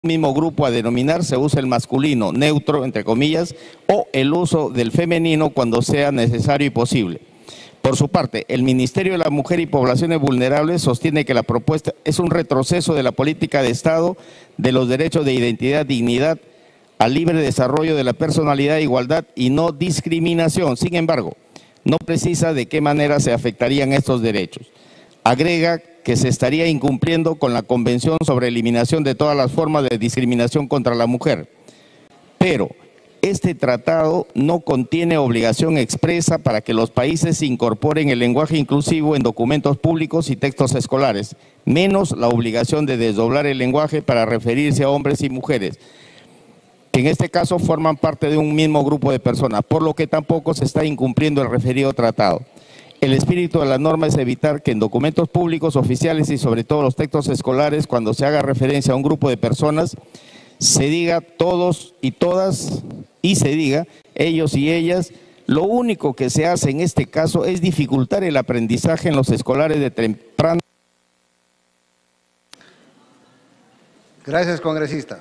mismo grupo a denominar se usa el masculino, neutro, entre comillas, o el uso del femenino cuando sea necesario y posible. Por su parte, el Ministerio de la Mujer y Poblaciones Vulnerables sostiene que la propuesta es un retroceso de la política de Estado de los derechos de identidad, dignidad, al libre desarrollo de la personalidad, igualdad y no discriminación. Sin embargo, no precisa de qué manera se afectarían estos derechos. Agrega que se estaría incumpliendo con la Convención sobre Eliminación de todas las formas de discriminación contra la mujer. Pero este tratado no contiene obligación expresa para que los países incorporen el lenguaje inclusivo en documentos públicos y textos escolares, menos la obligación de desdoblar el lenguaje para referirse a hombres y mujeres, que en este caso forman parte de un mismo grupo de personas, por lo que tampoco se está incumpliendo el referido tratado. El espíritu de la norma es evitar que en documentos públicos, oficiales y sobre todo los textos escolares, cuando se haga referencia a un grupo de personas, se diga todos y todas y se diga ellos y ellas. Lo único que se hace en este caso es dificultar el aprendizaje en los escolares de temprana. Gracias, congresista.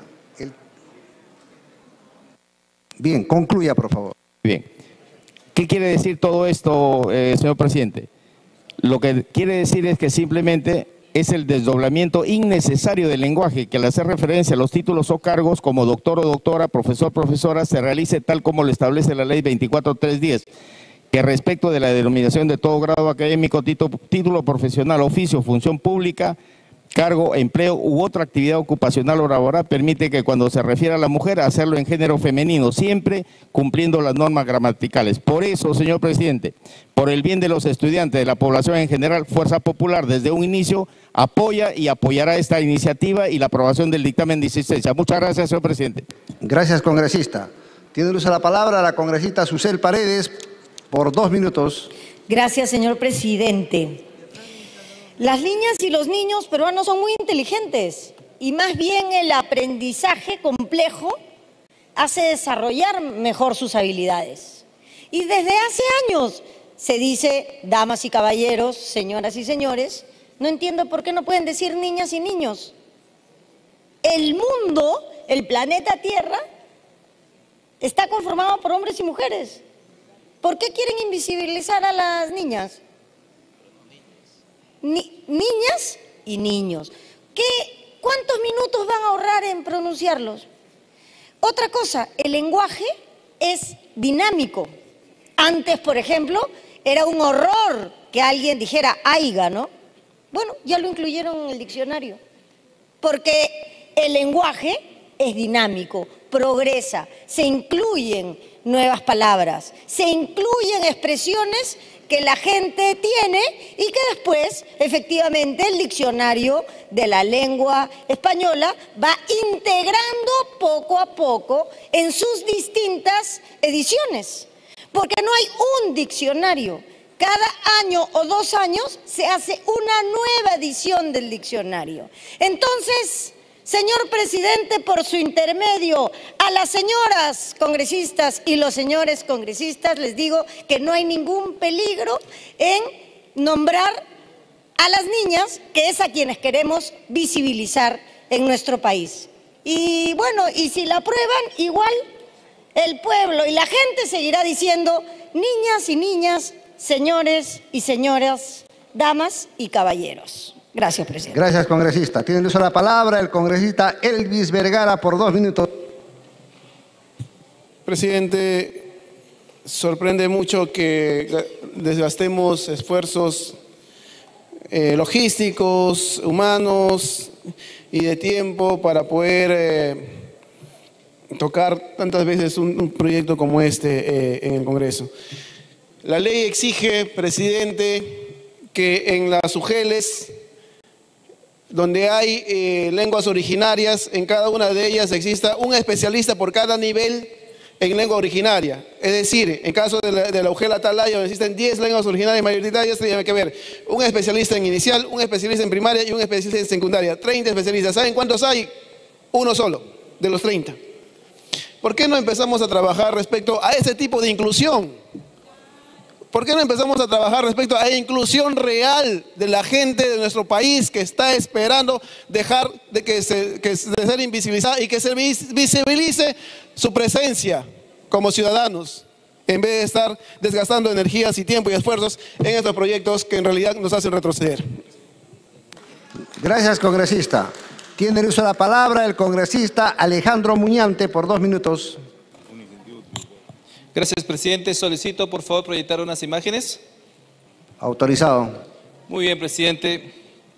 Bien, concluya, por favor. Bien. ¿Qué quiere decir todo esto, señor presidente? Lo que quiere decir es que simplemente es el desdoblamiento innecesario del lenguaje, que al hacer referencia a los títulos o cargos como doctor o doctora, profesor, profesora, se realice tal como lo establece la ley 24310, que respecto de la denominación de todo grado académico, título profesional, oficio, función pública, cargo, empleo u otra actividad ocupacional o laboral, permite que cuando se refiere a la mujer, hacerlo en género femenino, siempre cumpliendo las normas gramaticales. Por eso, señor presidente, por el bien de los estudiantes, de la población en general, Fuerza Popular desde un inicio apoya y apoyará esta iniciativa y la aprobación del dictamen de insistencia. Muchas gracias, señor presidente. Gracias, congresista. Tiene uso de la palabra la congresista Susel Paredes por 2 minutos. Gracias, señor presidente. Las niñas y los niños peruanos son muy inteligentes y más bien el aprendizaje complejo hace desarrollar mejor sus habilidades. Y desde hace años se dice, damas y caballeros, señoras y señores, no entiendo por qué no pueden decir niñas y niños. El mundo, el planeta Tierra, está conformado por hombres y mujeres. ¿Por qué quieren invisibilizar a las niñas? Niñas y niños. ¿Cuántos minutos van a ahorrar en pronunciarlos? Otra cosa, el lenguaje es dinámico. Antes, por ejemplo, era un horror que alguien dijera aiga, ¿no? Bueno, ya lo incluyeron en el diccionario. Porque el lenguaje es dinámico, progresa, se incluyen nuevas palabras, se incluyen expresiones que la gente tiene y que después, efectivamente, el diccionario de la lengua española va integrando poco a poco en sus distintas ediciones. Porque no hay un diccionario. Cada año o 2 años se hace una nueva edición del diccionario. Entonces, señor presidente, por su intermedio, a las señoras congresistas y los señores congresistas les digo que no hay ningún peligro en nombrar a las niñas, que es a quienes queremos visibilizar en nuestro país. Y bueno, y si la aprueban, igual el pueblo y la gente seguirá diciendo niñas y niñas, señores y señoras, damas y caballeros. Gracias, presidente. Gracias, congresista. Tiene uso de la palabra el congresista Elvis Vergara por 2 minutos. Presidente, sorprende mucho que desgastemos esfuerzos logísticos, humanos y de tiempo para poder tocar tantas veces un proyecto como este en el Congreso. La ley exige, presidente, que en las UGELes, donde hay lenguas originarias, en cada una de ellas exista un especialista por cada nivel en lengua originaria. Es decir, en caso de la UGEL Atalaya, donde existen 10 lenguas originarias mayoritarias, tiene que haber un especialista en inicial, un especialista en primaria y un especialista en secundaria. 30 especialistas. ¿Saben cuántos hay? Uno solo, de los 30. ¿Por qué no empezamos a trabajar respecto a ese tipo de inclusión? ¿Por qué no empezamos a trabajar respecto a la inclusión real de la gente de nuestro país que está esperando dejar de ser invisibilizada y que se visibilice su presencia como ciudadanos, en vez de estar desgastando energías y tiempo y esfuerzos en estos proyectos que en realidad nos hacen retroceder? Gracias, congresista. Tiene el uso de la palabra el congresista Alejandro Muñante por 2 minutos. Gracias, presidente. Solicito, por favor, proyectar unas imágenes. Autorizado. Muy bien, presidente.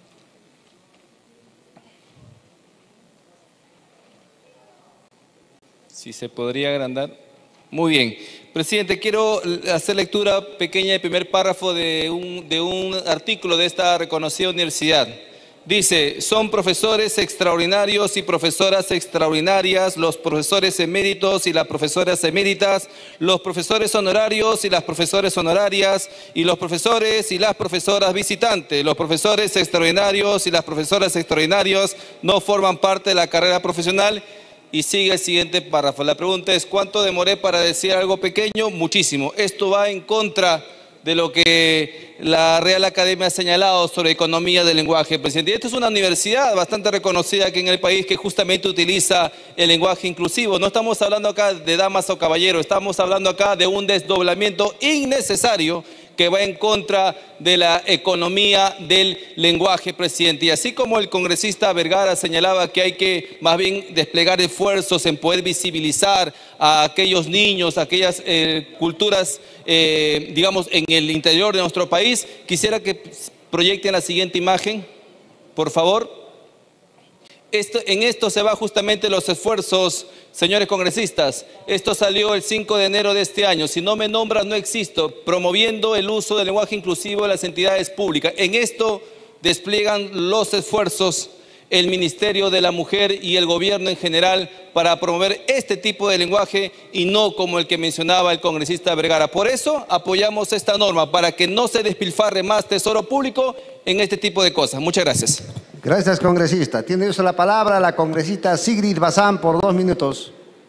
Si se podría agrandar. Muy bien. Presidente, quiero hacer lectura pequeña del primer párrafo de un artículo de esta reconocida universidad. Dice, son profesores extraordinarios y profesoras extraordinarias, los profesores eméritos y las profesoras eméritas, los profesores honorarios y las profesoras honorarias, y los profesores y las profesoras visitantes. Los profesores extraordinarios y las profesoras extraordinarias no forman parte de la carrera profesional. Y sigue el siguiente párrafo. La pregunta es, ¿cuánto demoré para decir algo pequeño? Muchísimo. Esto va en contra de lo que la Real Academia ha señalado sobre economía del lenguaje, presidente. Y esta es una universidad bastante reconocida aquí en el país que justamente utiliza el lenguaje inclusivo. No estamos hablando acá de damas o caballeros, estamos hablando acá de un desdoblamiento innecesario que va en contra de la economía del lenguaje, presidente. Y así como el congresista Vergara señalaba que hay que más bien desplegar esfuerzos en poder visibilizar a aquellos niños, a aquellas culturas, digamos, en el interior de nuestro país, quisiera que proyecten la siguiente imagen, por favor. En esto se va justamente los esfuerzos, señores congresistas. Esto salió el 5 de enero de este año. Si no me nombran, no existo. Promoviendo el uso del lenguaje inclusivo de las entidades públicas. En esto despliegan los esfuerzos el Ministerio de la Mujer y el gobierno en general para promover este tipo de lenguaje y no como el que mencionaba el congresista Vergara. Por eso apoyamos esta norma, para que no se despilfarre más tesoro público en este tipo de cosas. Muchas gracias. Gracias, congresista. Tiene uso de la palabra la congresista Sigrid Bazán por 2 minutos.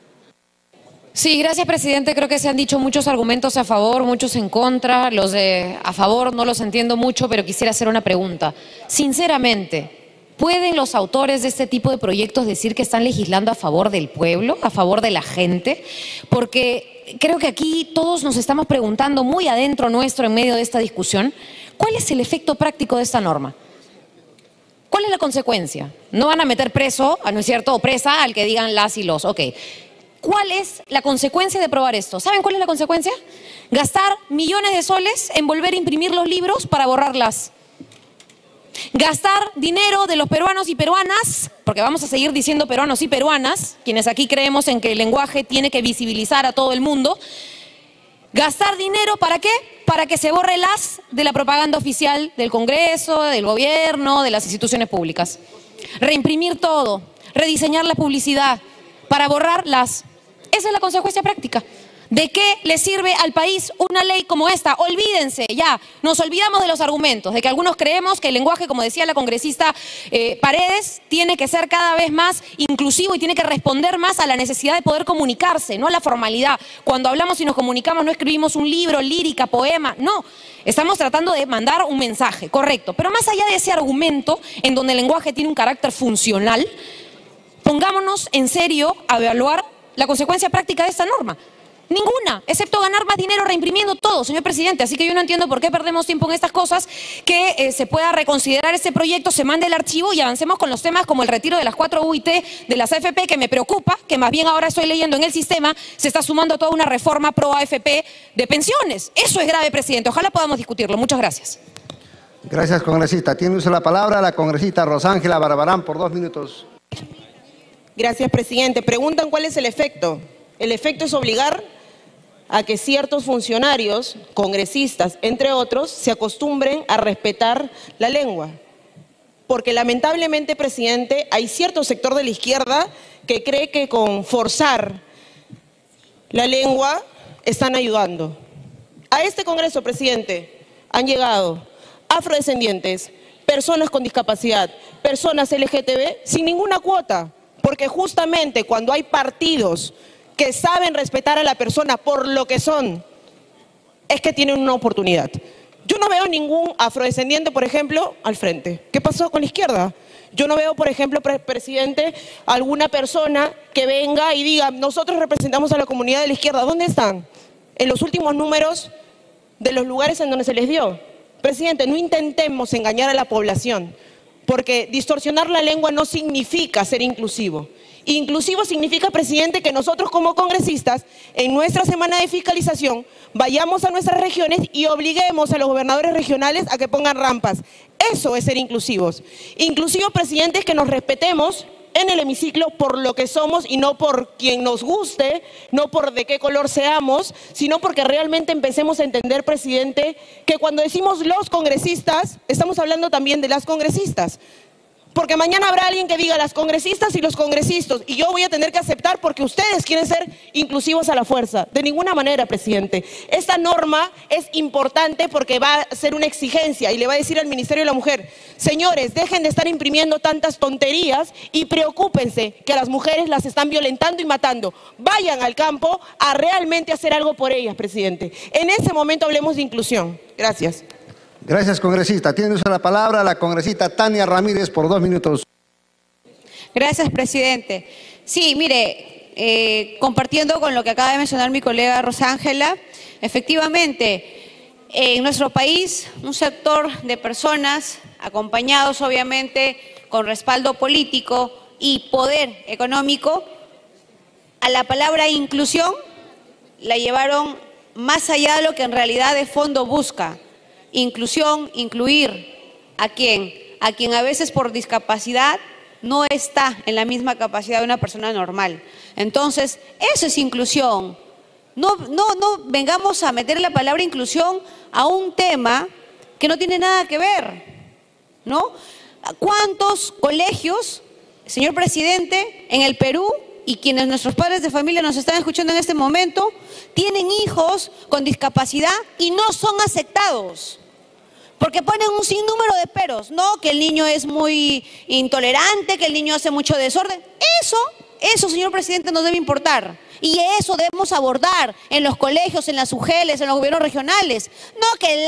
Sí, gracias, presidente. Creo que se han dicho muchos argumentos a favor, muchos en contra. Los de a favor no los entiendo mucho, pero quisiera hacer una pregunta. Sinceramente, ¿pueden los autores de este tipo de proyectos decir que están legislando a favor del pueblo, a favor de la gente? Porque creo que aquí todos nos estamos preguntando muy adentro nuestro, en medio de esta discusión, ¿cuál es el efecto práctico de esta norma? ¿Cuál es la consecuencia? No van a meter preso, ¿no es cierto?, o presa al que digan las y los. Ok. ¿Cuál es la consecuencia de aprobar esto? ¿Saben cuál es la consecuencia? Gastar millones de soles en volver a imprimir los libros para borrarlas. Gastar dinero de los peruanos y peruanas, porque vamos a seguir diciendo peruanos y peruanas, quienes aquí creemos en que el lenguaje tiene que visibilizar a todo el mundo. ¿Gastar dinero para qué? Para que se borre las de la propaganda oficial del Congreso, del gobierno, de las instituciones públicas. Reimprimir todo, rediseñar la publicidad para borrar las. Esa es la consecuencia práctica. ¿De qué le sirve al país una ley como esta? Olvídense, ya, nos olvidamos de los argumentos, de que algunos creemos que el lenguaje, como decía la congresista Paredes, tiene que ser cada vez más inclusivo y tiene que responder más a la necesidad de poder comunicarse, no a la formalidad. Cuando hablamos y nos comunicamos no escribimos un libro, lírica, poema, no. Estamos tratando de mandar un mensaje, correcto. Pero más allá de ese argumento, en donde el lenguaje tiene un carácter funcional, pongámonos en serio a evaluar la consecuencia práctica de esta norma. Ninguna, excepto ganar más dinero reimprimiendo todo, señor presidente. Así que yo no entiendo por qué perdemos tiempo en estas cosas, que se pueda reconsiderar este proyecto, se mande el archivo y avancemos con los temas como el retiro de las 4 UIT de las AFP, que me preocupa, que más bien ahora estoy leyendo en el sistema, se está sumando toda una reforma pro AFP de pensiones. Eso es grave, presidente. Ojalá podamos discutirlo. Muchas gracias. Gracias, congresista. Tiene uso de la palabra la congresista Rosángela Barbarán por 2 minutos. Gracias, presidente. Preguntan cuál es el efecto. El efecto es obligar a que ciertos funcionarios, congresistas, entre otros, se acostumbren a respetar la lengua. Porque lamentablemente, presidente, hay cierto sector de la izquierda que cree que con forzar la lengua están ayudando. A este Congreso, presidente, han llegado afrodescendientes, personas con discapacidad, personas LGTB, sin ninguna cuota. Porque justamente cuando hay partidos que saben respetar a la persona por lo que son, es que tienen una oportunidad. Yo no veo ningún afrodescendiente, por ejemplo, al frente. ¿Qué pasó con la izquierda? Yo no veo, por ejemplo, presidente, alguna persona que venga y diga, nosotros representamos a la comunidad de la izquierda. ¿Dónde están? En los últimos números de los lugares en donde se les dio. Presidente, no intentemos engañar a la población, porque distorsionar la lengua no significa ser inclusivo. Inclusivo significa, presidente, que nosotros como congresistas, en nuestra semana de fiscalización, vayamos a nuestras regiones y obliguemos a los gobernadores regionales a que pongan rampas. Eso es ser inclusivos. Inclusivos, presidente, es que nos respetemos en el hemiciclo por lo que somos y no por quien nos guste, no por de qué color seamos, sino porque realmente empecemos a entender, presidente, que cuando decimos los congresistas, estamos hablando también de las congresistas. Porque mañana habrá alguien que diga las congresistas y los congresistas, y yo voy a tener que aceptar porque ustedes quieren ser inclusivos a la fuerza. De ninguna manera, presidente. Esta norma es importante porque va a ser una exigencia y le va a decir al Ministerio de la Mujer, señores, dejen de estar imprimiendo tantas tonterías y preocúpense que a las mujeres las están violentando y matando. Vayan al campo a realmente hacer algo por ellas, presidente. En ese momento hablemos de inclusión. Gracias. Gracias, congresista. Tiene la palabra la congresista Tania Ramírez por 2 minutos. Gracias, presidente. Sí, mire, compartiendo con lo que acaba de mencionar mi colega Rosángela, efectivamente, en nuestro país, un sector de personas acompañados, obviamente, con respaldo político y poder económico, a la palabra inclusión la llevaron más allá de lo que en realidad de fondo busca. Inclusión, incluir a quien a veces por discapacidad no está en la misma capacidad de una persona normal. Entonces, eso es inclusión. No vengamos a meter la palabra inclusión a un tema que no tiene nada que ver, ¿no? ¿Cuántos colegios, señor presidente, en el Perú, y quienes nuestros padres de familia nos están escuchando en este momento, tienen hijos con discapacidad y no son aceptados? Porque ponen un sinnúmero de peros, ¿no? Que el niño es muy intolerante, que el niño hace mucho desorden. Eso, señor presidente, nos debe importar. Y eso debemos abordar en los colegios, en las UGELes, en los gobiernos regionales. No que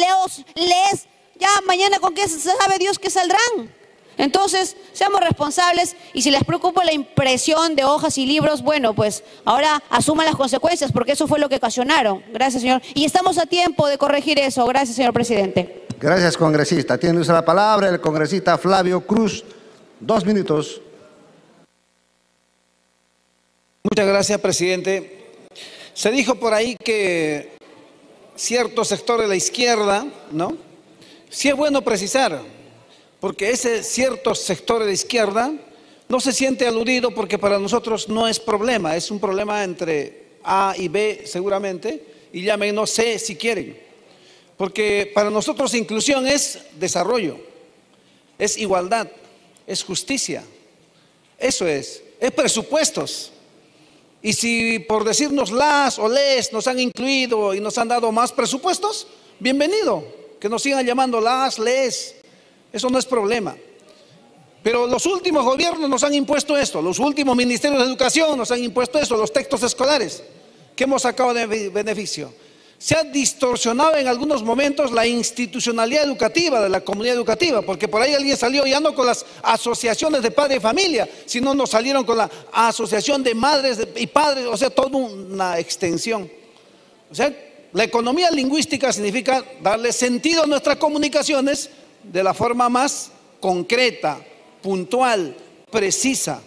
ya mañana con qué sabe Dios que saldrán. Entonces, seamos responsables y si les preocupa la impresión de hojas y libros, bueno, pues ahora asuman las consecuencias porque eso fue lo que ocasionaron. Gracias, señor. Y estamos a tiempo de corregir eso. Gracias, señor presidente. Gracias, congresista. Tiene usted la palabra el congresista Flavio Cruz. 2 minutos. Muchas gracias, presidente. Se dijo por ahí que cierto sector de la izquierda, ¿no? Sí es bueno precisar, porque ese cierto sector de la izquierda no se siente aludido porque para nosotros no es problema, es un problema entre A y B seguramente, y llámenos C si quieren. Porque para nosotros inclusión es desarrollo, es igualdad, es justicia, eso es presupuestos. Y si por decirnos las o les nos han incluido y nos han dado más presupuestos, bienvenido, que nos sigan llamando las, les. Eso no es problema. Pero los últimos gobiernos nos han impuesto esto, los últimos ministerios de educación nos han impuesto eso, los textos escolares que hemos sacado de beneficio. Se ha distorsionado en algunos momentos la institucionalidad educativa de la comunidad educativa, porque por ahí alguien salió ya no con las asociaciones de padre y familia, sino nos salieron con la asociación de madres y padres, o sea, toda una extensión. O sea, la economía lingüística significa darle sentido a nuestras comunicaciones de la forma más concreta, puntual, precisa.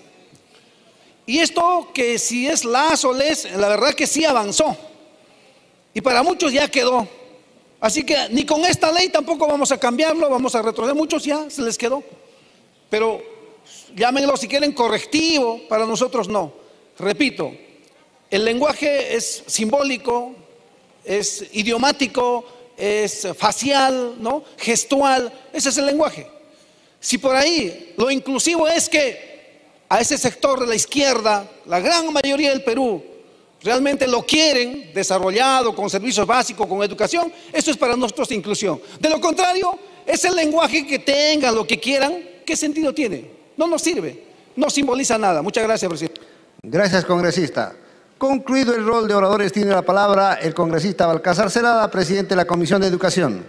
Y esto que si es las o les, la verdad que sí avanzó. Y para muchos ya quedó. Así que ni con esta ley tampoco vamos a cambiarlo, vamos a retroceder. Muchos ya se les quedó. Pero llámenlo si quieren correctivo, para nosotros no. Repito, el lenguaje es simbólico, es idiomático, es facial, ¿no? Gestual, ese es el lenguaje. Si por ahí lo inclusivo es que a ese sector de la izquierda, la gran mayoría del Perú, realmente lo quieren desarrollado, con servicios básicos, con educación, eso es para nosotros inclusión. De lo contrario, es el lenguaje que tengan lo que quieran, ¿qué sentido tiene? No nos sirve, no simboliza nada. Muchas gracias, presidente. Gracias, congresista. Concluido el rol de oradores, tiene la palabra el congresista Balcázar Cerada, presidente de la Comisión de Educación.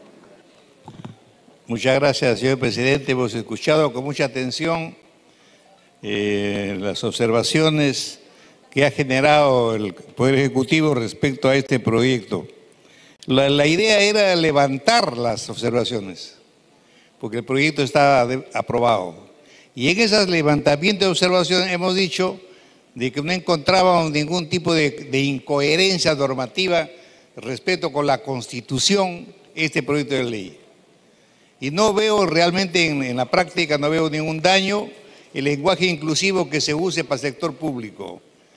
Muchas gracias, señor presidente. Hemos escuchado con mucha atención las observaciones que ha generado el Poder Ejecutivo respecto a este proyecto. La idea era levantar las observaciones, porque el proyecto está aprobado. Y en esos levantamientos de observaciones hemos dicho de que no encontrábamos ningún tipo de incoherencia normativa respecto con la Constitución este proyecto de ley. Y no veo realmente en la práctica, no veo ningún daño el lenguaje inclusivo que se use para el sector público.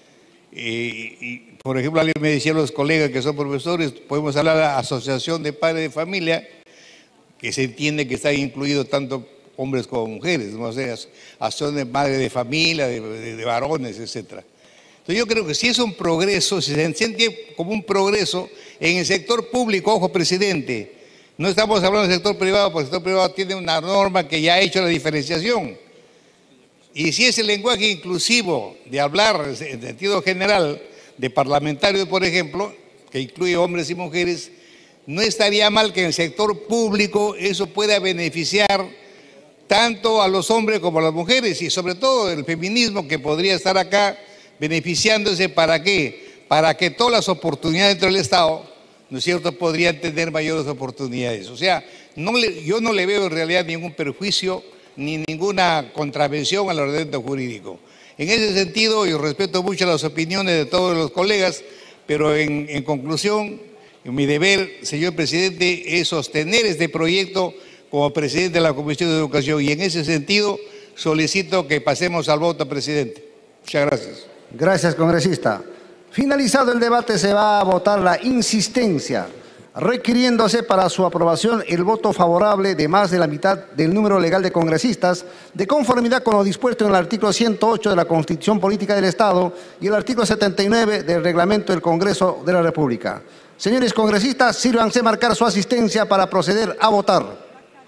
Por ejemplo, alguien me decía, los colegas que son profesores, podemos hablar de la asociación de padres de familia, que se entiende que están incluidos tanto hombres como mujeres, ¿no? O sea, asociación de madres de familia, de varones, etc. Entonces yo creo que si es un progreso, si se entiende como un progreso en el sector público, ojo presidente, no estamos hablando del sector privado, porque el sector privado tiene una norma que ya ha hecho la diferenciación. Y si es el lenguaje inclusivo de hablar en sentido general de parlamentarios, por ejemplo, que incluye hombres y mujeres, no estaría mal que en el sector público eso pueda beneficiar tanto a los hombres como a las mujeres y sobre todo el feminismo que podría estar acá beneficiándose. ¿Para qué? Para que todas las oportunidades dentro del Estado, ¿no es cierto?, podrían tener mayores oportunidades. O sea, yo no le veo en realidad ningún perjuicio ni ninguna contravención al ordenamiento jurídico. En ese sentido, yo respeto mucho las opiniones de todos los colegas, pero en conclusión, mi deber, señor presidente, es sostener este proyecto como presidente de la Comisión de Educación y en ese sentido solicito que pasemos al voto, presidente. Muchas gracias. Gracias, congresista. Finalizado el debate, se va a votar la insistencia, requiriéndose para su aprobación el voto favorable de más de la mitad del número legal de congresistas, de conformidad con lo dispuesto en el artículo 108 de la Constitución Política del Estado y el artículo 79 del Reglamento del Congreso de la República. Señores congresistas, sírvanse marcar su asistencia para proceder a votar.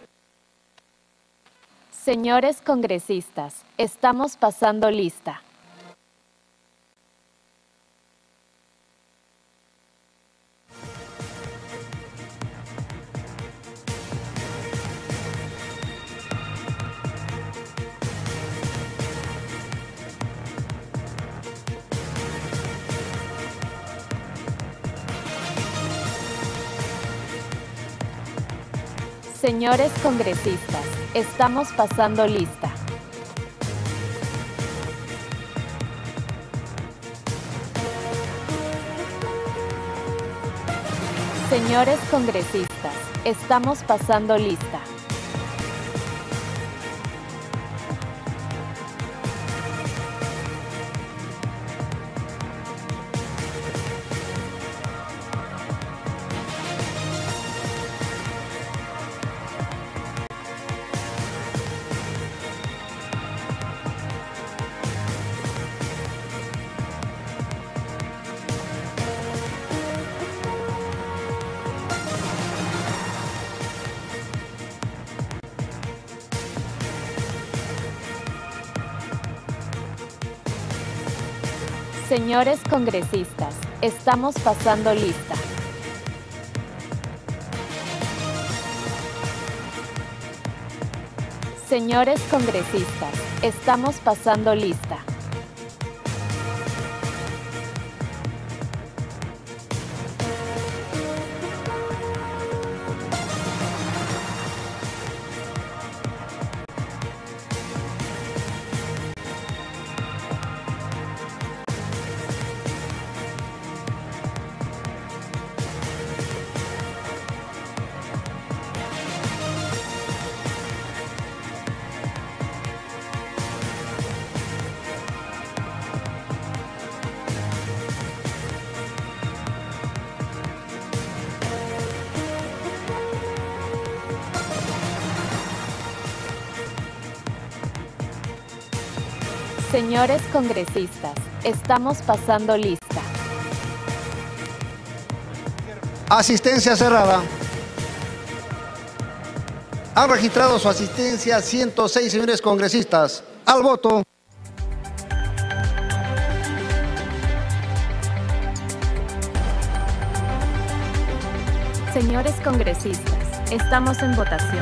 Señores congresistas, estamos pasando lista. Señores congresistas, estamos pasando lista. Señores congresistas, estamos pasando lista. Señores congresistas, estamos pasando lista. Señores congresistas, estamos pasando lista. Señores congresistas, estamos pasando lista. Asistencia cerrada. Han registrado su asistencia 106 señores congresistas. Al voto. Señores congresistas, estamos en votación.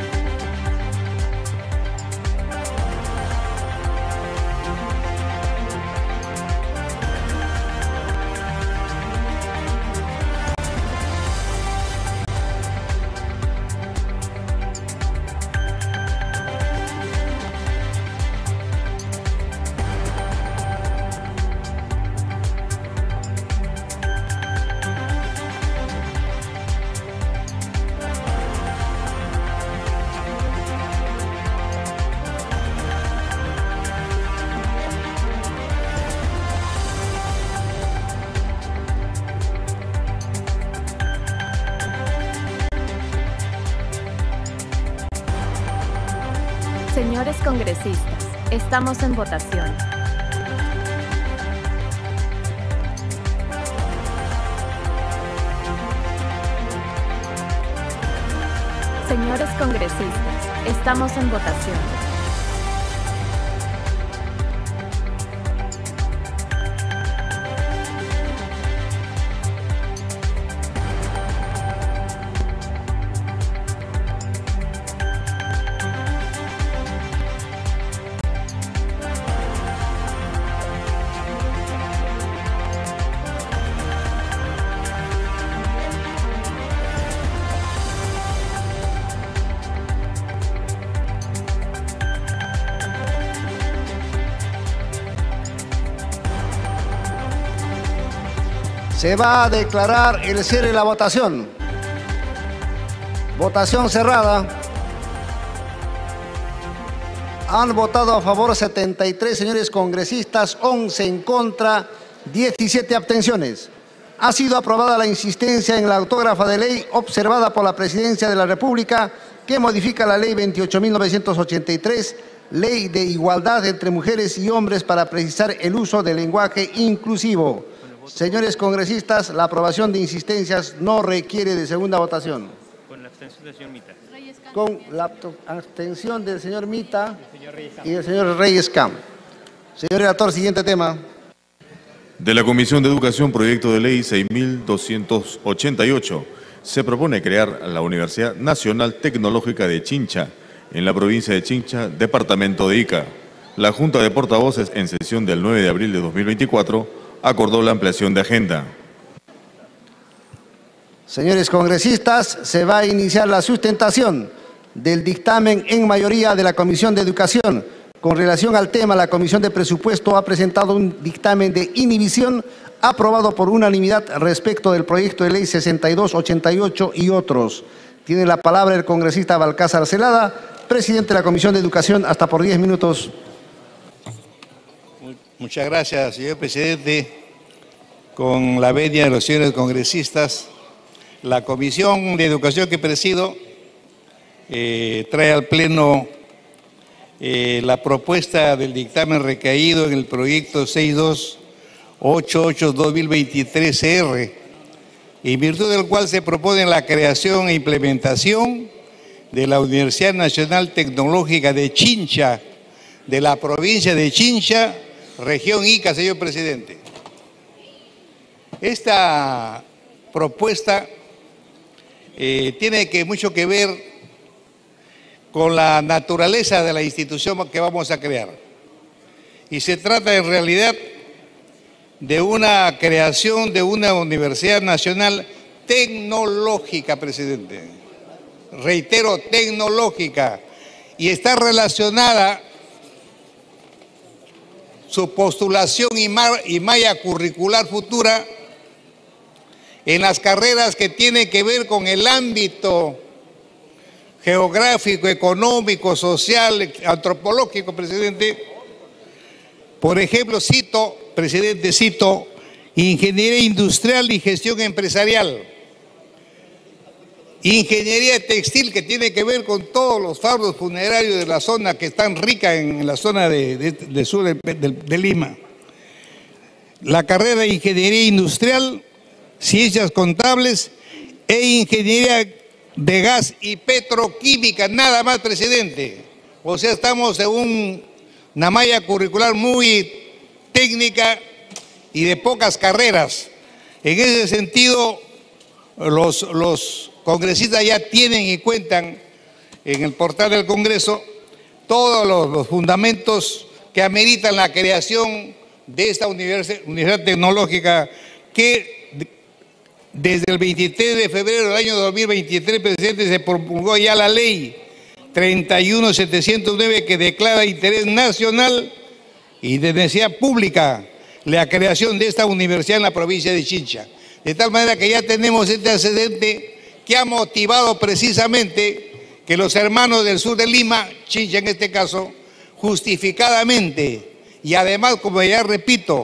Señores congresistas, estamos en votación. Señores congresistas, estamos en votación. Se va a declarar el cierre de la votación. Votación cerrada. Han votado a favor 73 señores congresistas, 11 en contra, 17 abstenciones. Ha sido aprobada la insistencia en la autógrafa de ley observada por la Presidencia de la República que modifica la Ley 28.983, Ley de Igualdad entre Mujeres y Hombres para precisar el uso del lenguaje inclusivo. Señores congresistas, la aprobación de insistencias no requiere de segunda votación. Con la abstención del señor Mita. Con la abstención del señor Mita y del señor Reyes Camp. Señor relator, siguiente tema. De la Comisión de Educación, proyecto de ley 6288. Se propone crear la Universidad Nacional Tecnológica de Chincha, en la provincia de Chincha, departamento de Ica. La Junta de Portavoces, en sesión del 9 de abril de 2024, acordó la ampliación de agenda. Señores congresistas, se va a iniciar la sustentación del dictamen en mayoría de la Comisión de Educación. Con relación al tema, la Comisión de Presupuesto ha presentado un dictamen de inhibición aprobado por unanimidad respecto del proyecto de ley 6288 y otros. Tiene la palabra el congresista Balcázar Celada, presidente de la Comisión de Educación, hasta por 10 minutos. Muchas gracias, señor presidente. Con la venia de los señores congresistas, la Comisión de Educación que presido trae al Pleno la propuesta del dictamen recaído en el proyecto 6288-2023-R, en virtud del cual se propone la creación e implementación de la Universidad Nacional Tecnológica de Chincha, de la provincia de Chincha, región Ica, señor presidente. Esta propuesta tiene mucho que ver con la naturaleza de la institución que vamos a crear. Y se trata en realidad de una creación de una Universidad Nacional Tecnológica, presidente. Reitero, tecnológica. Y está relacionada su postulación y malla curricular futura en las carreras que tienen que ver con el ámbito geográfico, económico, social, antropológico, presidente. Por ejemplo, cito, ingeniería industrial y gestión empresarial. Ingeniería textil, que tiene que ver con todos los fardos funerarios de la zona que están ricas en la zona de sur de Lima. La carrera de ingeniería industrial, ciencias contables e ingeniería de gas y petroquímica, nada más, presidente. O sea, estamos en una malla curricular muy técnica y de pocas carreras. En ese sentido, los congresistas ya tienen y cuentan en el portal del Congreso todos los fundamentos que ameritan la creación de esta universidad tecnológica que desde el 23 de febrero del año 2023, presidente, se promulgó ya la ley 31709 que declara interés nacional y de necesidad pública la creación de esta universidad en la provincia de Chincha. De tal manera que ya tenemos este antecedente que ha motivado precisamente que los hermanos del sur de Lima, Chincha en este caso, justificadamente y además, como ya repito,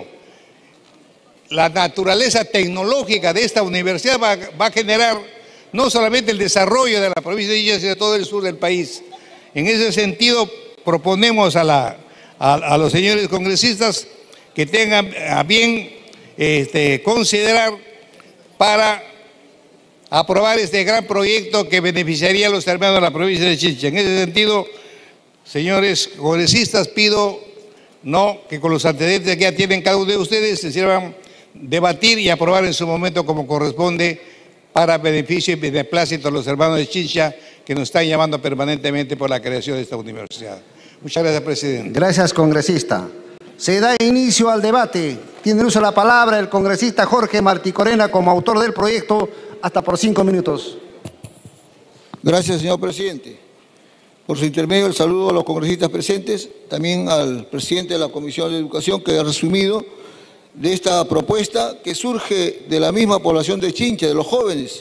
la naturaleza tecnológica de esta universidad va a generar no solamente el desarrollo de la provincia de Chincha, sino de todo el sur del país. En ese sentido, proponemos a los señores congresistas que tengan a bien considerar para aprobar este gran proyecto que beneficiaría a los hermanos de la provincia de Chincha. En ese sentido, señores congresistas, pido que con los antecedentes que ya tienen cada uno de ustedes se sirvan debatir y aprobar en su momento como corresponde para beneficio y beneplácito a los hermanos de Chincha que nos están llamando permanentemente por la creación de esta universidad. Muchas gracias, presidente. Gracias, congresista. Se da inicio al debate. Tiene uso de la palabra el congresista Jorge Martí Corena como autor del proyecto, hasta por 5 minutos. Gracias, señor presidente. Por su intermedio, el saludo a los congresistas presentes, también al presidente de la Comisión de Educación que ha resumido de esta propuesta que surge de la misma población de Chincha, de los jóvenes.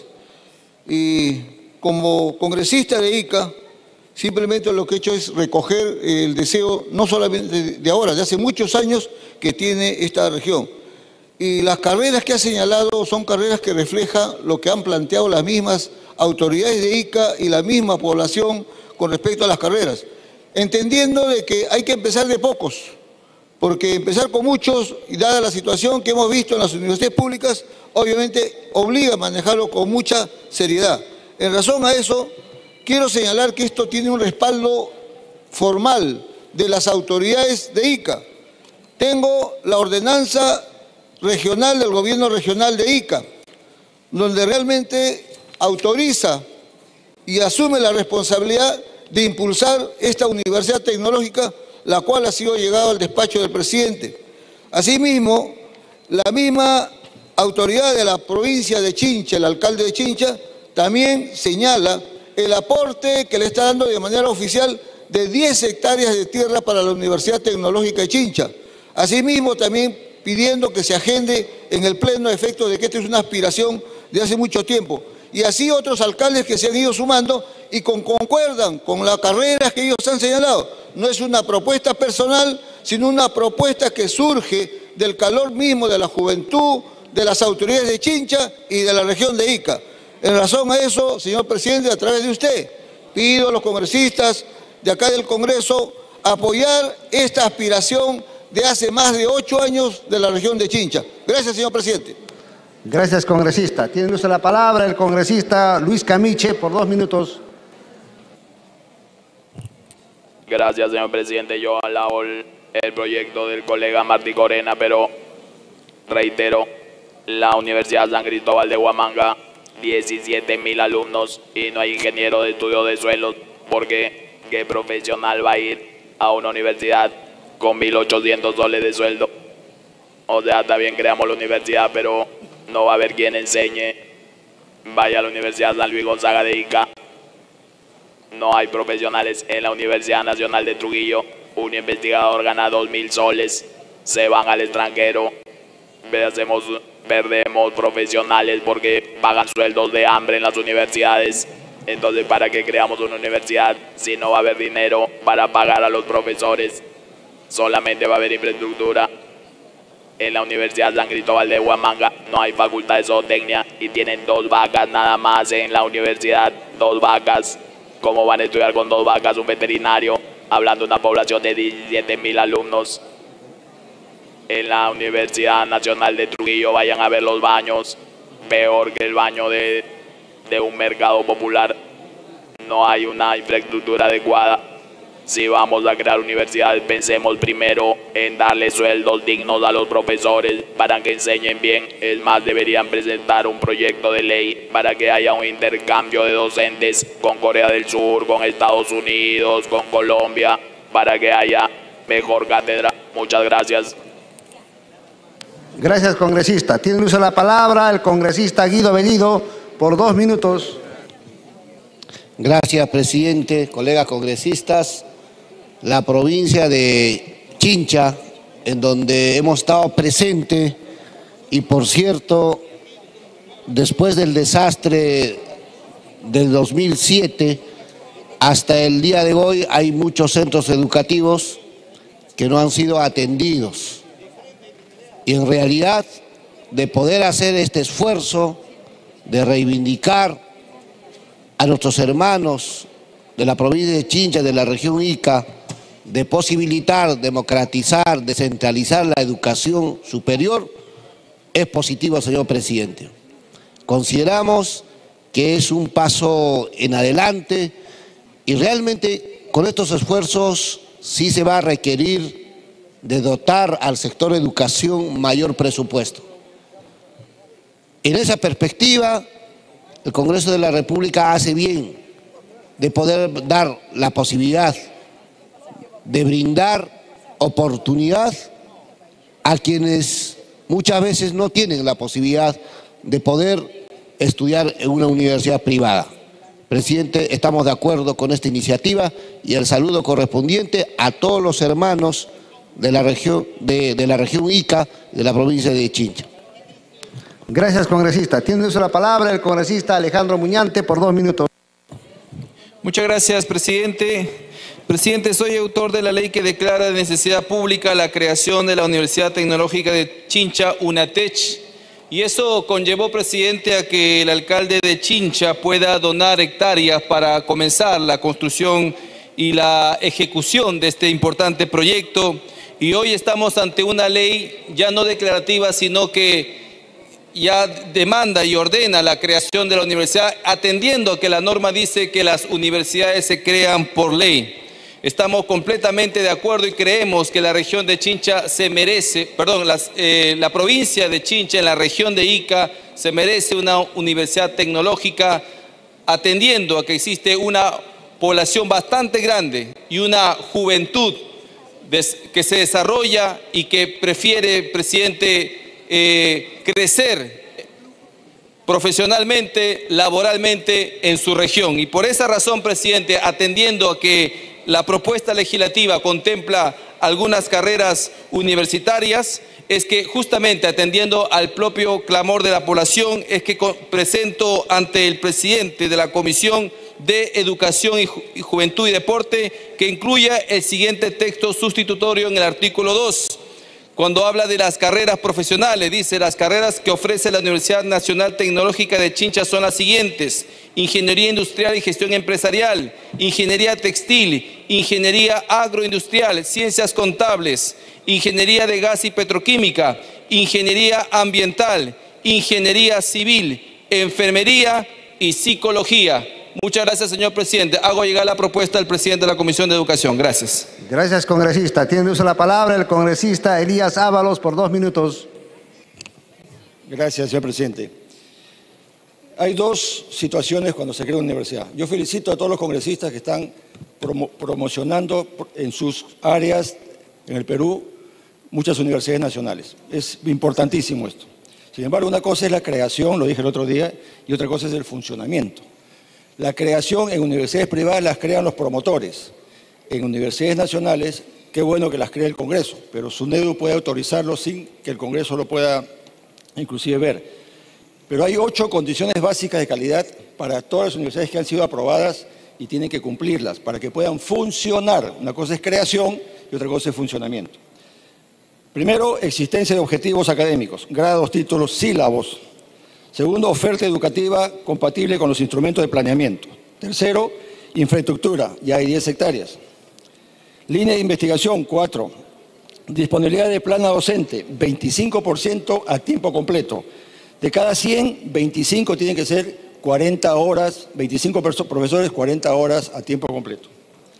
Y como congresista de Ica, simplemente lo que he hecho es recoger el deseo, no solamente de ahora, de hace muchos años que tiene esta región. Y las carreras que ha señalado son carreras que reflejan lo que han planteado las mismas autoridades de Ica y la misma población con respecto a las carreras, entendiendo de que hay que empezar de pocos, porque empezar con muchos, y dada la situación que hemos visto en las universidades públicas, obviamente obliga a manejarlo con mucha seriedad. En razón a eso, quiero señalar que esto tiene un respaldo formal de las autoridades de Ica. Tengo la ordenanza regional del gobierno regional de Ica, donde realmente autoriza y asume la responsabilidad de impulsar esta universidad tecnológica, la cual ha sido llegada al despacho del presidente. Asimismo, la misma autoridad de la provincia de Chincha, el alcalde de Chincha, también señala el aporte que le está dando de manera oficial de 10 hectáreas de tierra para la Universidad Tecnológica de Chincha. Asimismo, también pidiendo que se agende en el pleno efecto de que esta es una aspiración de hace mucho tiempo. Y así otros alcaldes que se han ido sumando y concuerdan con las carreras que ellos han señalado. No es una propuesta personal, sino una propuesta que surge del calor mismo de la juventud, de las autoridades de Chincha y de la región de Ica. En razón a eso, señor presidente, a través de usted, pido a los congresistas de acá del Congreso apoyar esta aspiración de hace más de 8 años de la región de Chincha. Gracias, señor presidente. Gracias, congresista. Tiene uso de la palabra el congresista Luis Camiche por 2 minutos. Gracias, señor presidente. Yo alabo el proyecto del colega Martí Corena, pero reitero, la Universidad San Cristóbal de Huamanga, 17.000 alumnos y no hay ingeniero de estudio de suelos, porque ¿qué profesional va a ir a una universidad con 1.800 soles de sueldo? O sea, también creamos la universidad, pero no va a haber quien enseñe. Vaya a la Universidad San Luis Gonzaga de Ica, no hay profesionales. En la Universidad Nacional de Trujillo, un investigador gana 2.000 soles, se van al extranjero, perdemos profesionales porque pagan sueldos de hambre en las universidades. Entonces, ¿para qué creamos una universidad si no va a haber dinero para pagar a los profesores? Solamente va a haber infraestructura. En la Universidad San Cristóbal de Huamanga no hay facultad de zootecnia y tienen 2 vacas nada más en la universidad, 2 vacas. ¿Cómo van a estudiar con 2 vacas un veterinario? Hablando de una población de 17.000 alumnos. En la Universidad Nacional de Trujillo vayan a ver los baños, peor que el baño de un mercado popular. No hay una infraestructura adecuada. Si vamos a crear universidades, pensemos primero en darle sueldos dignos a los profesores para que enseñen bien. Es más, deberían presentar un proyecto de ley para que haya un intercambio de docentes con Corea del Sur, con Estados Unidos, con Colombia, para que haya mejor cátedra. Muchas gracias. Gracias, congresista. Tiene uso de la palabra el congresista Guido Bellido por 2 minutos. Gracias, presidente, colegas congresistas. La provincia de Chincha, en donde hemos estado presentes, y por cierto, después del desastre del 2007, hasta el día de hoy hay muchos centros educativos que no han sido atendidos. Y en realidad, de poder hacer este esfuerzo de reivindicar a nuestros hermanos de la provincia de Chincha, de la región Ica, de posibilitar, democratizar, descentralizar la educación superior, es positivo, señor presidente. Consideramos que es un paso en adelante y realmente con estos esfuerzos sí se va a requerir de dotar al sector educación mayor presupuesto. En esa perspectiva, el Congreso de la República hace bien de poder dar la posibilidad de brindar oportunidad a quienes muchas veces no tienen la posibilidad de poder estudiar en una universidad privada. Presidente, estamos de acuerdo con esta iniciativa y el saludo correspondiente a todos los hermanos de la región Ica, de la provincia de Chincha. Gracias, congresista. Tiene uso de la palabra el congresista Alejandro Muñante por 2 minutos. Muchas gracias, presidente. Presidente, soy autor de la ley que declara de necesidad pública la creación de la Universidad Tecnológica de Chincha, UNATECH. Y eso conllevó, presidente, a que el alcalde de Chincha pueda donar hectáreas para comenzar la construcción y la ejecución de este importante proyecto. Y hoy estamos ante una ley ya no declarativa, sino que ya demanda y ordena la creación de la universidad, atendiendo a que la norma dice que las universidades se crean por ley. Estamos completamente de acuerdo y creemos que la región de Chincha se merece, la provincia de Chincha en la región de Ica se merece una universidad tecnológica, atendiendo a que existe una población bastante grande y una juventud que se desarrolla y que prefiere, presidente, crecer profesionalmente, laboralmente en su región. Y por esa razón, presidente, atendiendo a que la propuesta legislativa contempla algunas carreras universitarias, es que justamente atendiendo al propio clamor de la población, es que presento ante el presidente de la Comisión de Educación y Juventud y Deporte que incluya el siguiente texto sustitutorio en el artículo 2. Cuando habla de las carreras profesionales, dice: las carreras que ofrece la Universidad Nacional Tecnológica de Chincha son las siguientes: Ingeniería Industrial y Gestión Empresarial, Ingeniería Textil, Ingeniería Agroindustrial, Ciencias Contables, Ingeniería de Gas y Petroquímica, Ingeniería Ambiental, Ingeniería Civil, Enfermería y Psicología. Muchas gracias, señor presidente. Hago llegar la propuesta al presidente de la Comisión de Educación. Gracias. Gracias, congresista. Tiene uso de la palabra el congresista Elías Ábalos por 2 minutos. Gracias, señor presidente. Hay 2 situaciones cuando se crea una universidad. Yo felicito a todos los congresistas que están promocionando en sus áreas en el Perú muchas universidades nacionales. Es importantísimo esto. Sin embargo, una cosa es la creación, lo dije el otro día, y otra cosa es el funcionamiento. La creación en universidades privadas las crean los promotores. En universidades nacionales, qué bueno que las cree el Congreso, pero SUNEDU puede autorizarlo sin que el Congreso lo pueda inclusive ver. Pero hay 8 condiciones básicas de calidad para todas las universidades que han sido aprobadas y tienen que cumplirlas para que puedan funcionar. Una cosa es creación y otra cosa es funcionamiento. Primero, existencia de objetivos académicos, grados, títulos, sílabos. Segundo, oferta educativa compatible con los instrumentos de planeamiento. Tercero, infraestructura, ya hay 10 hectáreas. Línea de investigación, 4. Disponibilidad de plana docente, 25% a tiempo completo. De cada 100, 25 tienen que ser 40 horas, 25 profesores, 40 horas a tiempo completo.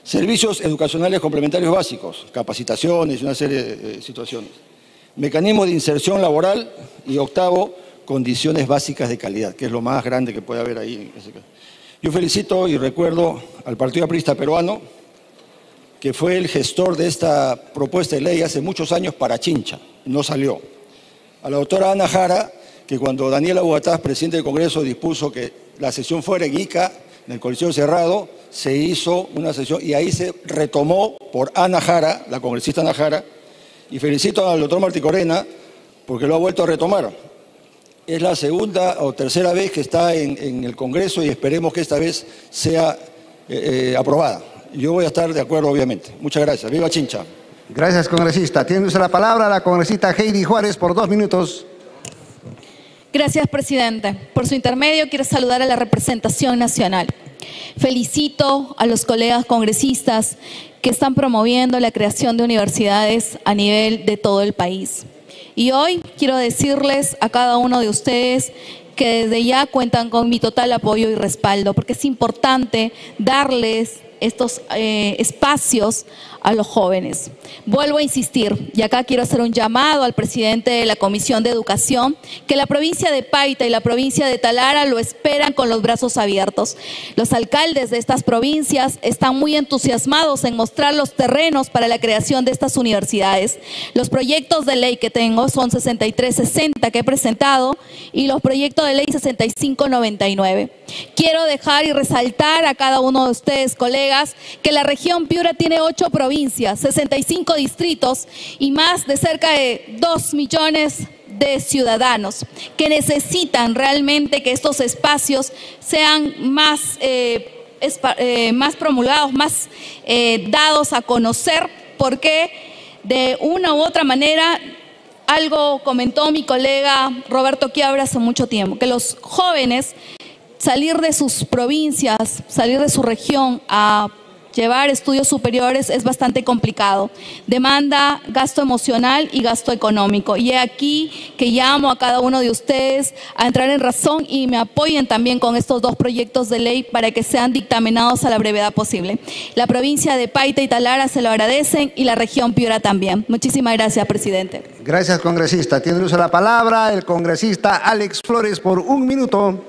Servicios educacionales complementarios básicos, capacitaciones y una serie de situaciones. Mecanismos de inserción laboral y octavo, condiciones básicas de calidad, que es lo más grande que puede haber ahí en ese caso. Yo felicito y recuerdo al Partido Aprista Peruano, que fue el gestor de esta propuesta de ley hace muchos años para Chincha, no salió. A la doctora Ana Jara, que cuando Daniel Abugataz, presidente del Congreso, dispuso que la sesión fuera en Ica, en el Coliseo Cerrado, se hizo una sesión y ahí se retomó por Ana Jara, la congresista Ana Jara, y felicito al doctor Martí Corena porque lo ha vuelto a retomar. Es la segunda o tercera vez que está en el Congreso y esperemos que esta vez sea aprobada. Yo voy a estar de acuerdo, obviamente. Muchas gracias. ¡Viva Chincha! Gracias, congresista. Tiene usted la palabra la congresista Heidi Juárez por 2 minutos. Gracias, presidente. Por su intermedio quiero saludar a la representación nacional. Felicito a los colegas congresistas que están promoviendo la creación de universidades a nivel de todo el país. Y hoy quiero decirles a cada uno de ustedes que desde ya cuentan con mi total apoyo y respaldo, porque es importante darles estos espacios a los jóvenes. Vuelvo a insistir, y acá quiero hacer un llamado al presidente de la Comisión de Educación, que la provincia de Paita y la provincia de Talara lo esperan con los brazos abiertos. Los alcaldes de estas provincias están muy entusiasmados en mostrar los terrenos para la creación de estas universidades. Los proyectos de ley que tengo son 6360 que he presentado y los proyectos de ley 6599. Quiero dejar y resaltar a cada uno de ustedes, colegas, que la región Piura tiene 8 provincias, 65 distritos y más de cerca de 2 millones de ciudadanos que necesitan realmente que estos espacios sean más promulgados, más dados a conocer, porque de una u otra manera, algo comentó mi colega Roberto Quiabra hace mucho tiempo, que los jóvenes salir de sus provincias, salir de su región a llevar estudios superiores es bastante complicado. Demanda gasto emocional y gasto económico. Y aquí que llamo a cada uno de ustedes a entrar en razón y me apoyen también con estos 2 proyectos de ley para que sean dictaminados a la brevedad posible. La provincia de Paita y Talara se lo agradecen y la región Piura también. Muchísimas gracias, presidente. Gracias, congresista. Tiene uso de la palabra el congresista Alex Flores por 1 minuto.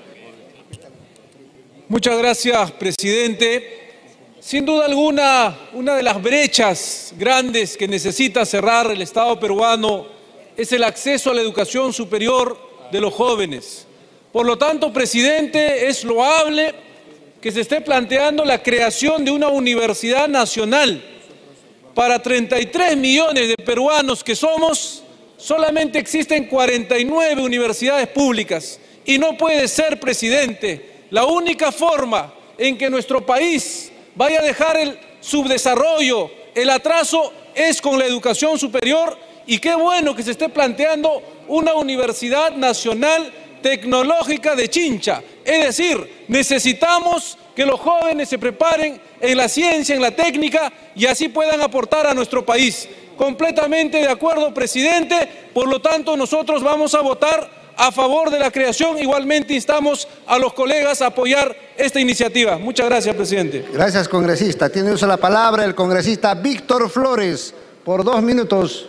Muchas gracias, presidente. Sin duda alguna, una de las brechas grandes que necesita cerrar el Estado peruano es el acceso a la educación superior de los jóvenes. Por lo tanto, presidente, es loable que se esté planteando la creación de una universidad nacional. Para 33 millones de peruanos que somos, solamente existen 49 universidades públicas. Y no puede ser, presidente, la única forma en que nuestro país vaya a dejar el subdesarrollo, el atraso, es con la educación superior, y qué bueno que se esté planteando una Universidad Nacional Tecnológica de Chincha. Es decir, necesitamos que los jóvenes se preparen en la ciencia, en la técnica, y así puedan aportar a nuestro país. Completamente de acuerdo, presidente, por lo tanto nosotros vamos a votar a favor de la creación. Igualmente instamos a los colegas a apoyar esta iniciativa. Muchas gracias, presidente. Gracias, congresista. Tiene uso de la palabra el congresista Víctor Flores por 2 minutos.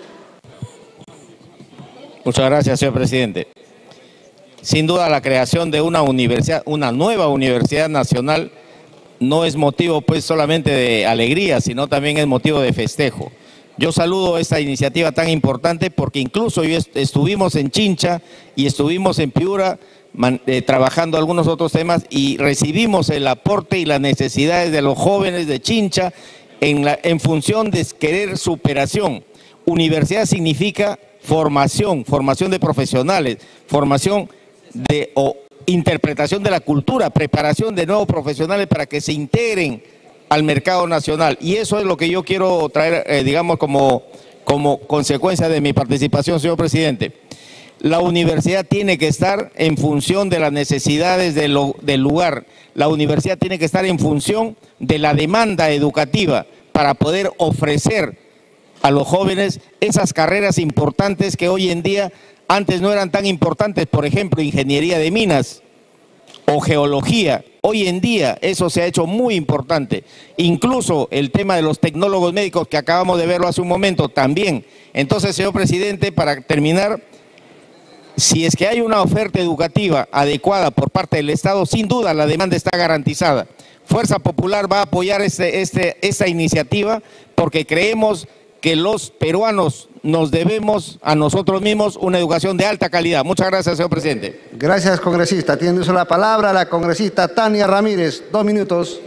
Muchas gracias, señor presidente. Sin duda, la creación de una universidad, una nueva universidad nacional, no es motivo pues solamente de alegría, sino también es motivo de festejo. Yo saludo esta iniciativa tan importante porque incluso estuvimos en Chincha y estuvimos en Piura trabajando algunos otros temas y recibimos el aporte y las necesidades de los jóvenes de Chincha en función de querer superación. Universidad significa formación, formación de profesionales, formación o interpretación de la cultura, preparación de nuevos profesionales para que se integren al mercado nacional, y eso es lo que yo quiero traer, digamos, como consecuencia de mi participación, señor presidente. La universidad tiene que estar en función de las necesidades del lugar. La universidad tiene que estar en función de la demanda educativa para poder ofrecer a los jóvenes esas carreras importantes que hoy en día antes no eran tan importantes, por ejemplo, ingeniería de minas o geología. Hoy en día eso se ha hecho muy importante. Incluso el tema de los tecnólogos médicos que acabamos de verlo hace un momento también. Entonces, señor presidente, para terminar, si es que hay una oferta educativa adecuada por parte del Estado, sin duda la demanda está garantizada. Fuerza Popular va a apoyar esta iniciativa porque creemos que los peruanos nos debemos a nosotros mismos una educación de alta calidad. Muchas gracias, señor presidente. Gracias, congresista. Tiene uso la palabra la congresista Tania Ramírez. 2 minutos.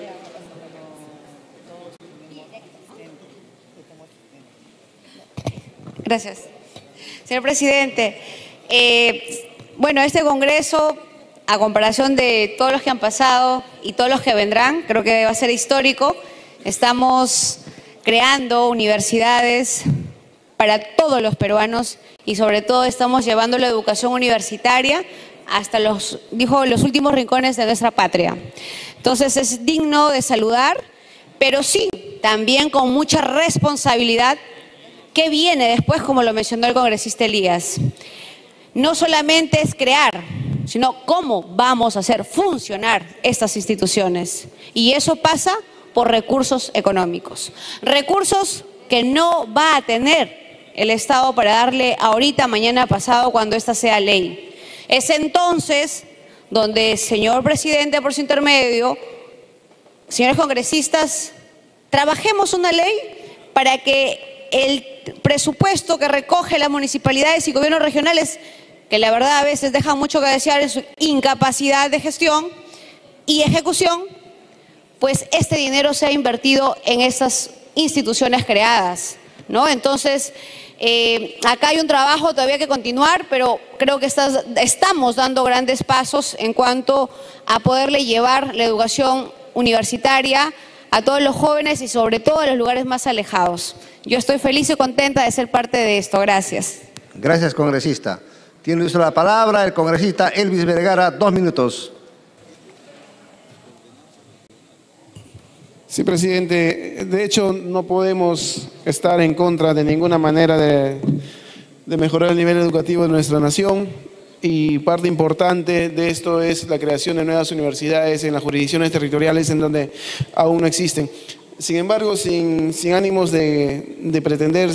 Gracias. Señor presidente, bueno, este Congreso, a comparación de todos los que han pasado y todos los que vendrán, creo que va a ser histórico. Estamos creando universidades para todos los peruanos y sobre todo estamos llevando la educación universitaria hasta los últimos rincones de nuestra patria. Entonces es digno de saludar, pero sí, también con mucha responsabilidad. ¿Qué viene después, como lo mencionó el congresista Elías? No solamente es crear, sino cómo vamos a hacer funcionar estas instituciones. Y eso pasa por recursos económicos. Recursos que no va a tener el Estado para darle ahorita, mañana, pasado, cuando esta sea ley. Es entonces donde, señor presidente, por su intermedio, señores congresistas, trabajemos una ley para que el presupuesto que recoge las municipalidades y gobiernos regionales, que la verdad a veces dejan mucho que desear en su incapacidad de gestión y ejecución, pues este dinero sea invertido en estas instituciones creadas, ¿no? Entonces, acá hay un trabajo todavía que continuar, pero creo que estamos dando grandes pasos en cuanto a poderle llevar la educación universitaria a todos los jóvenes y sobre todo a los lugares más alejados. Yo estoy feliz y contenta de ser parte de esto. Gracias. Gracias, congresista. Tiene uso la palabra el congresista Elvis Vergara. 2 minutos. Sí, presidente. De hecho, no podemos estar en contra de ninguna manera de mejorar el nivel educativo de nuestra nación. Y parte importante de esto es la creación de nuevas universidades en las jurisdicciones territoriales en donde aún no existen. Sin embargo, sin ánimos de pretender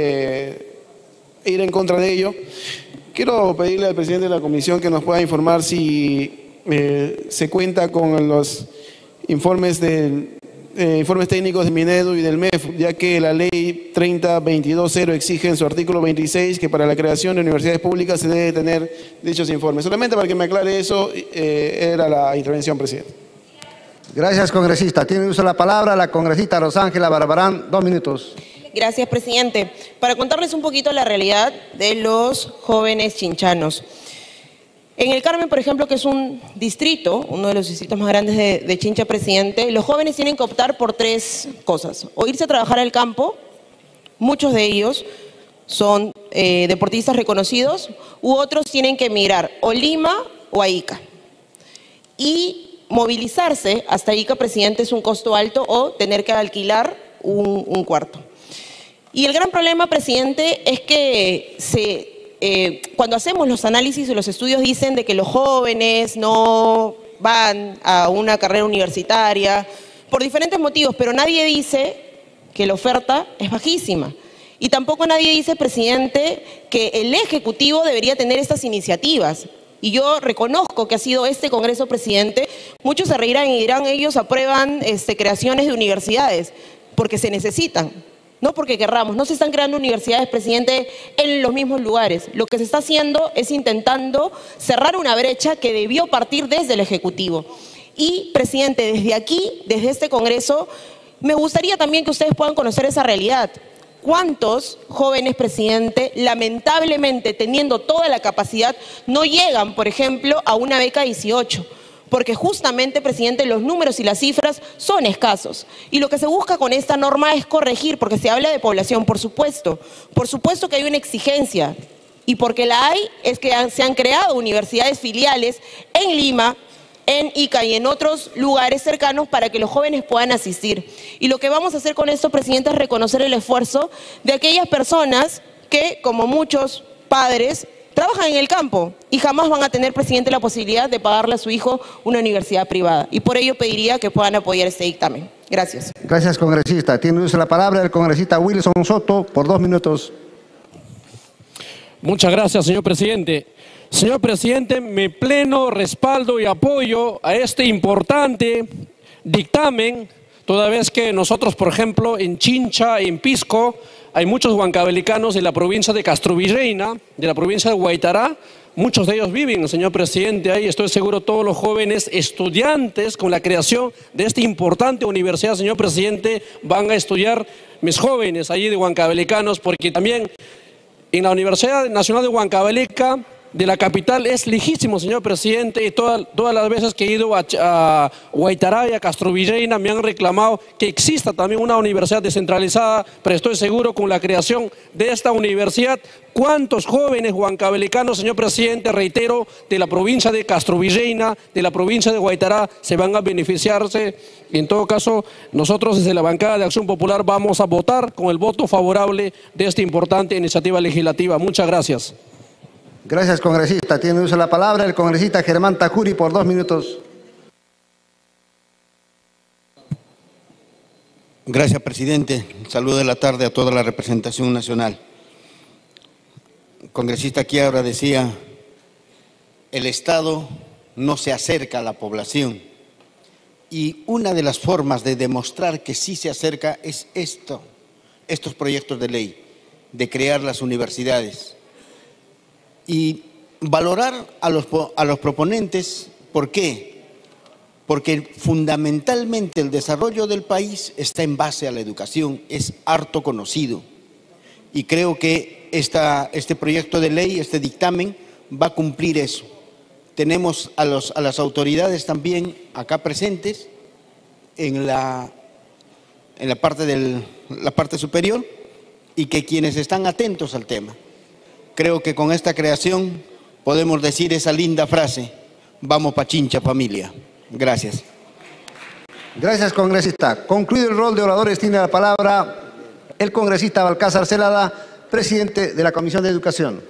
ir en contra de ello, quiero pedirle al presidente de la comisión que nos pueda informar si se cuenta con los informes técnicos del Minedu y del MEF, ya que la ley 30.22.0 exige en su artículo 26 que para la creación de universidades públicas se debe tener dichos informes. Solamente para que me aclare eso, era la intervención, presidente. Gracias, congresista. Tiene uso la palabra la congresista Rosángela Barbarán. 2 minutos. Gracias, presidente. Para contarles un poquito la realidad de los jóvenes chinchanos. En el Carmen, por ejemplo, que es un distrito, uno de los distritos más grandes de Chincha, presidente, los jóvenes tienen que optar por 3 cosas. O irse a trabajar al campo, muchos de ellos son deportistas reconocidos, u otros tienen que emigrar o Lima o a Ica. Y movilizarse hasta Ica, presidente, es un costo alto o tener que alquilar un cuarto. Y el gran problema, presidente, es que cuando hacemos los análisis y los estudios dicen de que los jóvenes no van a una carrera universitaria por diferentes motivos, pero nadie dice que la oferta es bajísima. Y tampoco nadie dice, presidente, que el Ejecutivo debería tener estas iniciativas. Y yo reconozco que ha sido este Congreso, presidente, muchos se reirán y dirán, ellos aprueban creaciones de universidades, porque se necesitan. No porque querramos, no se están creando universidades, presidente, en los mismos lugares. Lo que se está haciendo es intentando cerrar una brecha que debió partir desde el Ejecutivo. Y, presidente, desde aquí, desde este Congreso, me gustaría también que ustedes puedan conocer esa realidad. ¿Cuántos jóvenes, presidente, lamentablemente, teniendo toda la capacidad, no llegan, por ejemplo, a una beca 18? Porque justamente, presidente, los números y las cifras son escasos. Y lo que se busca con esta norma es corregir, porque se habla de población, por supuesto que hay una exigencia. Y porque la hay, es que se han creado universidades filiales en Lima, en Ica y en otros lugares cercanos para que los jóvenes puedan asistir. Y lo que vamos a hacer con esto, presidente, es reconocer el esfuerzo de aquellas personas que, como muchos padres, trabajan en el campo y jamás van a tener, presidente, la posibilidad de pagarle a su hijo una universidad privada. Y por ello pediría que puedan apoyar este dictamen. Gracias. Gracias, congresista. Tiene usted la palabra el congresista Wilson Soto por 2 minutos. Muchas gracias, señor presidente. Señor presidente, mi pleno respaldo y apoyo a este importante dictamen, toda vez que nosotros, por ejemplo, en Chincha, en Pisco, hay muchos huancavelicanos de la provincia de Castrovirreyna, de la provincia de Huaytará. Muchos de ellos viven, señor presidente, ahí estoy seguro todos los jóvenes estudiantes con la creación de esta importante universidad, señor presidente, van a estudiar mis jóvenes allí de huancavelicanos, porque también en la Universidad Nacional de Huancavelica, de la capital, es lejísimo, señor presidente, y todas las veces que he ido a Huaytará y a Castrovirreyna me han reclamado que exista también una universidad descentralizada, pero estoy seguro con la creación de esta universidad, cuántos jóvenes huancavelicanos, señor presidente, reitero, de la provincia de Castrovirreyna, de la provincia de Huaytará, se van a beneficiarse. Y en todo caso, nosotros desde la bancada de Acción Popular vamos a votar con el voto favorable de esta importante iniciativa legislativa. Muchas gracias. Gracias, congresista. Tiene usted la palabra el congresista Germán Tajuri por 2 minutos. Gracias, presidente. Saludo de la tarde a toda la representación nacional. El congresista Quiabra decía, el Estado no se acerca a la población. Y una de las formas de demostrar que sí se acerca es estos proyectos de ley, de crear las universidades. Y valorar a los proponentes, ¿por qué? Porque fundamentalmente el desarrollo del país está en base a la educación, es harto conocido. Y creo que este proyecto de ley, este dictamen, va a cumplir eso. Tenemos a las autoridades también acá presentes en la parte superior y que quienes están atentos al tema. Creo que con esta creación podemos decir esa linda frase, vamos pa' Chincha, familia. Gracias. Gracias, congresista. Concluido el rol de oradores, tiene la palabra el congresista Balcázar Zelada, presidente de la Comisión de Educación.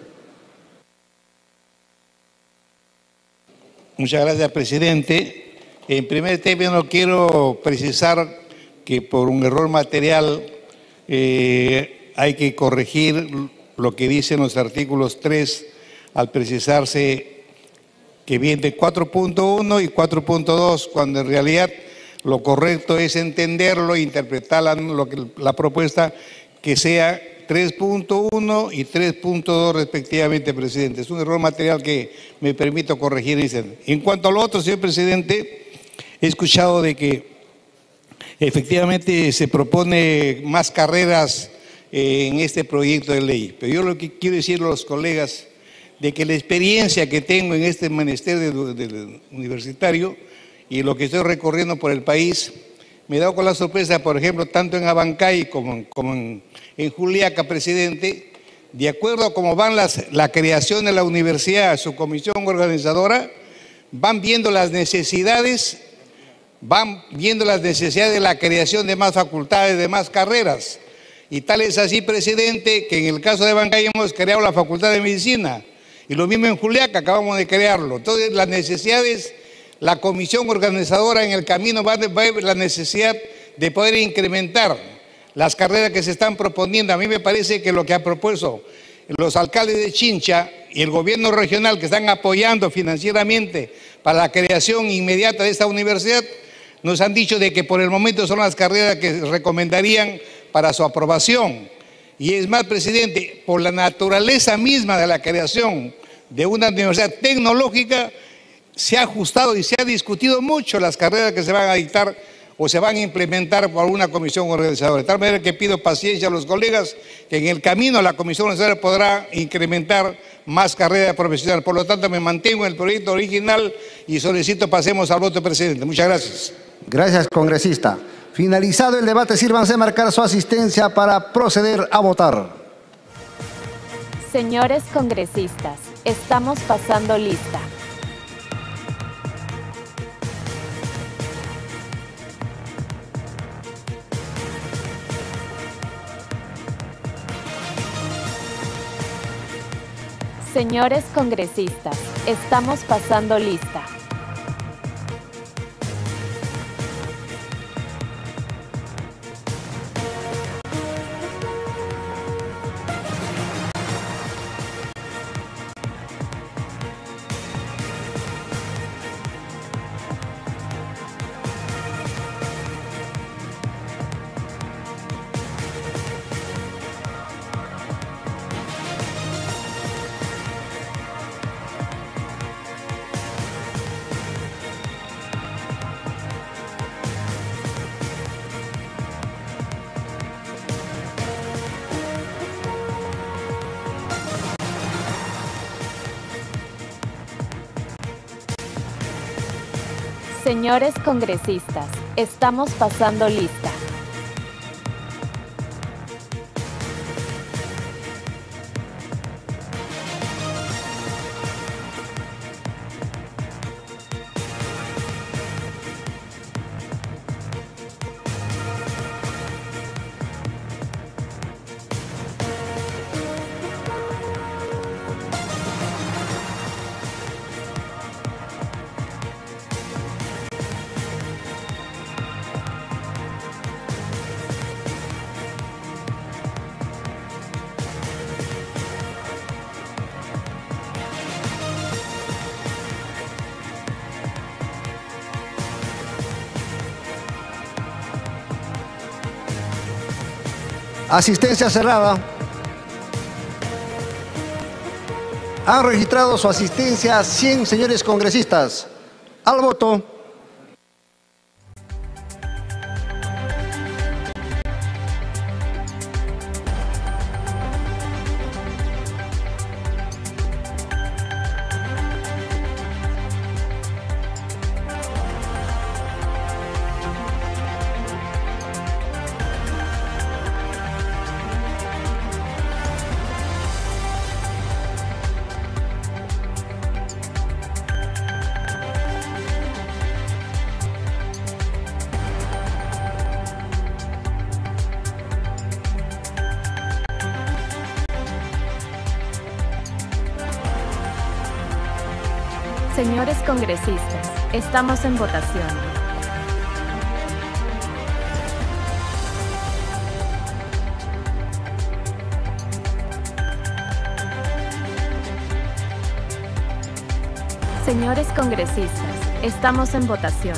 Muchas gracias, presidente. En primer término, quiero precisar que por un error material hay que corregir lo que dicen los artículos 3 al precisarse que viene 4.1 y 4.2, cuando en realidad lo correcto es entenderlo e interpretar la propuesta que sea 3.1 y 3.2 respectivamente, presidente. Es un error material que me permito corregir. En cuanto a lo otro, señor presidente, he escuchado de que efectivamente se propone más carreras en este proyecto de ley. Pero yo lo que quiero decirle a los colegas de que la experiencia que tengo en este menester universitario y lo que estoy recorriendo por el país, me he dado con la sorpresa, por ejemplo, tanto en Abancay como en Juliaca, presidente, de acuerdo a cómo van la creación de la universidad, su comisión organizadora, van viendo las necesidades de la creación de más facultades, de más carreras. Y tal es así, presidente, que en el caso de Abancay hemos creado la Facultad de Medicina. Y lo mismo en Juliaca, acabamos de crearlo. Entonces, las necesidades, la comisión organizadora en el camino va a ver la necesidad de poder incrementar las carreras que se están proponiendo. A mí me parece que lo que ha propuesto los alcaldes de Chincha y el gobierno regional que están apoyando financieramente para la creación inmediata de esta universidad, nos han dicho de que por el momento son las carreras que recomendarían para su aprobación. Y es más, presidente, por la naturaleza misma de la creación de una universidad tecnológica, se ha ajustado y se ha discutido mucho las carreras que se van a dictar o se van a implementar por una comisión organizadora. De tal manera que pido paciencia a los colegas, que en el camino la comisión organizadora podrá incrementar más carreras profesionales. Por lo tanto, me mantengo en el proyecto original y solicito pasemos al voto, presidente. Muchas gracias. Gracias, congresista. Finalizado el debate, sírvanse a marcar su asistencia para proceder a votar. Señores congresistas, estamos pasando lista. Señores congresistas, estamos pasando lista. Señores congresistas, estamos pasando lista. Asistencia cerrada. Han registrado su asistencia 100 señores congresistas. Al voto. Señores congresistas, estamos en votación. Señores congresistas, estamos en votación.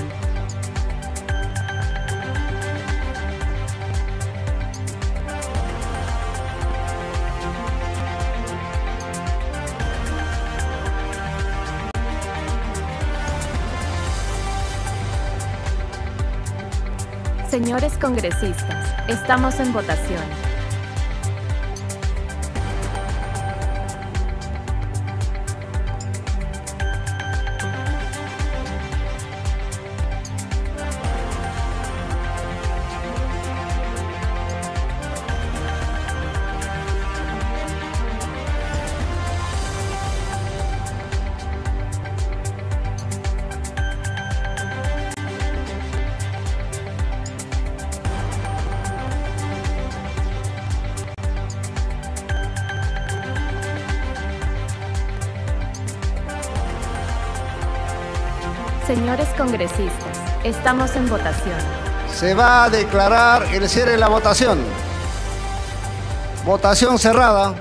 Señores congresistas, estamos en votación. Señores congresistas, estamos en votación. Se va a declarar el cierre de la votación. Votación cerrada.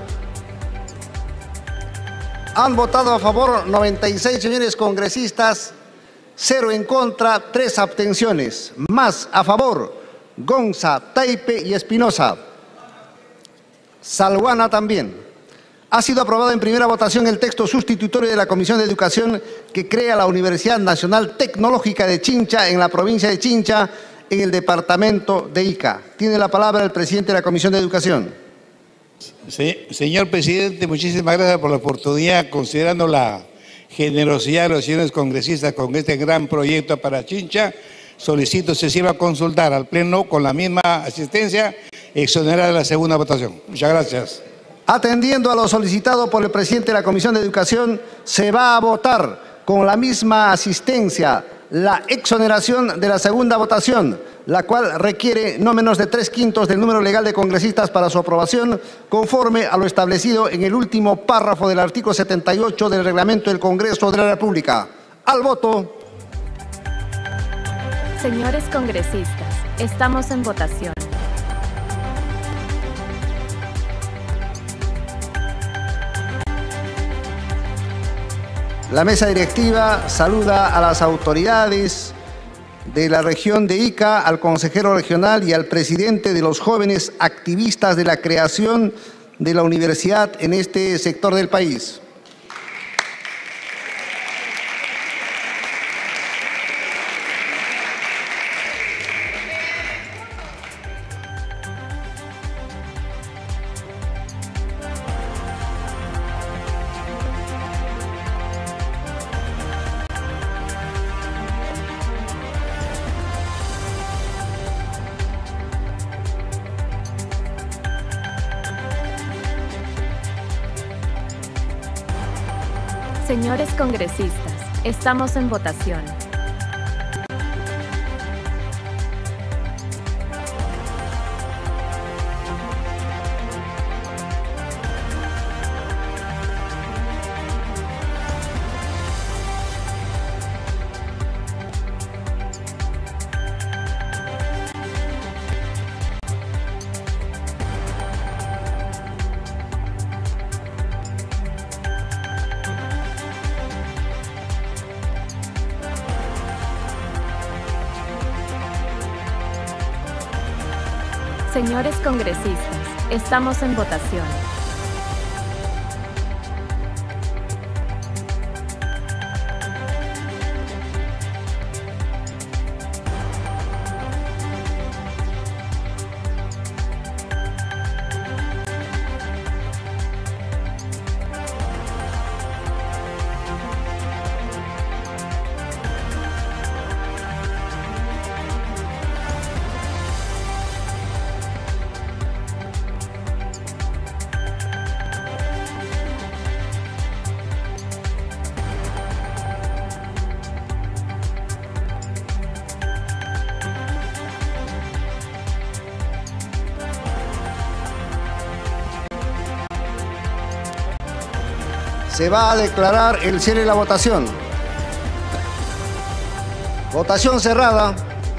Han votado a favor 96 señores congresistas, 0 en contra, 3 abstenciones. Más a favor, Gonza, Taipe y Espinosa. Salguana también. Ha sido aprobado en primera votación el texto sustitutorio de la Comisión de Educación que crea la Universidad Nacional Tecnológica de Chincha en la provincia de Chincha, en el departamento de Ica. Tiene la palabra el presidente de la Comisión de Educación. Sí, señor presidente, muchísimas gracias por la oportunidad, considerando la generosidad de los señores congresistas con este gran proyecto para Chincha. Solicito se sirva a consultar al Pleno con la misma asistencia, exonerar de la segunda votación. Muchas gracias. Atendiendo a lo solicitado por el presidente de la Comisión de Educación, se va a votar con la misma asistencia la exoneración de la segunda votación. la cual requiere no menos de 3/5 del número legal de congresistas para su aprobación, conforme a lo establecido en el último párrafo del artículo 78 del Reglamento del Congreso de la República. Al voto. Señores congresistas, estamos en votación. La mesa directiva saluda a las autoridades de la región de Ica, al consejero regional y al presidente de los jóvenes activistas de la creación de la universidad en este sector del país. Señores congresistas, estamos en votación. Señores congresistas, estamos en votación. Se va a declarar el cierre de la votación. Votación cerrada.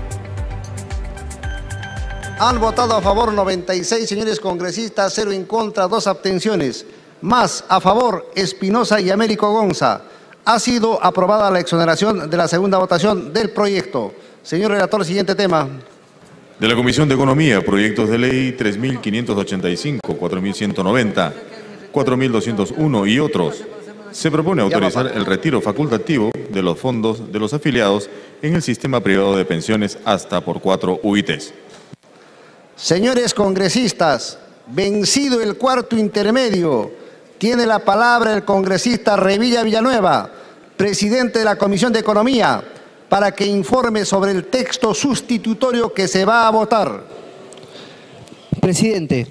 Han votado a favor 96 señores congresistas, 0 en contra, 2 abstenciones. Más a favor Espinosa y Américo Gonza. Ha sido aprobada la exoneración de la segunda votación del proyecto. Señor relator, siguiente tema. De la Comisión de Economía, proyectos de ley 3.585, 4.190, 4.201 y otros. Se propone autorizar el retiro facultativo de los fondos de los afiliados en el sistema privado de pensiones hasta por 4 UITs. Señores congresistas, vencido el cuarto intermedio, tiene la palabra el congresista Revilla Villanueva, presidente de la Comisión de Economía, para que informe sobre el texto sustitutorio que se va a votar. Presidente,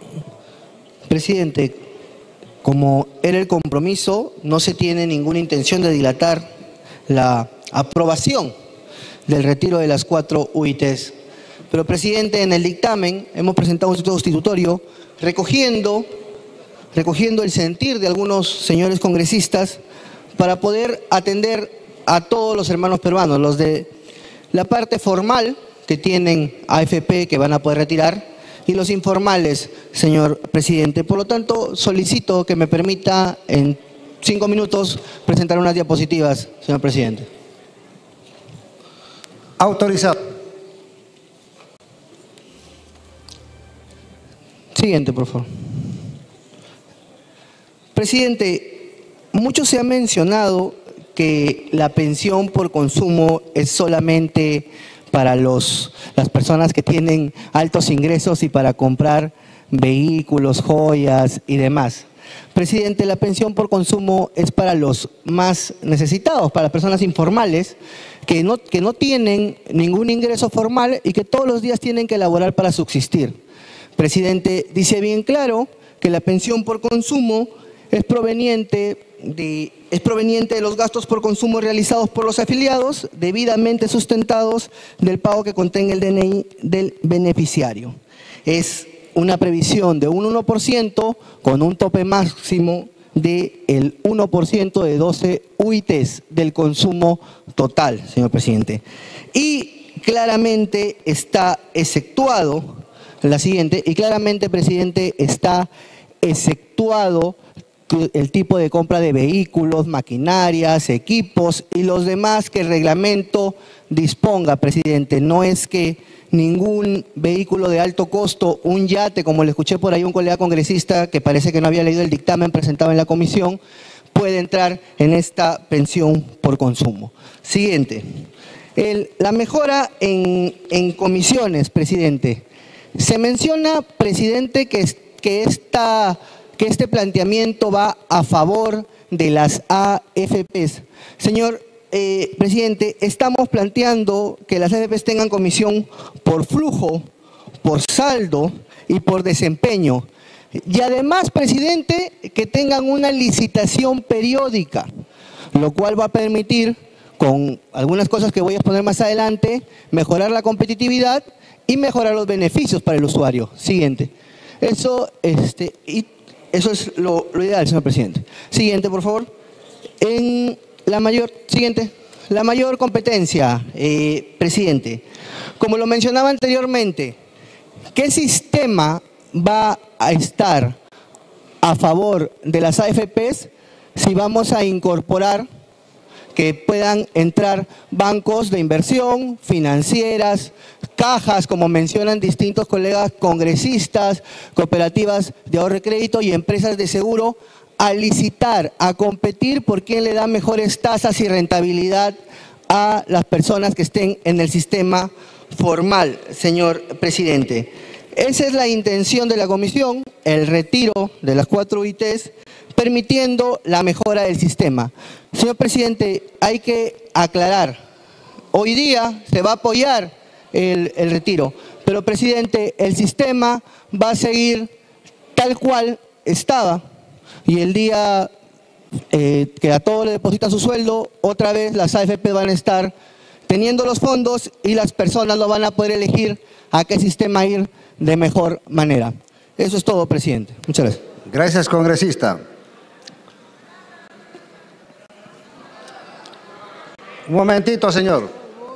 como era el compromiso, no se tiene ninguna intención de dilatar la aprobación del retiro de las 4 UITs. Pero, presidente, en el dictamen hemos presentado un texto sustitutorio recogiendo el sentir de algunos señores congresistas para poder atender a todos los hermanos peruanos, los de la parte formal que tienen AFP que van a poder retirar y los informales, señor presidente. Por lo tanto, solicito que me permita en 5 minutos presentar unas diapositivas, señor presidente. Autorizado. Siguiente, por favor. Presidente, mucho se ha mencionado que la pensión por consumo es solamente para las personas que tienen altos ingresos y para comprar vehículos, joyas y demás. Presidente, la pensión por consumo es para los más necesitados, para las personas informales que no tienen ningún ingreso formal y que todos los días tienen que elaborar para subsistir. Presidente, dice bien claro que la pensión por consumo es proveniente de los gastos por consumo realizados por los afiliados, debidamente sustentados del pago que contenga el DNI del beneficiario. Es una previsión de un 1% con un tope máximo del 1% de 12 UITs del consumo total, señor presidente. Y claramente está exceptuado, la siguiente, y claramente, presidente, está exceptuado el tipo de compra de vehículos, maquinarias, equipos y los demás que el reglamento disponga, presidente. No es que ningún vehículo de alto costo, un yate, como le escuché por ahí un colega congresista que parece que no había leído el dictamen presentado en la comisión, puede entrar en esta pensión por consumo. Siguiente. La mejora en comisiones, presidente. Se menciona, presidente, que este planteamiento va a favor de las AFPs. Señor presidente, estamos planteando que las AFPs tengan comisión por flujo, por saldo y por desempeño. Y además, presidente, que tengan una licitación periódica, lo cual va a permitir, con algunas cosas que voy a exponer más adelante, mejorar la competitividad y mejorar los beneficios para el usuario. Siguiente. Eso es lo ideal, señor presidente. Siguiente, por favor. La mayor competencia, presidente. Como lo mencionaba anteriormente, ¿qué sistema va a estar a favor de las AFPs si vamos a incorporar que puedan entrar bancos de inversión, financieras, cajas, como mencionan distintos colegas congresistas, cooperativas de ahorro y crédito y empresas de seguro, a licitar, a competir por quién le da mejores tasas y rentabilidad a las personas que estén en el sistema formal, señor presidente? Esa es la intención de la comisión, el retiro de las 4 UITs, permitiendo la mejora del sistema. Señor presidente, hay que aclarar, hoy día se va a apoyar el retiro, pero presidente, el sistema va a seguir tal cual estaba y el día que a todos le depositan su sueldo, otra vez las AFP van a estar teniendo los fondos y las personas no van a poder elegir a qué sistema ir de mejor manera. Eso es todo, presidente. Muchas gracias. Gracias, congresista. Un momentito, señor.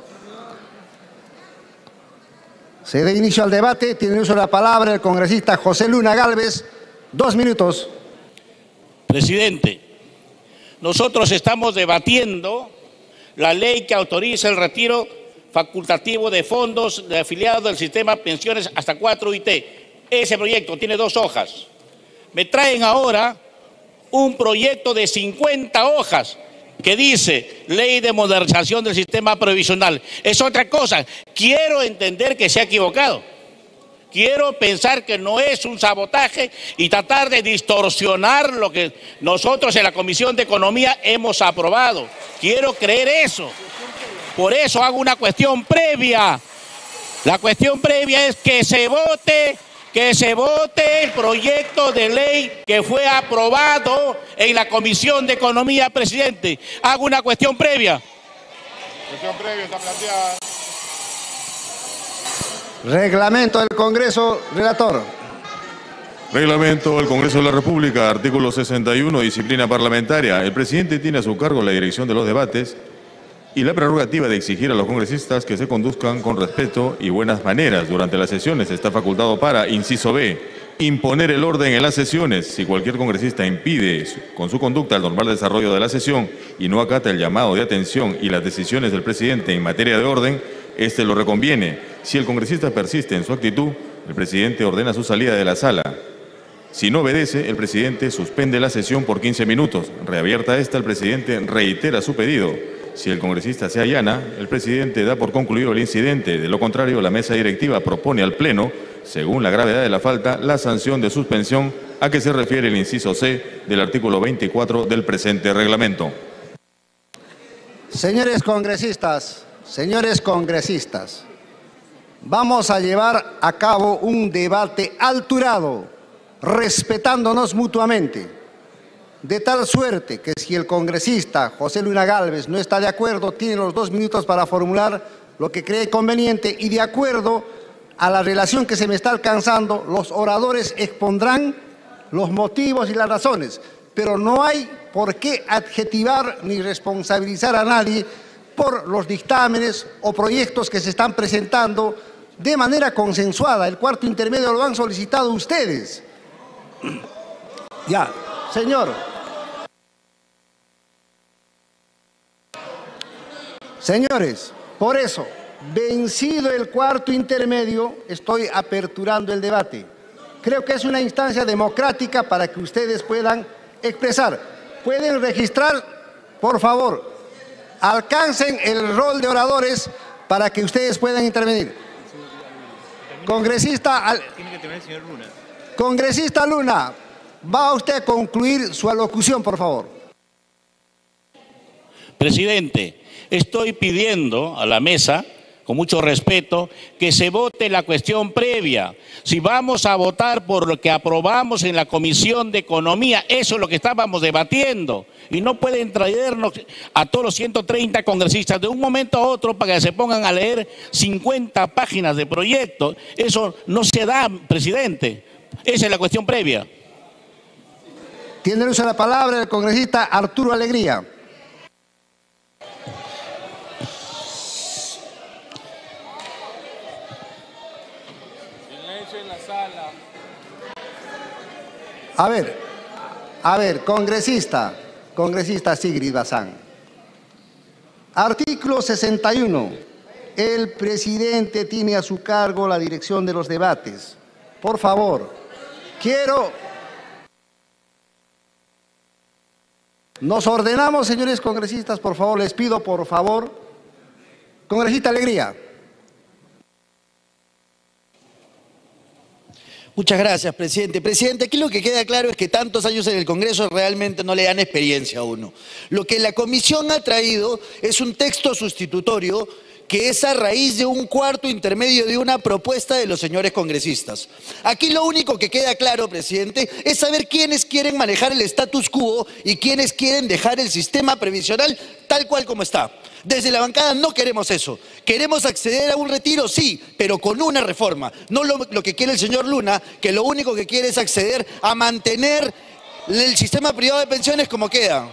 Se da inicio al debate. Tiene uso de la palabra el congresista José Luna Gálvez. 2 minutos. Presidente, nosotros estamos debatiendo la ley que autoriza el retiro facultativo de fondos de afiliados del sistema pensiones hasta 4 UIT. Ese proyecto tiene 2 hojas. Me traen ahora un proyecto de 50 hojas que dice Ley de Modernización del Sistema Previsional. Es otra cosa. Quiero entender que se ha equivocado. Quiero pensar que no es un sabotaje y tratar de distorsionar lo que nosotros en la Comisión de Economía hemos aprobado. Quiero creer eso. Por eso hago una cuestión previa. La cuestión previa es que se vote el proyecto de ley que fue aprobado en la Comisión de Economía, presidente. Hago una cuestión previa. Cuestión previa está planteada. Reglamento del Congreso, relator. Reglamento del Congreso de la República, artículo 61, disciplina parlamentaria. El presidente tiene a su cargo la dirección de los debates y la prerrogativa de exigir a los congresistas que se conduzcan con respeto y buenas maneras. Durante las sesiones está facultado para, inciso B, imponer el orden en las sesiones. Si cualquier congresista impide con su conducta el normal desarrollo de la sesión y no acata el llamado de atención y las decisiones del presidente en materia de orden, este lo reconviene. Si el congresista persiste en su actitud, el presidente ordena su salida de la sala. Si no obedece, el presidente suspende la sesión por 15 minutos. Reabierta esta, el presidente reitera su pedido. Si el congresista se allana, el presidente da por concluido el incidente. De lo contrario, la mesa directiva propone al Pleno, según la gravedad de la falta, la sanción de suspensión a que se refiere el inciso C del artículo 24 del presente reglamento. Señores congresistas, vamos a llevar a cabo un debate alturado, respetándonos mutuamente. de tal suerte que si el congresista José Luna Gálvez no está de acuerdo, tiene los 2 minutos para formular lo que cree conveniente y de acuerdo a la relación que se me está alcanzando, los oradores expondrán los motivos y las razones, pero no hay por qué adjetivar ni responsabilizar a nadie por los dictámenes o proyectos que se están presentando de manera consensuada. El cuarto intermedio lo han solicitado ustedes. Ya, señor. Señores, por eso, vencido el cuarto intermedio, estoy aperturando el debate. Creo que es una instancia democrática para que ustedes puedan expresar. Pueden registrar, por favor, alcancen el rol de oradores para que ustedes puedan intervenir. Congresista Luna, va usted a concluir su alocución, por favor. Presidente, estoy pidiendo a la mesa, con mucho respeto, que se vote la cuestión previa. Si vamos a votar por lo que aprobamos en la Comisión de Economía, eso es lo que estábamos debatiendo. Y no pueden traernos a todos los 130 congresistas de un momento a otro para que se pongan a leer 50 páginas de proyecto. Eso no se da, presidente. Esa es la cuestión previa. Tiene el uso de la palabra el congresista Arturo Alegría. A ver, congresista Sigrid Bazán. Artículo 61. El presidente tiene a su cargo la dirección de los debates. Por favor, Nos ordenamos, señores congresistas, por favor, les pido, por favor. Congresista Alegría. Muchas gracias, presidente. Presidente, aquí lo que queda claro es que tantos años en el Congreso realmente no le dan experiencia a uno. Lo que la comisión ha traído es un texto sustitutorio que es a raíz de un cuarto intermedio de una propuesta de los señores congresistas. Aquí lo único que queda claro, presidente, es saber quiénes quieren manejar el status quo y quiénes quieren dejar el sistema previsional tal cual como está. Desde la bancada no queremos eso. Queremos acceder a un retiro, sí, pero con una reforma. No lo que quiere el señor Luna, que lo único que quiere es acceder a mantener el sistema privado de pensiones como queda.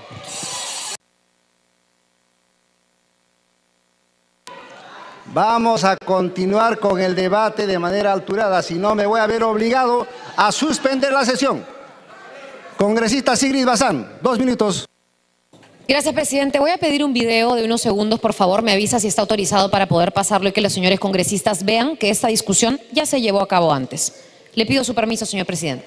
Vamos a continuar con el debate de manera alturada, si no me voy a ver obligado a suspender la sesión. Congresista Sigrid Bazán, 2 minutos. Gracias, presidente. Voy a pedir un video de unos segundos, por favor. Me avisa si está autorizado para poder pasarlo y que los señores congresistas vean que esta discusión ya se llevó a cabo antes. Le pido su permiso, señor presidente.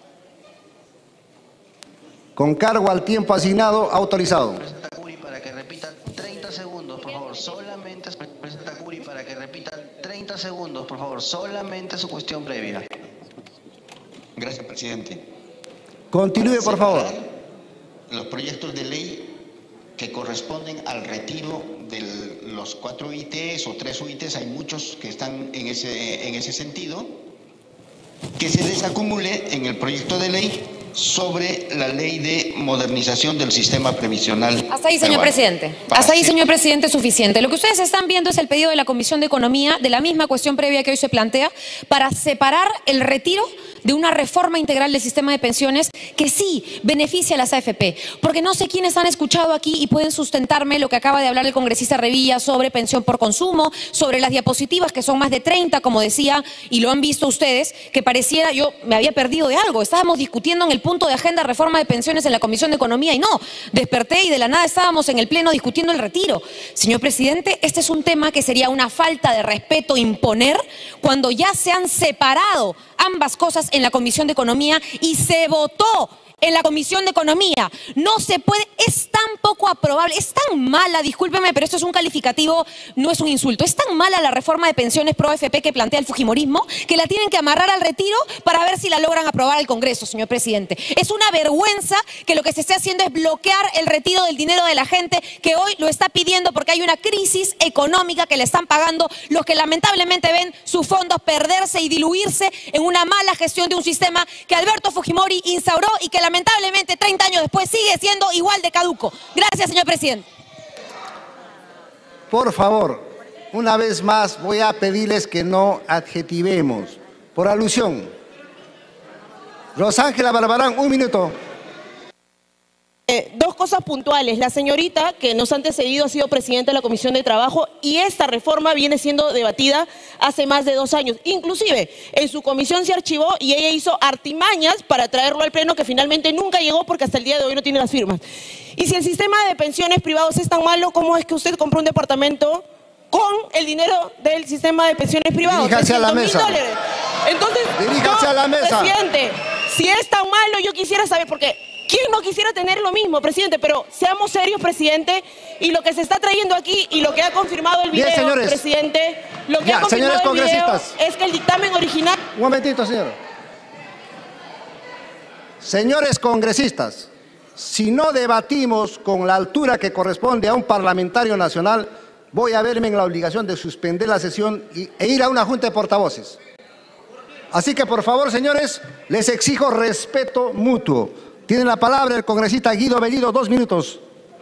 Con cargo al tiempo asignado, autorizado. Para que repita 30 segundos, por favor. Solamente, presidenta Curi, para que repita 30 segundos, por favor. Solamente su cuestión previa. Gracias, presidente. Continúe, por favor. Los proyectos de ley que corresponden al retiro de los 4 UITs o 3 UITs, hay muchos que están en ese sentido, que se desacumule en el proyecto de ley sobre la ley de modernización del sistema previsional. Hasta ahí, señor presidente. Hasta ahí, señor presidente, es suficiente. Lo que ustedes están viendo es el pedido de la Comisión de Economía, de la misma cuestión previa que hoy se plantea, para separar el retiro de una reforma integral del sistema de pensiones que sí beneficia a las AFP. Porque no sé quiénes han escuchado aquí y pueden sustentarme lo que acaba de hablar el congresista Revilla sobre pensión por consumo, sobre las diapositivas, que son más de 30, como decía, y lo han visto ustedes, que pareciera yo me había perdido de algo. Estábamos discutiendo en el punto de agenda reforma de pensiones en la Comisión de Economía y no, desperté y de la nada estábamos en el Pleno discutiendo el retiro. Señor presidente, este es un tema que sería una falta de respeto imponer cuando ya se han separado ambas cosas en la Comisión de Economía y se votó en la Comisión de Economía. No se puede, es tan poco aprobable, es tan mala, discúlpeme, pero esto es un calificativo, no es un insulto, es tan mala la reforma de pensiones pro AFP que plantea el fujimorismo que la tienen que amarrar al retiro para ver si la logran aprobar al Congreso, señor presidente. Es una vergüenza que lo que se esté haciendo es bloquear el retiro del dinero de la gente que hoy lo está pidiendo porque hay una crisis económica que le están pagando los que lamentablemente ven sus fondos perderse y diluirse en una mala gestión implementación de un sistema que Alberto Fujimori instauró y que lamentablemente 30 años después sigue siendo igual de caduco. Gracias, señor presidente. Por favor, una vez más voy a pedirles que no adjetivemos. Por alusión. Rosángela Barbarán, 1 minuto. Dos cosas puntuales. La señorita que nos ha antecedido ha sido presidenta de la Comisión de Trabajo y esta reforma viene siendo debatida hace más de 2 años. Inclusive, en su comisión se archivó y ella hizo artimañas para traerlo al Pleno que finalmente nunca llegó porque hasta el día de hoy no tiene las firmas. Y si el sistema de pensiones privados es tan malo, ¿cómo es que usted compró un departamento con el dinero del sistema de pensiones privados? Diríjase a la mesa. $300.000. Entonces, Diríjase a la mesa. Presidente, si es tan malo, yo quisiera saber, porque ¿quién no quisiera tener lo mismo, presidente? Pero seamos serios, presidente, y lo que se está trayendo aquí y lo que ha confirmado el video, Bien, señores. presidente, lo que Ya, ha confirmado señores el video congresistas. es que el dictamen original... Un momentito, señor. Señores congresistas, si no debatimos con la altura que corresponde a un parlamentario nacional, voy a verme en la obligación de suspender la sesión e ir a una junta de portavoces. Así que, por favor, señores, les exijo respeto mutuo. Tiene la palabra el congresista Guido Bellido, 2 minutos.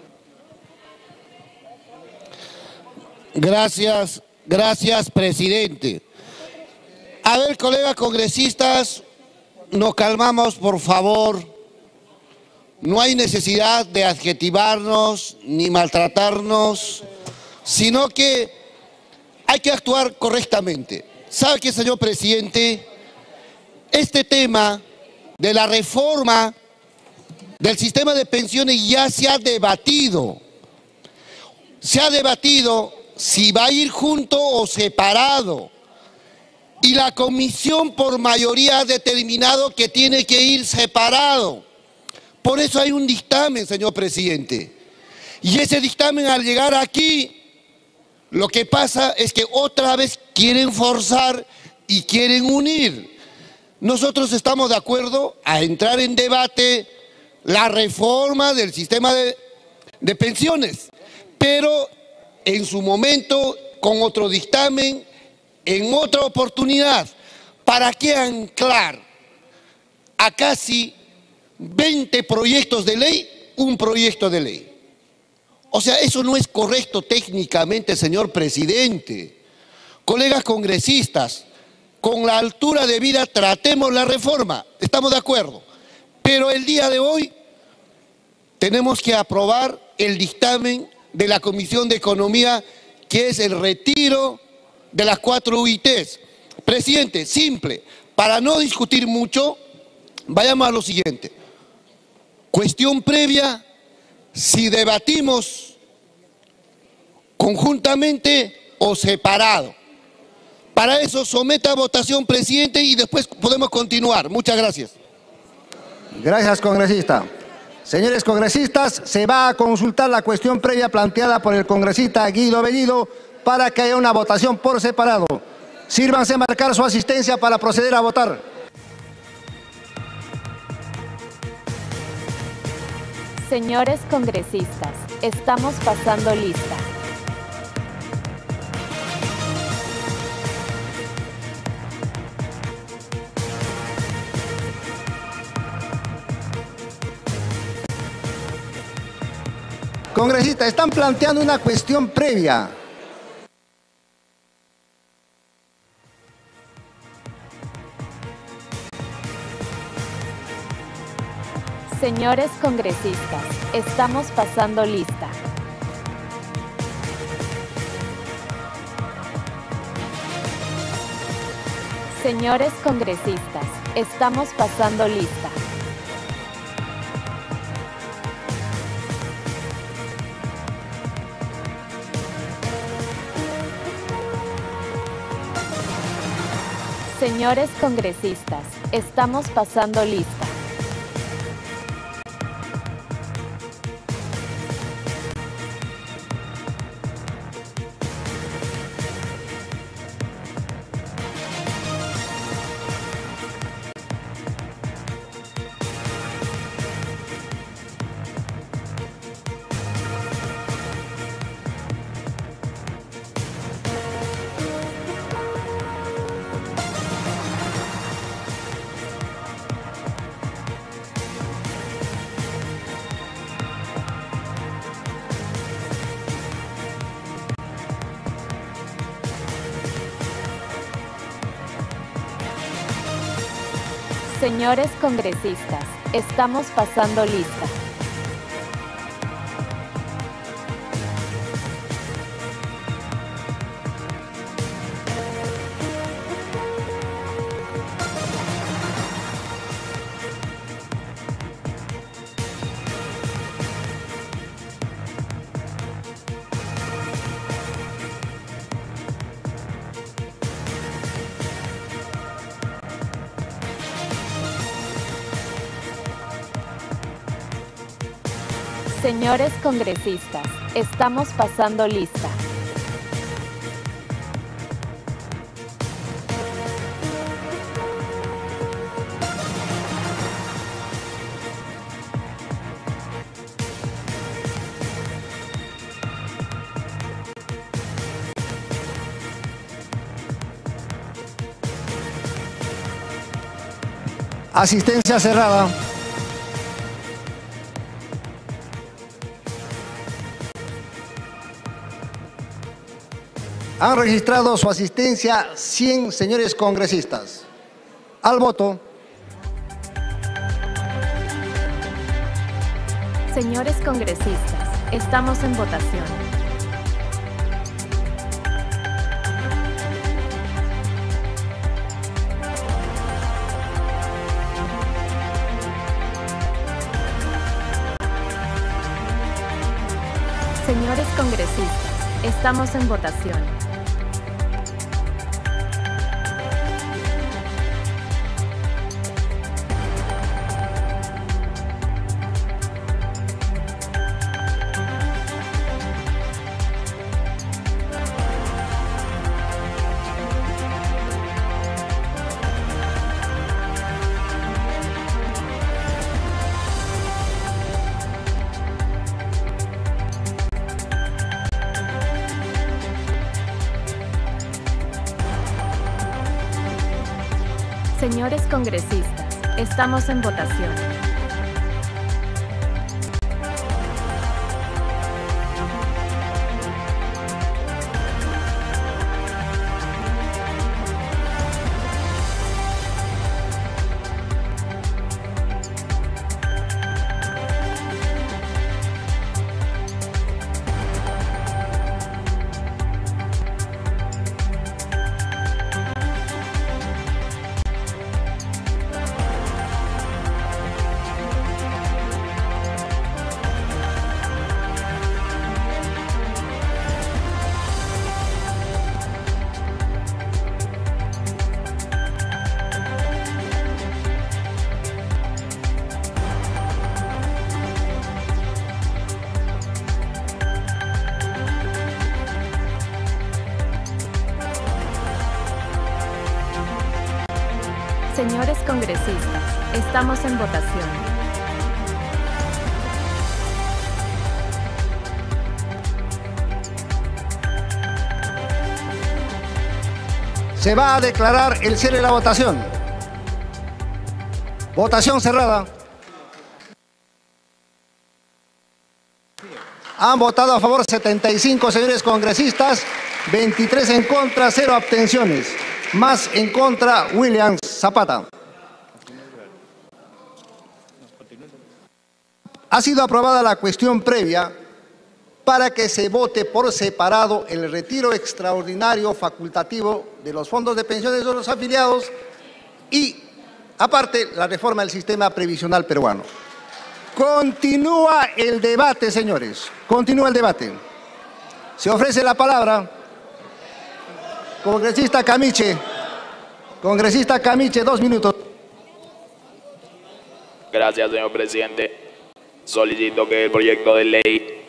Gracias, presidente. A ver, colegas congresistas, nos calmamos, por favor. No hay necesidad de adjetivarnos ni maltratarnos, sino que hay que actuar correctamente. ¿Sabe qué, señor presidente? Este tema de la reforma del sistema de pensiones ya se ha debatido. Se ha debatido si va a ir junto o separado. Y la comisión por mayoría ha determinado que tiene que ir separado. Por eso hay un dictamen, señor presidente. Y ese dictamen, al llegar aquí, lo que pasa es que otra vez quieren forzar y quieren unir. Nosotros estamos de acuerdo a entrar en debate la reforma del sistema de pensiones, pero en su momento, con otro dictamen, en otra oportunidad. ¿Para qué anclar a casi 20 proyectos de ley un proyecto de ley? O sea, eso no es correcto técnicamente, señor presidente. Colegas congresistas, con la altura de vida tratemos la reforma, estamos de acuerdo. Pero el día de hoy tenemos que aprobar el dictamen de la Comisión de Economía, que es el retiro de las 4 UITs. Presidente, simple, para no discutir mucho, vayamos a lo siguiente. Cuestión previa, si debatimos conjuntamente o separado. Para eso someta a votación, presidente, y después podemos continuar. Muchas gracias. Gracias, congresista. Señores congresistas, se va a consultar la cuestión previa planteada por el congresista Guido Bellido para que haya una votación por separado. Sírvanse a marcar su asistencia para proceder a votar. Señores congresistas, estamos pasando lista. Congresistas, están planteando una cuestión previa. Señores congresistas, estamos pasando lista. Señores congresistas, estamos pasando lista. Señores congresistas, estamos pasando lista. Señores congresistas, estamos pasando lista. Señores congresistas, estamos pasando lista. Asistencia cerrada. Han registrado su asistencia 100 señores congresistas. Al voto. Señores congresistas, estamos en votación. Señores congresistas, estamos en votación. Señores congresistas, estamos en votación. Señores congresistas, estamos en votación. Se va a declarar el cierre de la votación. Votación cerrada. Han votado a favor 75 señores congresistas, 23 en contra, 0 abstenciones. Más en contra, William Zapata. Ha sido aprobada la cuestión previa para que se vote por separado el retiro extraordinario facultativo de los fondos de pensiones de los afiliados y, aparte, la reforma del sistema previsional peruano. Continúa el debate, señores. Continúa el debate. Se ofrece la palabra. Congresista Camiche. Congresista Camiche, 2 minutos. Gracias, señor presidente. Solicito que el proyecto de ley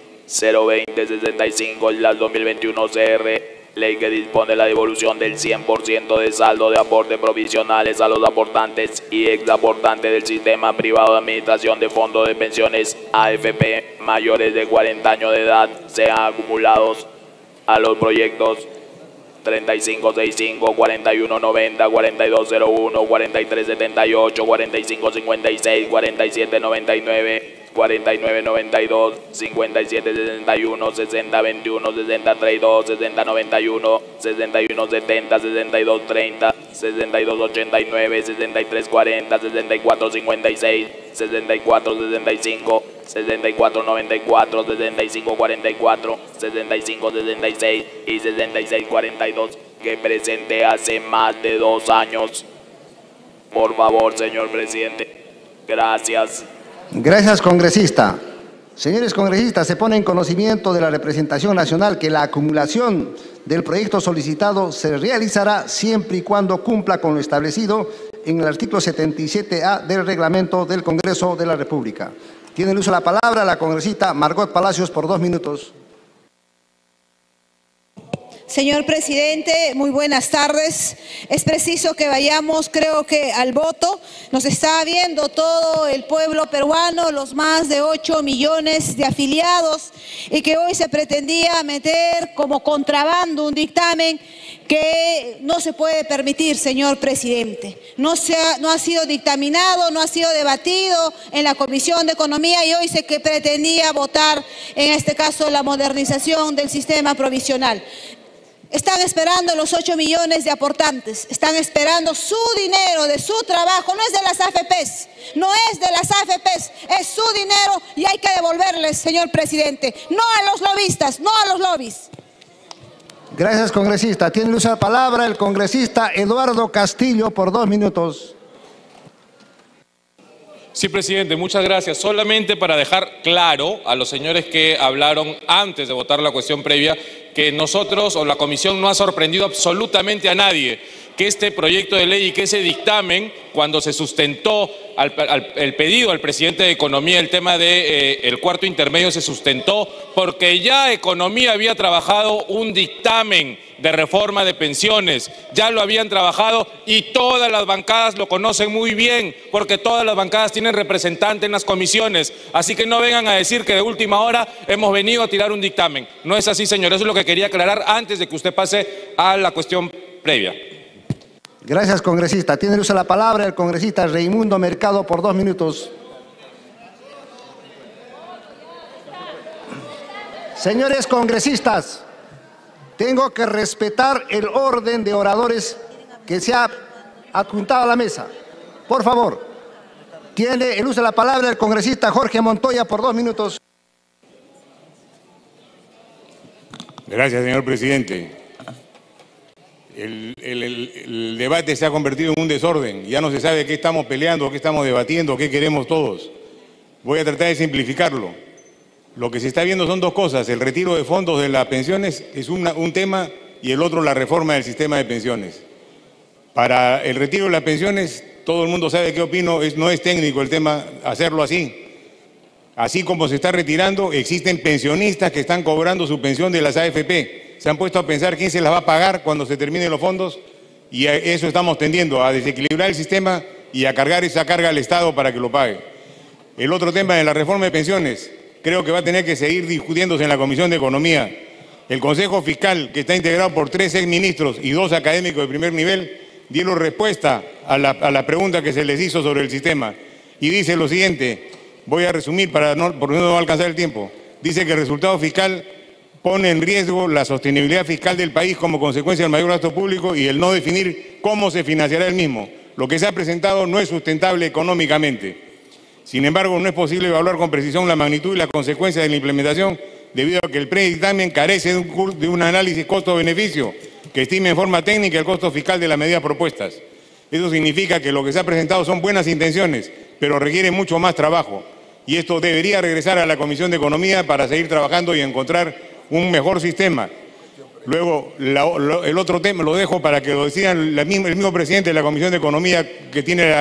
02065/2021 CR, ley que dispone la devolución del 100% de saldo de aportes provisionales a los aportantes y exaportantes del sistema privado de administración de fondos de pensiones AFP mayores de 40 años de edad, sean acumulados a los proyectos 3565, 4190, 4201, 4378, 4556, 4799, 49-92, 57-61, 60-21, 60-32, 60-91, 61-70, 62-30, 62-89, 63-40, 64-56, 64-65, 64-94, 65-44, 65-66 y 66-42, que presenté hace más de 2 años. Por favor, señor presidente. Gracias. Gracias, congresista. Señores congresistas, se pone en conocimiento de la representación nacional que la acumulación del proyecto solicitado se realizará siempre y cuando cumpla con lo establecido en el artículo 77A del reglamento del Congreso de la República. Tiene el uso de la palabra la congresista Margot Palacios por 2 minutos. Señor presidente, muy buenas tardes. Es preciso que vayamos, creo que al voto. Nos está viendo todo el pueblo peruano, los más de 8 millones de afiliados, y que hoy se pretendía meter como contrabando un dictamen que no se puede permitir, señor presidente. No ha sido dictaminado, no ha sido debatido en la Comisión de Economía y hoy se pretendía votar, en este caso, la modernización del sistema provisional. Están esperando los 8 millones de aportantes, están esperando su dinero de su trabajo, no es de las AFPs, no es de las AFPs, es su dinero y hay que devolverles, señor presidente, no a los lobistas, no a los lobbies. Gracias, congresista. Tiene el uso de la palabra el congresista Eduardo Castillo por 2 minutos. Sí, presidente, muchas gracias. Solamente para dejar claro a los señores que hablaron antes de votar la cuestión previa, que nosotros o la comisión no ha sorprendido absolutamente a nadie, que este proyecto de ley y que ese dictamen, cuando se sustentó el pedido al presidente de Economía, el tema del cuarto intermedio se sustentó porque ya Economía había trabajado un dictamen de reforma de pensiones, ya lo habían trabajado y todas las bancadas lo conocen muy bien, porque todas las bancadas tienen representante en las comisiones, así que no vengan a decir que de última hora hemos venido a tirar un dictamen. No es así, señor, eso es lo que quería aclarar antes de que usted pase a la cuestión previa. Gracias, congresista. Tiene el uso de la palabra el congresista Raimundo Mercado por 2 minutos. Señores congresistas, tengo que respetar el orden de oradores que se ha adjuntado a la mesa. Por favor, tiene el uso de la palabra el congresista Jorge Montoya por 2 minutos. Gracias, señor presidente. El debate se ha convertido en un desorden. Ya no se sabe qué estamos peleando, qué estamos debatiendo, qué queremos todos. Voy a tratar de simplificarlo. Lo que se está viendo son 2 cosas. El retiro de fondos de las pensiones es un tema y el otro la reforma del sistema de pensiones. Para el retiro de las pensiones, todo el mundo sabe qué opino, no es técnico el tema hacerlo así. Así como se está retirando, existen pensionistas que están cobrando su pensión de las AFP. Se han puesto a pensar quién se las va a pagar cuando se terminen los fondos y a eso estamos tendiendo, a desequilibrar el sistema y a cargar esa carga al Estado para que lo pague. El otro tema de la reforma de pensiones, creo que va a tener que seguir discutiéndose en la Comisión de Economía. El Consejo Fiscal, que está integrado por 3 exministros y 2 académicos de primer nivel, dieron respuesta a la pregunta que se les hizo sobre el sistema. Y dice lo siguiente, voy a resumir porque no va a alcanzar el tiempo. Dice que el resultado fiscal pone en riesgo la sostenibilidad fiscal del país como consecuencia del mayor gasto público y el no definir cómo se financiará el mismo. Lo que se ha presentado no es sustentable económicamente. Sin embargo, no es posible evaluar con precisión la magnitud y las consecuencias de la implementación debido a que el predictamen carece de un análisis costo-beneficio que estime en forma técnica el costo fiscal de las medidas propuestas. Eso significa que lo que se ha presentado son buenas intenciones, pero requiere mucho más trabajo. Y esto debería regresar a la Comisión de Economía para seguir trabajando y encontrar un mejor sistema. Luego, el otro tema lo dejo para que lo decidan el mismo presidente de la Comisión de Economía que tiene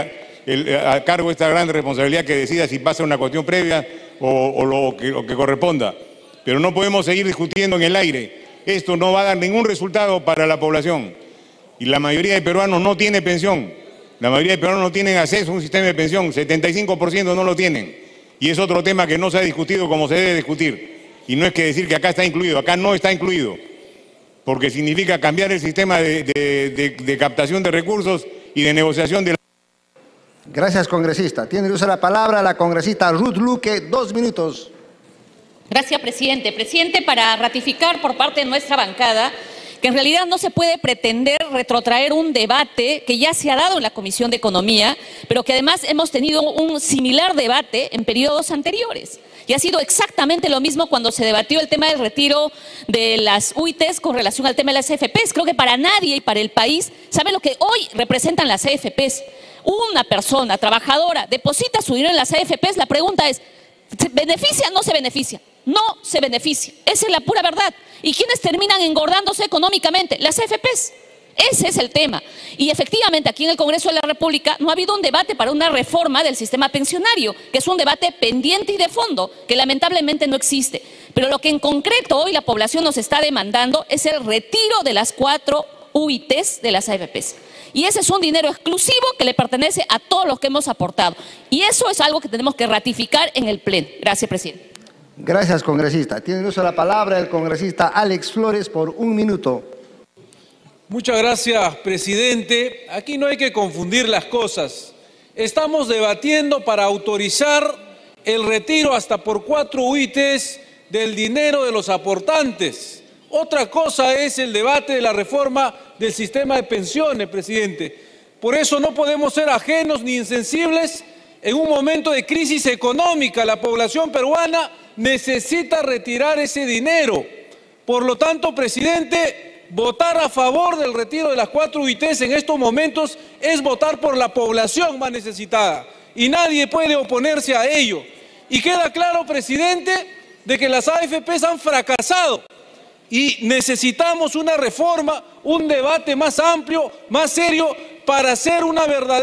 a cargo esta gran responsabilidad, que decida si pasa una cuestión previa o lo que corresponda. Pero no podemos seguir discutiendo en el aire. Esto no va a dar ningún resultado para la población. Y la mayoría de peruanos no tiene pensión. La mayoría de peruanos no tienen acceso a un sistema de pensión. 75% no lo tienen. Y es otro tema que no se ha discutido como se debe discutir. Y no es que decir que acá está incluido, acá no está incluido, porque significa cambiar el sistema de captación de recursos y de negociación de la... Gracias, congresista. Tiene uso de la palabra la congresista Ruth Luque, 2 minutos. Gracias, presidente. Presidente, para ratificar por parte de nuestra bancada que en realidad no se puede pretender retrotraer un debate que ya se ha dado en la Comisión de Economía, pero que además hemos tenido un similar debate en periodos anteriores. Y ha sido exactamente lo mismo cuando se debatió el tema del retiro de las UITs con relación al tema de las AFPs. Creo que para nadie y para el país sabe lo que hoy representan las AFPs. Una persona trabajadora deposita su dinero en las AFPs, la pregunta es, ¿se beneficia o no se beneficia? No se beneficia. Esa es la pura verdad. ¿Y quiénes terminan engordándose económicamente? Las AFPs. Ese es el tema. Y efectivamente aquí en el Congreso de la República no ha habido un debate para una reforma del sistema pensionario, que es un debate pendiente y de fondo, que lamentablemente no existe. Pero lo que en concreto hoy la población nos está demandando es el retiro de las 4 UITs de las AFPs. Y ese es un dinero exclusivo que le pertenece a todos los que hemos aportado. Y eso es algo que tenemos que ratificar en el Pleno. Gracias, presidente. Gracias, congresista. Tiene uso de la palabra el congresista Alex Flores por 1 minuto. Muchas gracias, presidente. Aquí no hay que confundir las cosas. Estamos debatiendo para autorizar el retiro hasta por 4 UITs del dinero de los aportantes. Otra cosa es el debate de la reforma del sistema de pensiones, presidente. Por eso no podemos ser ajenos ni insensibles en un momento de crisis económica. La población peruana necesita retirar ese dinero. Por lo tanto, presidente, votar a favor del retiro de las 4 UITs en estos momentos es votar por la población más necesitada. Y nadie puede oponerse a ello. Y queda claro, presidente, de que las AFPs han fracasado. Y necesitamos una reforma, un debate más amplio, más serio, para hacer un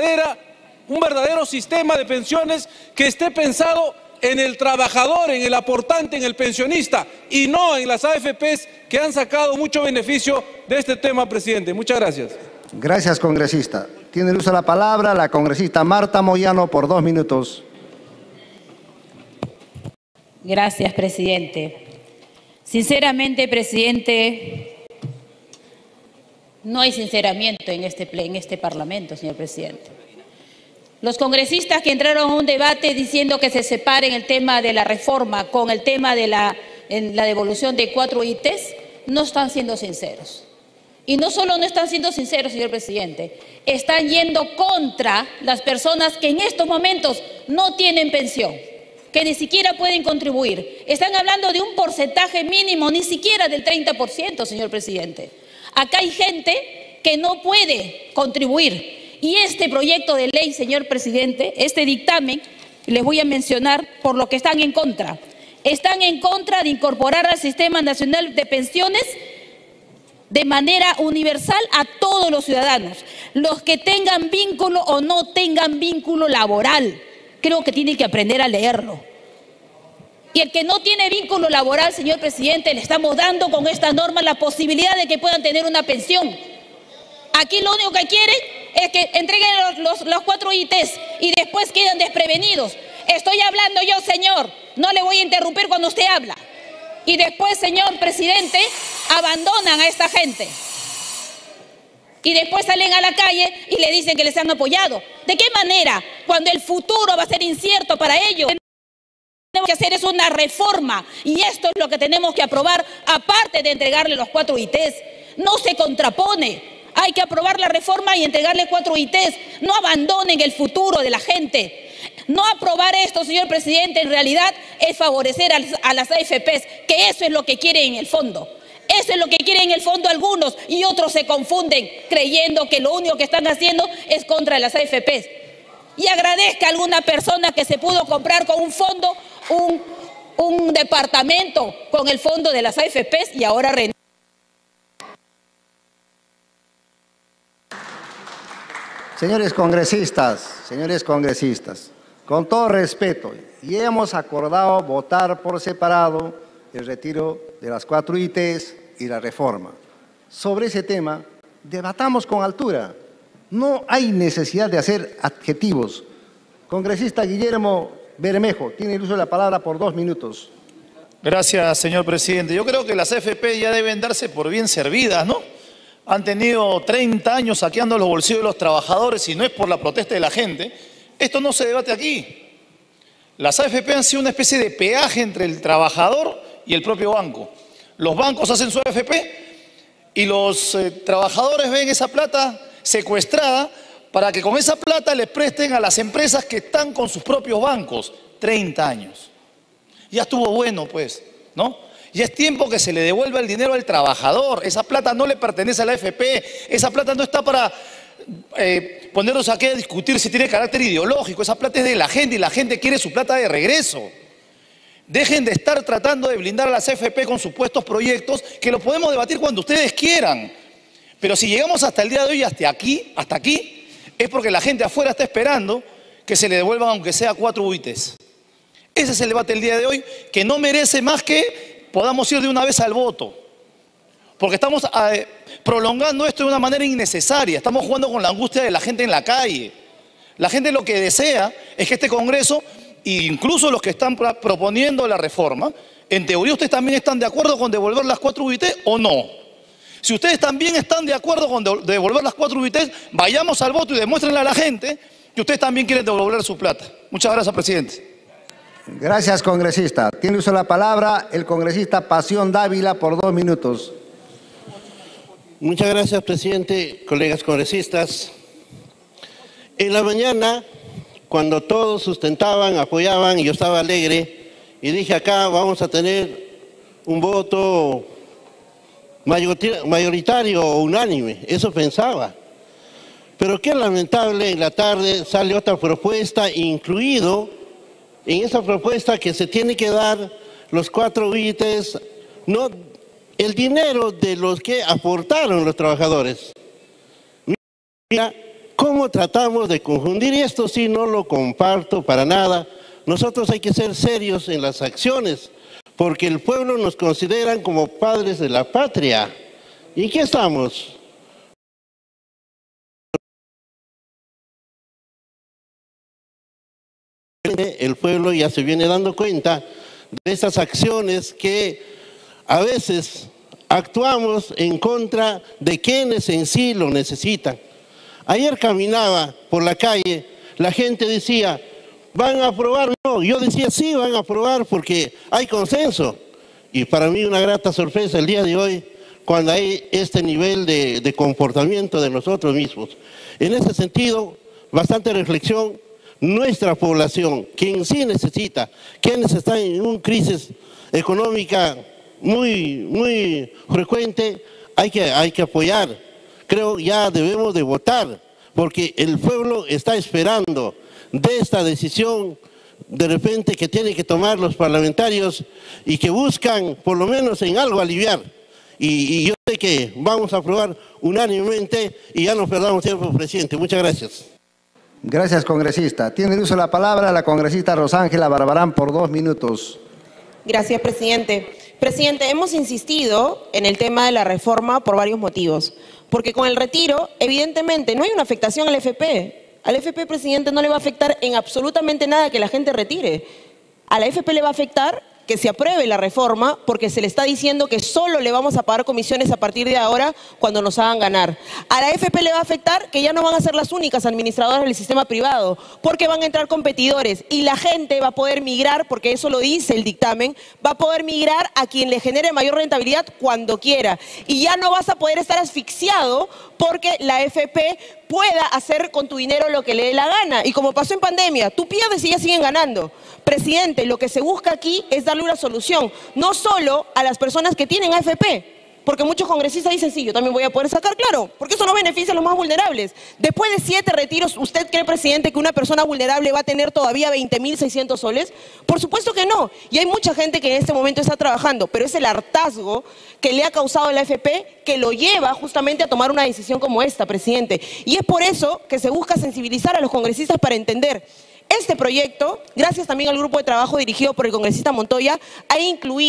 verdadero sistema de pensiones que esté pensado en el trabajador, en el aportante, en el pensionista, y no en las AFPs que han sacado mucho beneficio de este tema, presidente. Muchas gracias. Gracias, congresista. Tiene el uso de la palabra la congresista Marta Moyano por 2 minutos. Gracias, presidente. Sinceramente, presidente, no hay sinceramiento en este Parlamento, señor presidente. Los congresistas que entraron a un debate diciendo que se separen el tema de la reforma con el tema de la devolución de 4 UITs, no están siendo sinceros. Y no solo no están siendo sinceros, señor presidente, están yendo contra las personas que en estos momentos no tienen pensión, que ni siquiera pueden contribuir. Están hablando de un porcentaje mínimo, ni siquiera del 30%, señor presidente. Acá hay gente que no puede contribuir. Y este proyecto de ley, señor presidente, este dictamen, les voy a mencionar por lo que están en contra. Están en contra de incorporar al Sistema Nacional de Pensiones de manera universal a todos los ciudadanos, los que tengan vínculo o no tengan vínculo laboral. Creo que tienen que aprender a leerlo. Y el que no tiene vínculo laboral, señor presidente, le estamos dando con esta norma la posibilidad de que puedan tener una pensión. Aquí lo único que quieren es que entreguen los 4 UITs y después quedan desprevenidos. Estoy hablando yo, señor. No le voy a interrumpir cuando usted habla. Y después, señor presidente, abandonan a esta gente. Y después salen a la calle y le dicen que les han apoyado. ¿De qué manera? Cuando el futuro va a ser incierto para ellos. Tenemos que hacer es una reforma. Y esto es lo que tenemos que aprobar, aparte de entregarle los 4 UITs. No se contrapone. Hay que aprobar la reforma y entregarle 4 UITs. No abandonen el futuro de la gente. No aprobar esto, señor presidente, en realidad es favorecer a las AFPs, que eso es lo que quieren en el fondo. Eso es lo que quieren en el fondo algunos y otros se confunden creyendo que lo único que están haciendo es contra las AFPs. Y agradezca a alguna persona que se pudo comprar con un fondo, un departamento con el fondo de las AFPs y ahora Señores congresistas, con todo respeto, y hemos acordado votar por separado el retiro de las 4 UITs y la reforma. Sobre ese tema, debatamos con altura. No hay necesidad de hacer adjetivos. Congresista Guillermo Bermejo, tiene el uso de la palabra por 2 minutos. Gracias, señor presidente. Yo creo que las AFP ya deben darse por bien servidas, ¿no? Han tenido 30 años saqueando los bolsillos de los trabajadores y no es por la protesta de la gente. Esto no se debate aquí. Las AFP han sido una especie de peaje entre el trabajador y el propio banco. Los bancos hacen su AFP y los trabajadores ven esa plata secuestrada para que con esa plata les presten a las empresas que están con sus propios bancos. 30 años. Ya estuvo bueno, pues, ¿no? Ya es tiempo que se le devuelva el dinero al trabajador. Esa plata no le pertenece a la AFP. Esa plata no está para ponernos aquí a discutir si tiene carácter ideológico. Esa plata es de la gente y la gente quiere su plata de regreso. Dejen de estar tratando de blindar a las AFP con supuestos proyectos que los podemos debatir cuando ustedes quieran. Pero si llegamos hasta el día de hoy, hasta aquí, es porque la gente afuera está esperando que se le devuelvan aunque sea 4 UITs. Ese es el debate del día de hoy, que no merece más que podamos ir de una vez al voto. Porque estamos prolongando esto de una manera innecesaria. Estamos jugando con la angustia de la gente en la calle. La gente lo que desea es que este Congreso, e incluso los que están proponiendo la reforma, en teoría ustedes también están de acuerdo con devolver las 4 UIT o no. Si ustedes también están de acuerdo con devolver las 4 UIT, vayamos al voto y demuéstrenle a la gente que ustedes también quieren devolver su plata. Muchas gracias, presidente. Gracias, congresista. Tiene uso de la palabra el congresista Pasión Dávila por 2 minutos. Muchas gracias, presidente, colegas congresistas. En la mañana, cuando todos sustentaban, apoyaban, y yo estaba alegre, y dije acá vamos a tener un voto mayoritario o unánime, eso pensaba. Pero qué lamentable, en la tarde sale otra propuesta, incluido en esa propuesta que se tiene que dar los 4 UITs, no el dinero de los que aportaron los trabajadores. Mira cómo tratamos de confundir, y esto sí no lo comparto para nada. Nosotros hay que ser serios en las acciones, porque el pueblo nos consideran como padres de la patria. ¿Y qué estamos? El pueblo ya se viene dando cuenta de esas acciones que a veces actuamos en contra de quienes en sí lo necesitan. Ayer caminaba por la calle, la gente decía, ¿van a aprobar? No, yo decía, sí, van a aprobar porque hay consenso. Y para mí una grata sorpresa el día de hoy, cuando hay este nivel de comportamiento de nosotros mismos. En ese sentido, bastante reflexión. Nuestra población, quien sí necesita, quienes están en una crisis económica muy frecuente, hay que apoyar. Creo ya debemos de votar, porque el pueblo está esperando de esta decisión de repente que tienen que tomar los parlamentarios y que buscan por lo menos en algo aliviar. Y yo sé que vamos a aprobar unánimemente y ya no perdamos tiempo, presidente. Muchas gracias. Gracias, congresista. Tiene uso de la palabra la congresista Rosángela Barbarán por 2 minutos. Gracias, presidente. Presidente, hemos insistido en el tema de la reforma por varios motivos. Porque con el retiro, evidentemente, no hay una afectación al FP. Al FP, presidente, no le va a afectar en absolutamente nada que la gente retire. A la FP le va a afectar que se apruebe la reforma, porque se le está diciendo que solo le vamos a pagar comisiones a partir de ahora cuando nos hagan ganar. A la AFP le va a afectar que ya no van a ser las únicas administradoras del sistema privado, porque van a entrar competidores y la gente va a poder migrar, porque eso lo dice el dictamen, va a poder migrar a quien le genere mayor rentabilidad cuando quiera. Y ya no vas a poder estar asfixiado porque la AFP pueda hacer con tu dinero lo que le dé la gana. Y como pasó en pandemia, tú pierdes y ellas siguen ganando. Presidente, lo que se busca aquí es darle una solución, no solo a las personas que tienen AFP, porque muchos congresistas dicen, sí, yo también voy a poder sacar, claro, porque eso no beneficia a los más vulnerables. Después de 7 retiros, ¿usted cree, presidente, que una persona vulnerable va a tener todavía 20.600 soles? Por supuesto que no. Y hay mucha gente que en este momento está trabajando, pero es el hartazgo que le ha causado la AFP que lo lleva justamente a tomar una decisión como esta, presidente. Y es por eso que se busca sensibilizar a los congresistas para entender. Este proyecto, gracias también al grupo de trabajo dirigido por el congresista Montoya, ha incluido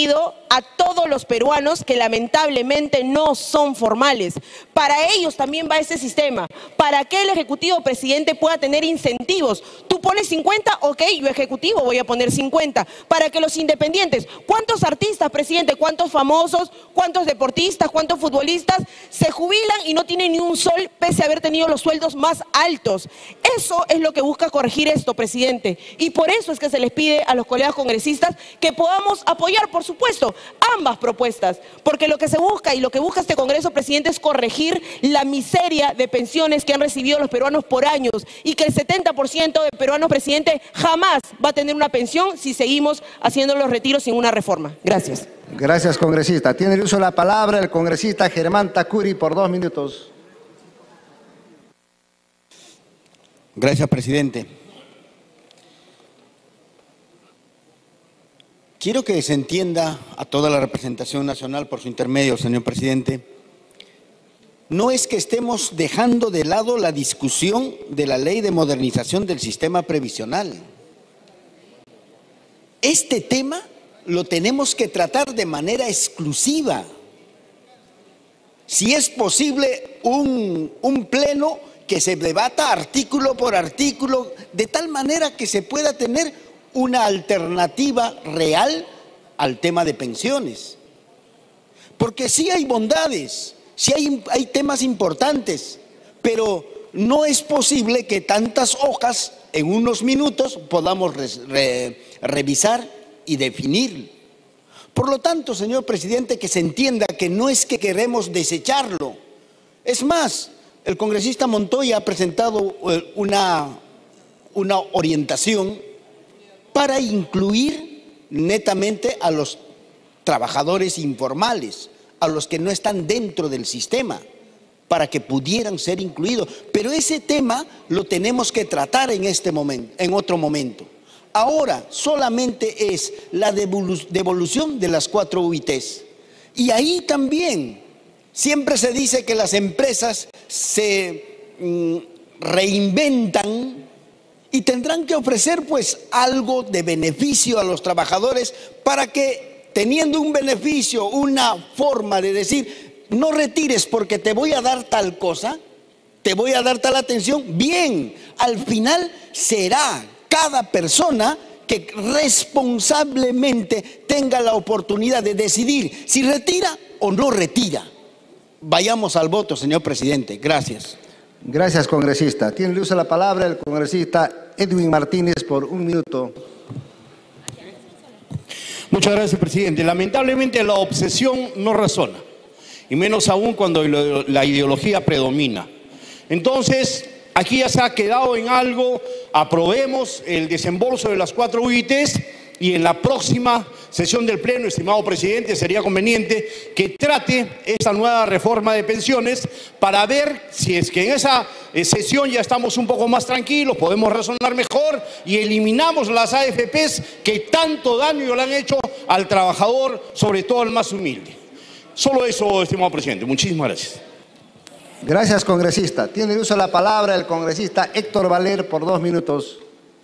a todos los peruanos que lamentablemente no son formales. Para ellos también va este sistema, para que el Ejecutivo, presidente, pueda tener incentivos. Tú pones 50, ok, yo Ejecutivo voy a poner 50, para que los independientes, ¿cuántos artistas, presidente, cuántos famosos, cuántos deportistas, cuántos futbolistas se jubilan y no tienen ni un sol pese a haber tenido los sueldos más altos? Eso es lo que busca corregir esto, presidente, y por eso es que se les pide a los colegas congresistas que podamos apoyar, por supuesto, ambas propuestas, porque lo que se busca y lo que busca este Congreso, presidente, es corregir la miseria de pensiones que han recibido los peruanos por años y que el 70% de peruanos, presidente, jamás va a tener una pensión si seguimos haciendo los retiros sin una reforma. Gracias. Gracias, congresista. Tiene el uso de la palabra el congresista Germán Tacuri por 2 minutos. Gracias, presidente. Quiero que se entienda a toda la representación nacional por su intermedio, señor presidente. No es que estemos dejando de lado la discusión de la ley de modernización del sistema previsional. Este tema lo tenemos que tratar de manera exclusiva. Si es posible, un pleno que se debata artículo por artículo, de tal manera que se pueda tener una alternativa real al tema de pensiones. Porque sí hay bondades, sí hay temas importantes, pero no es posible que tantas hojas en unos minutos podamos revisar y definir. Por lo tanto, señor presidente, que se entienda que no es que queremos desecharlo. Es más, el congresista Montoya ha presentado una orientación para incluir netamente a los trabajadores informales, a los que no están dentro del sistema, para que pudieran ser incluidos. Pero ese tema lo tenemos que tratar en este momento, en otro momento. Ahora solamente es la devolución de las 4 UITs. Y ahí también siempre se dice que las empresas se reinventan y tendrán que ofrecer pues algo de beneficio a los trabajadores para que, teniendo un beneficio, una forma de decir, no retires porque te voy a dar tal cosa, te voy a dar tal atención, bien, al final será cada persona que responsablemente tenga la oportunidad de decidir si retira o no retira. Vayamos al voto, señor presidente. Gracias. Gracias, congresista. Tiene el uso de la palabra el congresista Edwin Martínez por 1 minuto. Muchas gracias, presidente. Lamentablemente la obsesión no razona, y menos aún cuando la ideología predomina. Entonces, aquí ya se ha quedado en algo, aprobemos el desembolso de las 4 UITs y en la próxima sesión del Pleno, estimado presidente, sería conveniente que trate esta nueva reforma de pensiones para ver si es que en esa sesión ya estamos un poco más tranquilos, podemos razonar mejor y eliminamos las AFPs que tanto daño le han hecho al trabajador, sobre todo al más humilde. Solo eso, estimado presidente. Muchísimas gracias. Gracias, congresista. Tiene el uso de la palabra el congresista Héctor Valer por 2 minutos.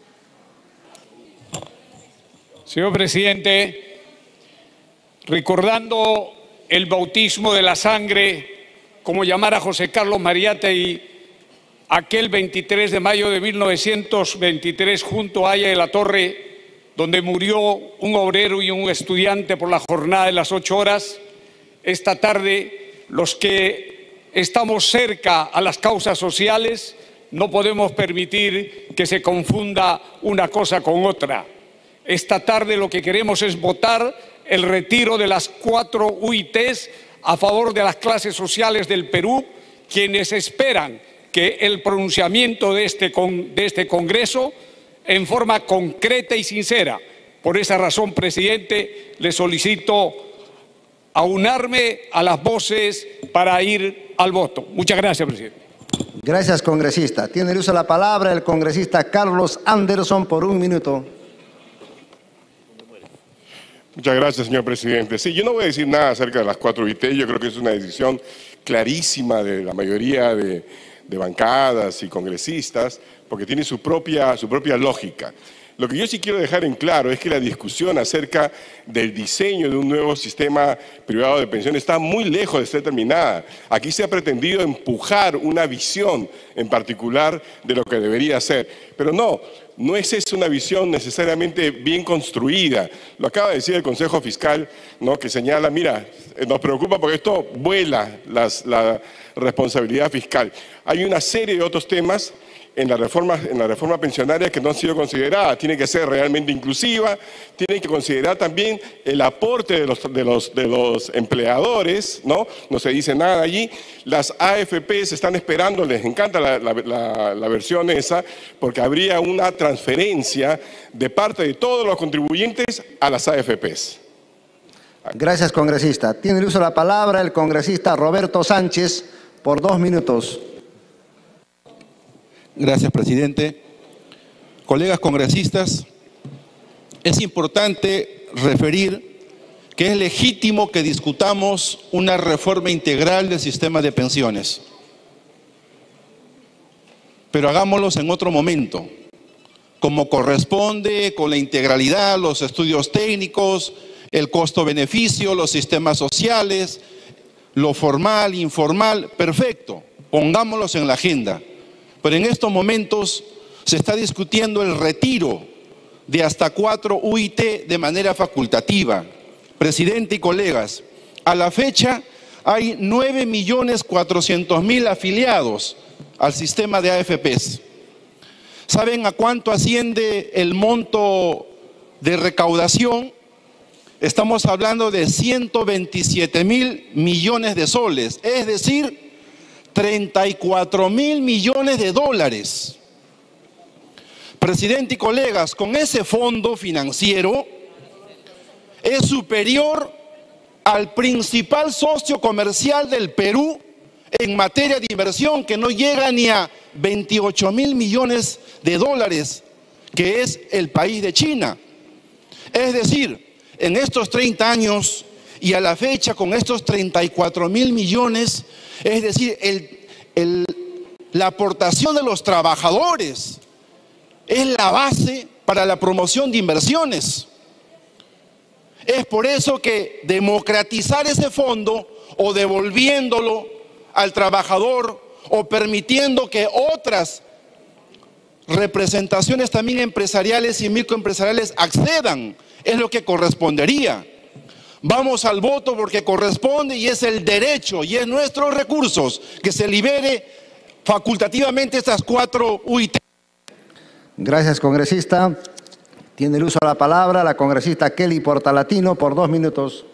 Señor presidente, recordando el bautismo de la sangre, como llamar a José Carlos Mariátegui, aquel 23 de mayo de 1923 junto a Haya de la Torre, donde murió un obrero y un estudiante por la jornada de las 8 horas, esta tarde los que estamos cerca a las causas sociales no podemos permitir que se confunda una cosa con otra. Esta tarde lo que queremos es votar el retiro de las 4 UITs a favor de las clases sociales del Perú, quienes esperan que el pronunciamiento de este Congreso en forma concreta y sincera. Por esa razón, presidente, le solicito aunarme a las voces para ir al voto. Muchas gracias, presidente. Gracias, congresista. Tiene el uso de la palabra el congresista Carlos Anderson por 1 minuto. Muchas gracias, señor presidente. Sí, yo no voy a decir nada acerca de las 4 UIT. Yo creo que es una decisión clarísima de la mayoría de bancadas y congresistas, porque tiene su propia lógica. Lo que yo sí quiero dejar en claro es que la discusión acerca del diseño de un nuevo sistema privado de pensiones está muy lejos de ser terminada. Aquí se ha pretendido empujar una visión en particular de lo que debería ser. Pero no es esa una visión necesariamente bien construida. Lo acaba de decir el Consejo Fiscal, ¿no?, que señala, mira, nos preocupa porque esto vuela la responsabilidad fiscal. Hay una serie de otros temas en la reforma pensionaria que no han sido consideradas. Tiene que ser realmente inclusiva, tiene que considerar también el aporte de los empleadores, ¿no? No se dice nada allí. Las AFPs están esperando, les encanta la versión esa, porque habría una transferencia de parte de todos los contribuyentes a las AFPs. Gracias, congresista. Tiene el uso de la palabra el congresista Roberto Sánchez por 2 minutos. Gracias, presidente. Colegas congresistas, es importante referir que es legítimo que discutamos una reforma integral del sistema de pensiones. Pero hagámoslos en otro momento, como corresponde, con la integralidad, los estudios técnicos, el costo-beneficio, los sistemas sociales, lo formal, informal, perfecto, pongámoslos en la agenda. Pero en estos momentos se está discutiendo el retiro de hasta 4 UIT de manera facultativa. Presidente y colegas, a la fecha hay 9.400.000 afiliados al sistema de AFPs. ¿Saben a cuánto asciende el monto de recaudación? Estamos hablando de 127.000 millones de soles, es decir, 34.000 millones de dólares. Presidente y colegas, con ese fondo financiero es superior al principal socio comercial del Perú en materia de inversión, que no llega ni a 28.000 millones de dólares, que es el país de China. Es decir, en estos 30 años y a la fecha con estos 34.000 millones, es decir, la aportación de los trabajadores es la base para la promoción de inversiones. Es por eso que democratizar ese fondo o devolviéndolo al trabajador o permitiendo que otras representaciones también empresariales y microempresariales accedan es lo que correspondería. Vamos al voto porque corresponde y es el derecho y es nuestros recursos que se libere facultativamente estas 4 UIT. Gracias, congresista. Tiene el uso de la palabra la congresista Kelly Portalatino por 2 minutos.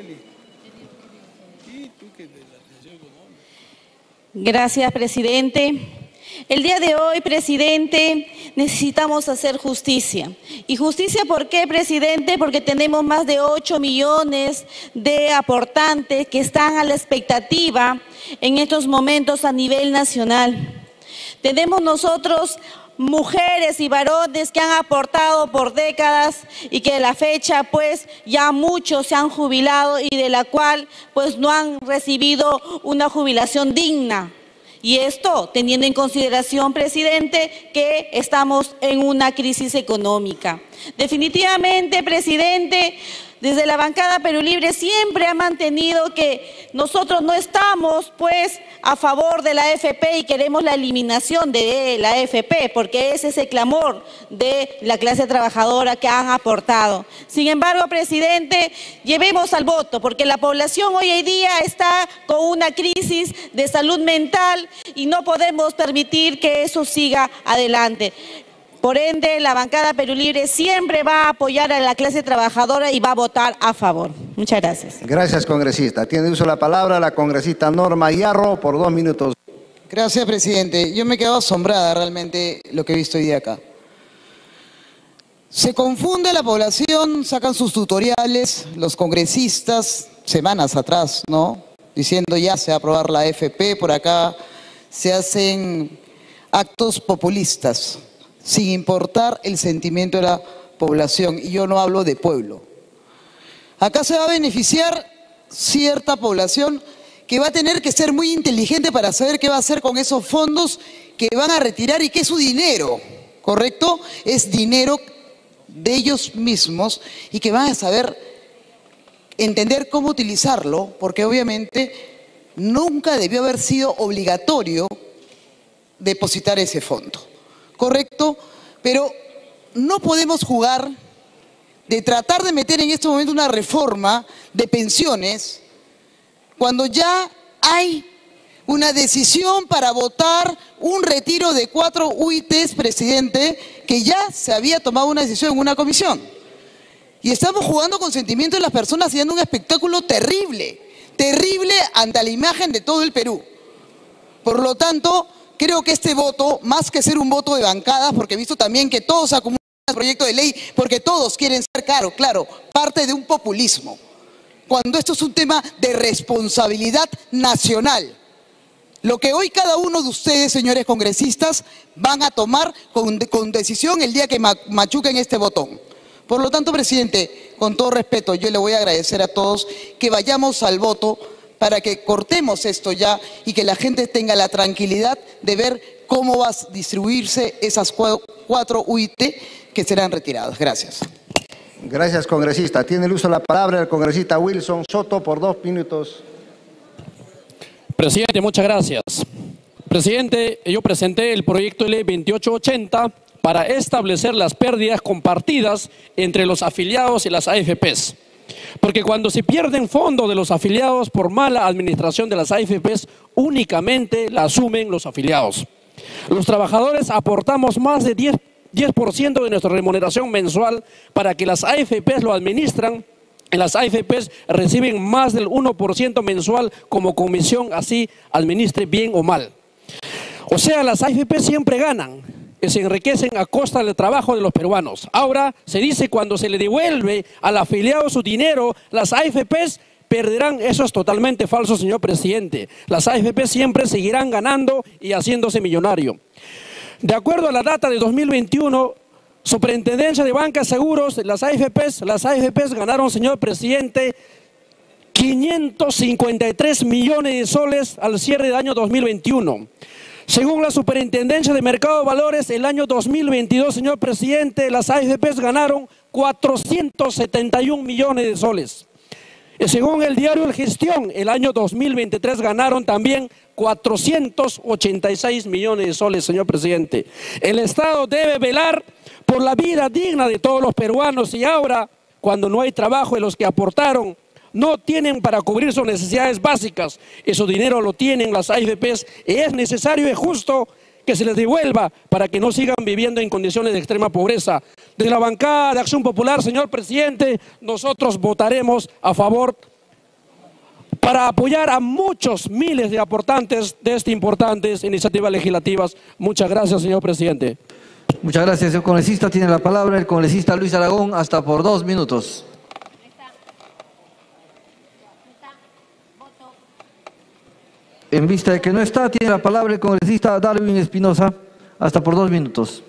Gracias, presidente. El día de hoy, presidente, necesitamos hacer justicia. ¿Y justicia por qué, presidente? Porque tenemos más de 8 millones de aportantes que están a la expectativa en estos momentos a nivel nacional. Tenemos nosotros mujeres y varones que han aportado por décadas y que a la fecha pues ya muchos se han jubilado y de la cual pues no han recibido una jubilación digna. Y esto teniendo en consideración, presidente, que estamos en una crisis económica. Definitivamente, presidente, desde la bancada Perú Libre siempre ha mantenido que nosotros no estamos pues a favor de la AFP y queremos la eliminación de la AFP porque ese es el clamor de la clase trabajadora que han aportado. Sin embargo, presidente, llevemos al voto porque la población hoy en día está con una crisis de salud mental y no podemos permitir que eso siga adelante. Por ende, la bancada Perú Libre siempre va a apoyar a la clase trabajadora y va a votar a favor. Muchas gracias. Gracias, congresista. Tiene uso de la palabra la congresista Norma Hierro por 2 minutos. Gracias, presidente. Yo me he quedado asombrada realmente lo que he visto hoy día acá. Se confunde la población, sacan sus tutoriales, los congresistas, semanas atrás, ¿no? Diciendo ya se va a aprobar la AFP, por acá se hacen actos populistas, sin importar el sentimiento de la población. Y yo no hablo de pueblo. Acá se va a beneficiar cierta población que va a tener que ser muy inteligente para saber qué va a hacer con esos fondos que van a retirar y que es su dinero, ¿correcto? Es dinero de ellos mismos y que van a saber entender cómo utilizarlo, porque obviamente nunca debió haber sido obligatorio depositar ese fondo, ¿correcto? Pero no podemos jugar de tratar de meter en este momento una reforma de pensiones cuando ya hay una decisión para votar un retiro de 4 UITs, presidente, que ya se había tomado una decisión en una comisión. Y estamos jugando con sentimientos de las personas, haciendo un espectáculo terrible, terrible ante la imagen de todo el Perú. Por lo tanto, creo que este voto, más que ser un voto de bancadas, porque he visto también que todos acumulan el proyecto de ley, porque todos quieren ser claro, parte de un populismo. Cuando esto es un tema de responsabilidad nacional. Lo que hoy cada uno de ustedes, señores congresistas, van a tomar con decisión el día que machuquen este botón. Por lo tanto, presidente, con todo respeto, yo le voy a agradecer a todos que vayamos al voto para que cortemos esto ya y que la gente tenga la tranquilidad de ver cómo va a distribuirse esas 4 UIT que serán retiradas. Gracias. Gracias, congresista. Tiene el uso de la palabra el congresista Wilson Soto por 2 minutos. Presidente, muchas gracias. Presidente, yo presenté el proyecto de ley 2880 para establecer las pérdidas compartidas entre los afiliados y las AFPs. Porque cuando se pierden fondos de los afiliados por mala administración de las AFPs, únicamente la asumen los afiliados. Los trabajadores aportamos más de 10% de nuestra remuneración mensual para que las AFPs lo administran. Las AFPs reciben más del 1% mensual como comisión, así administre bien o mal. O sea, las AFPs siempre ganan, se enriquecen a costa del trabajo de los peruanos. Ahora se dice cuando se le devuelve al afiliado su dinero, las AFPs perderán. Eso es totalmente falso, señor presidente. Las AFPs siempre seguirán ganando y haciéndose millonario. De acuerdo a la data de 2021, Superintendencia de Banca y Seguros, las AFPs ganaron, señor presidente, 553 millones de soles al cierre del año 2021. Según la Superintendencia de Mercado de Valores, el año 2022, señor presidente, las AFPs ganaron 471 millones de soles. Según el diario El Gestión, el año 2023 ganaron también 486 millones de soles, señor presidente. El Estado debe velar por la vida digna de todos los peruanos y ahora, cuando no hay trabajo y los que aportaron no tienen para cubrir sus necesidades básicas, ese dinero lo tienen las AFPs y es necesario y justo que se les devuelva para que no sigan viviendo en condiciones de extrema pobreza. Desde la bancada de Acción Popular, señor presidente, nosotros votaremos a favor para apoyar a muchos miles de aportantes de estas importantes iniciativas legislativas. Muchas gracias, señor presidente. Muchas gracias, señor congresista. Tiene la palabra el congresista Luis Aragón, hasta por 2 minutos. En vista de que no está, tiene la palabra el congresista Darwin Espinosa, hasta por 2 minutos.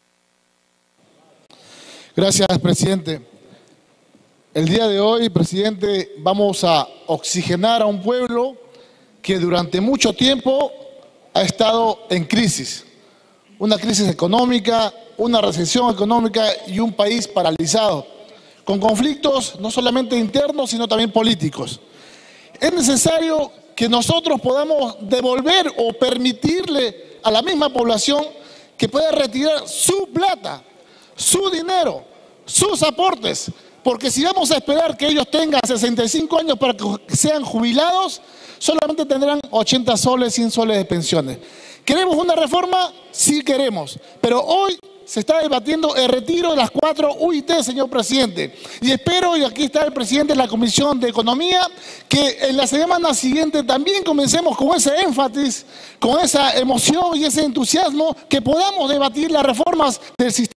Gracias, presidente. El día de hoy, presidente, vamos a oxigenar a un pueblo que durante mucho tiempo ha estado en crisis. Una crisis económica, una recesión económica y un país paralizado, con conflictos no solamente internos, sino también políticos. Es necesario que nosotros podamos devolver o permitirle a la misma población que pueda retirar su plata, su dinero, sus aportes, porque si vamos a esperar que ellos tengan 65 años para que sean jubilados, solamente tendrán 80 soles, 100 soles de pensiones. ¿Queremos una reforma? Sí queremos, pero hoy se está debatiendo el retiro de las 4 UIT, señor presidente. Y espero, y aquí está el presidente de la Comisión de Economía, que en la semana siguiente también comencemos con ese énfasis, con esa emoción y ese entusiasmo, que podamos debatir las reformas del sistema.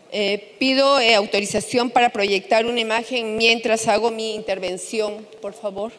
Pido autorización para proyectar una imagen mientras hago mi intervención, por favor.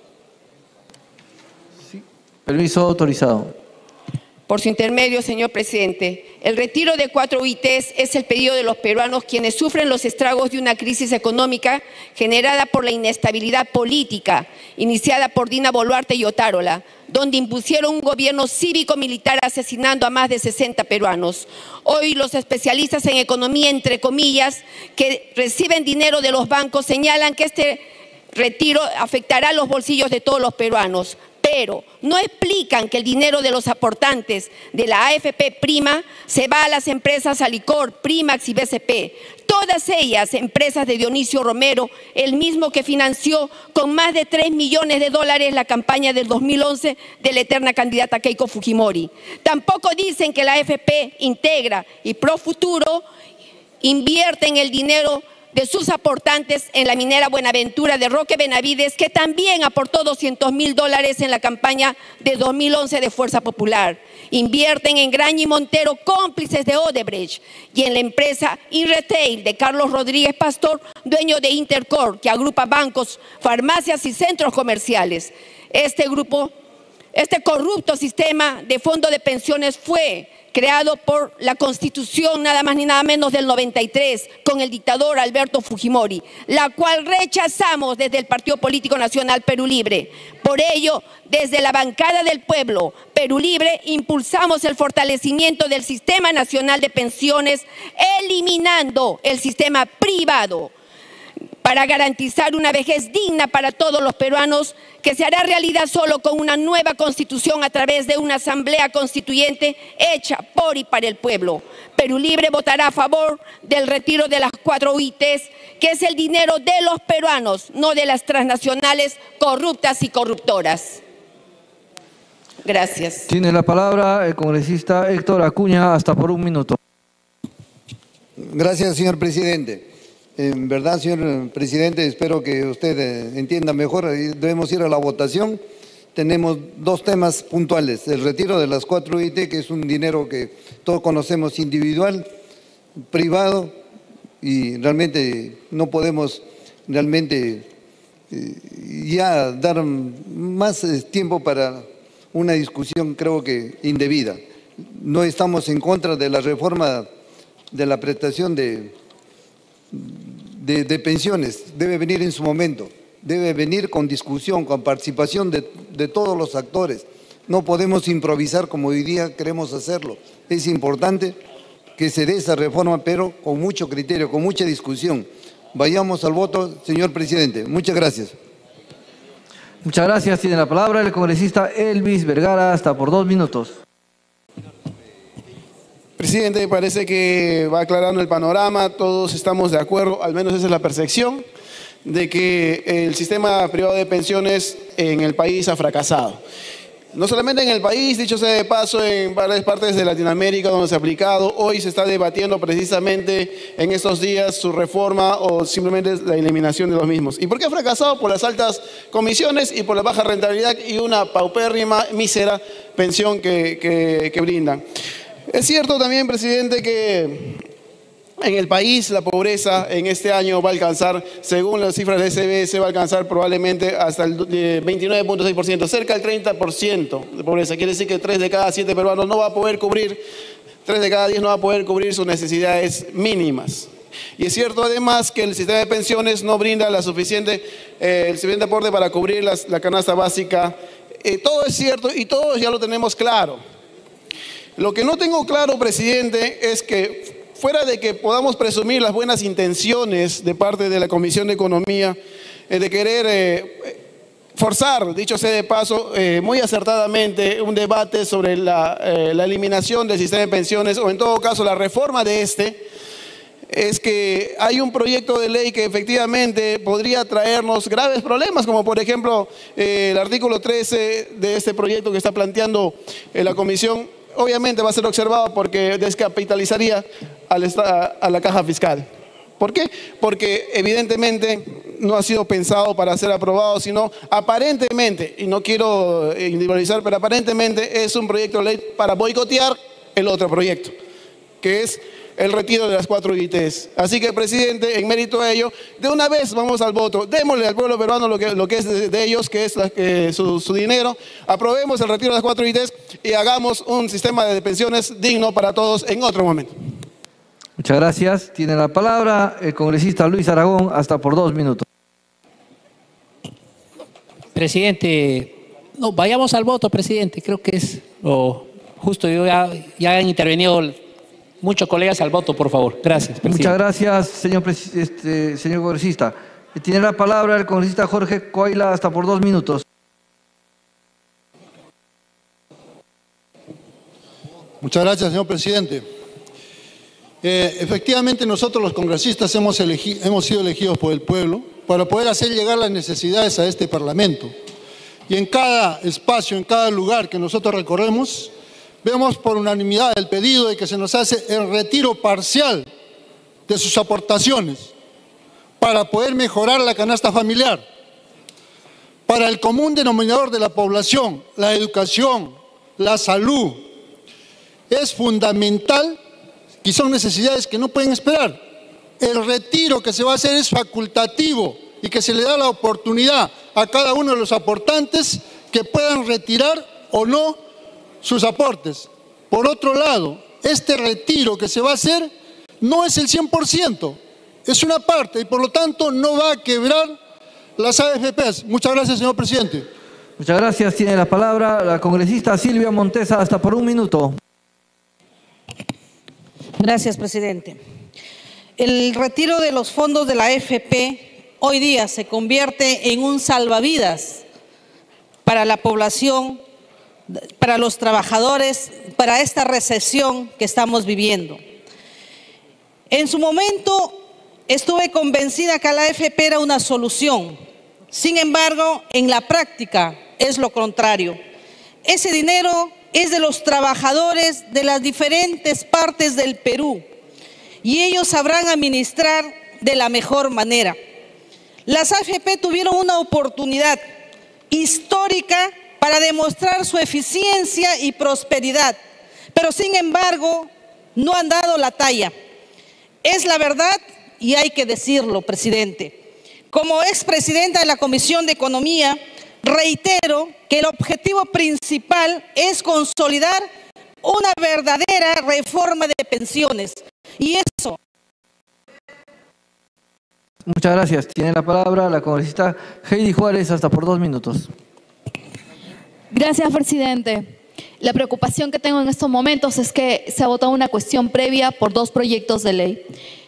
Permiso autorizado. Por su intermedio, señor presidente, el retiro de 4 UITs es el pedido de los peruanos quienes sufren los estragos de una crisis económica generada por la inestabilidad política iniciada por Dina Boluarte y Otárola, donde impusieron un gobierno cívico-militar asesinando a más de 60 peruanos. Hoy los especialistas en economía, entre comillas, que reciben dinero de los bancos, señalan que este retiro afectará los bolsillos de todos los peruanos. Pero no explican que el dinero de los aportantes de la AFP Prima se va a las empresas Alicor, Primax y BCP. Todas ellas empresas de Dionisio Romero, el mismo que financió con más de $3 millones la campaña del 2011 de la eterna candidata Keiko Fujimori. Tampoco dicen que la AFP Integra y Profuturo invierten el dinero de sus aportantes en la minera Buenaventura de Roque Benavides, que también aportó $200.000 en la campaña de 2011 de Fuerza Popular. Invierten en Graña y Montero, cómplices de Odebrecht, y en la empresa InRetail de Carlos Rodríguez Pastor, dueño de Intercorp, que agrupa bancos, farmacias y centros comerciales. Este corrupto sistema de fondo de pensiones fue creado por la Constitución nada más ni nada menos del 93 con el dictador Alberto Fujimori, la cual rechazamos desde el Partido Político Nacional Perú Libre. Por ello, desde la bancada del pueblo Perú Libre impulsamos el fortalecimiento del Sistema Nacional de Pensiones, eliminando el sistema privado para garantizar una vejez digna para todos los peruanos, que se hará realidad solo con una nueva constitución a través de una asamblea constituyente hecha por y para el pueblo. Perú Libre votará a favor del retiro de las 4 UITs, que es el dinero de los peruanos, no de las transnacionales corruptas y corruptoras. Gracias. Tiene la palabra el congresista Héctor Acuña, hasta por 1 minuto. Gracias, señor presidente. En verdad, señor presidente, espero que usted entienda mejor. Debemos ir a la votación. Tenemos 2 temas puntuales. El retiro de las 4 UIT, que es un dinero que todos conocemos individual, privado, y realmente no podemos ya dar más tiempo para una discusión, creo que indebida. No estamos en contra de la reforma de la prestación de pensiones, debe venir en su momento, debe venir con discusión, con participación de todos los actores. No podemos improvisar como hoy día queremos hacerlo. Es importante que se dé esa reforma, pero con mucho criterio, con mucha discusión. Vayamos al voto, señor presidente. Muchas gracias. Muchas gracias. Tiene la palabra el congresista Elvis Vergara, hasta por 2 minutos. Presidente, parece que va aclarando el panorama, todos estamos de acuerdo, al menos esa es la percepción, de que el sistema privado de pensiones en el país ha fracasado. No solamente en el país, dicho sea de paso, en varias partes de Latinoamérica donde se ha aplicado, hoy se está debatiendo precisamente en estos días su reforma o simplemente la eliminación de los mismos. ¿Y por qué ha fracasado? Por las altas comisiones y por la baja rentabilidad y una paupérrima, mísera pensión que brindan. Es cierto también, presidente, que en el país la pobreza en este año va a alcanzar, según las cifras de SBS, va a alcanzar probablemente hasta el 29.6%, cerca del 30% de pobreza. Quiere decir que 3 de cada 7 peruanos no va a poder cubrir, 3 de cada 10 no va a poder cubrir sus necesidades mínimas. Y es cierto además que el sistema de pensiones no brinda el suficiente aporte para cubrir la canasta básica. Todo es cierto y todos ya lo tenemos claro. Lo que no tengo claro, presidente, es que fuera de que podamos presumir las buenas intenciones de parte de la Comisión de Economía, de querer forzar, dicho sea de paso, muy acertadamente un debate sobre la eliminación del sistema de pensiones o en todo caso la reforma de es que hay un proyecto de ley que efectivamente podría traernos graves problemas, como por ejemplo el artículo 13 de este proyecto que está planteando la Comisión. Obviamente va a ser observado porque descapitalizaría a la caja fiscal. ¿Por qué? Porque evidentemente no ha sido pensado para ser aprobado, sino aparentemente, y no quiero individualizar, pero aparentemente es un proyecto de ley para boicotear el otro proyecto, que es el retiro de las 4 UITs. Así que, presidente, en mérito a ello, de una vez vamos al voto. Démosle al pueblo peruano lo que es de ellos, que es su dinero. Aprobemos el retiro de las 4 UITs y hagamos un sistema de pensiones digno para todos en otro momento. Muchas gracias. Tiene la palabra el congresista Luis Aragón, hasta por 2 minutos. Presidente, no, vayamos al voto, presidente. Creo que es lo justo. Ya han intervenido muchos colegas al voto, por favor. Gracias, presidente. Muchas gracias, señor congresista. Tiene la palabra el congresista Jorge Coaila, hasta por 2 minutos. Muchas gracias, señor presidente. Efectivamente, nosotros los congresistas hemos sido elegidos por el pueblo para poder hacer llegar las necesidades a este Parlamento. Y en cada espacio, en cada lugar que nosotros recorremos, vemos por unanimidad el pedido de que se nos hace el retiro parcial de sus aportaciones para poder mejorar la canasta familiar. Para el común denominador de la población, la educación, la salud, es fundamental y son necesidades que no pueden esperar. El retiro que se va a hacer es facultativo y que se le da la oportunidad a cada uno de los aportantes que puedan retirar o no sus aportes. Por otro lado, este retiro que se va a hacer no es el 100%, es una parte y por lo tanto no va a quebrar las AFPs. Muchas gracias, señor presidente. Muchas gracias. Tiene la palabra la congresista Silvia Montesa, hasta por 1 minuto. Gracias, presidente. El retiro de los fondos de la AFP hoy día se convierte en un salvavidas para la población, para los trabajadores, para esta recesión que estamos viviendo. En su momento estuve convencida que la AFP era una solución. Sin embargo, en la práctica es lo contrario. Ese dinero es de los trabajadores de las diferentes partes del Perú y ellos sabrán administrar de la mejor manera. Las AFP tuvieron una oportunidad histórica para demostrar su eficiencia y prosperidad, pero sin embargo no han dado la talla. Es la verdad y hay que decirlo, presidente. Como expresidenta de la Comisión de Economía, reitero que el objetivo principal es consolidar una verdadera reforma de pensiones. Y eso. Muchas gracias. Tiene la palabra la congresista Heidi Juárez, hasta por 2 minutos. Gracias, presidente. La preocupación que tengo en estos momentos es que se ha votado una cuestión previa por 2 proyectos de ley.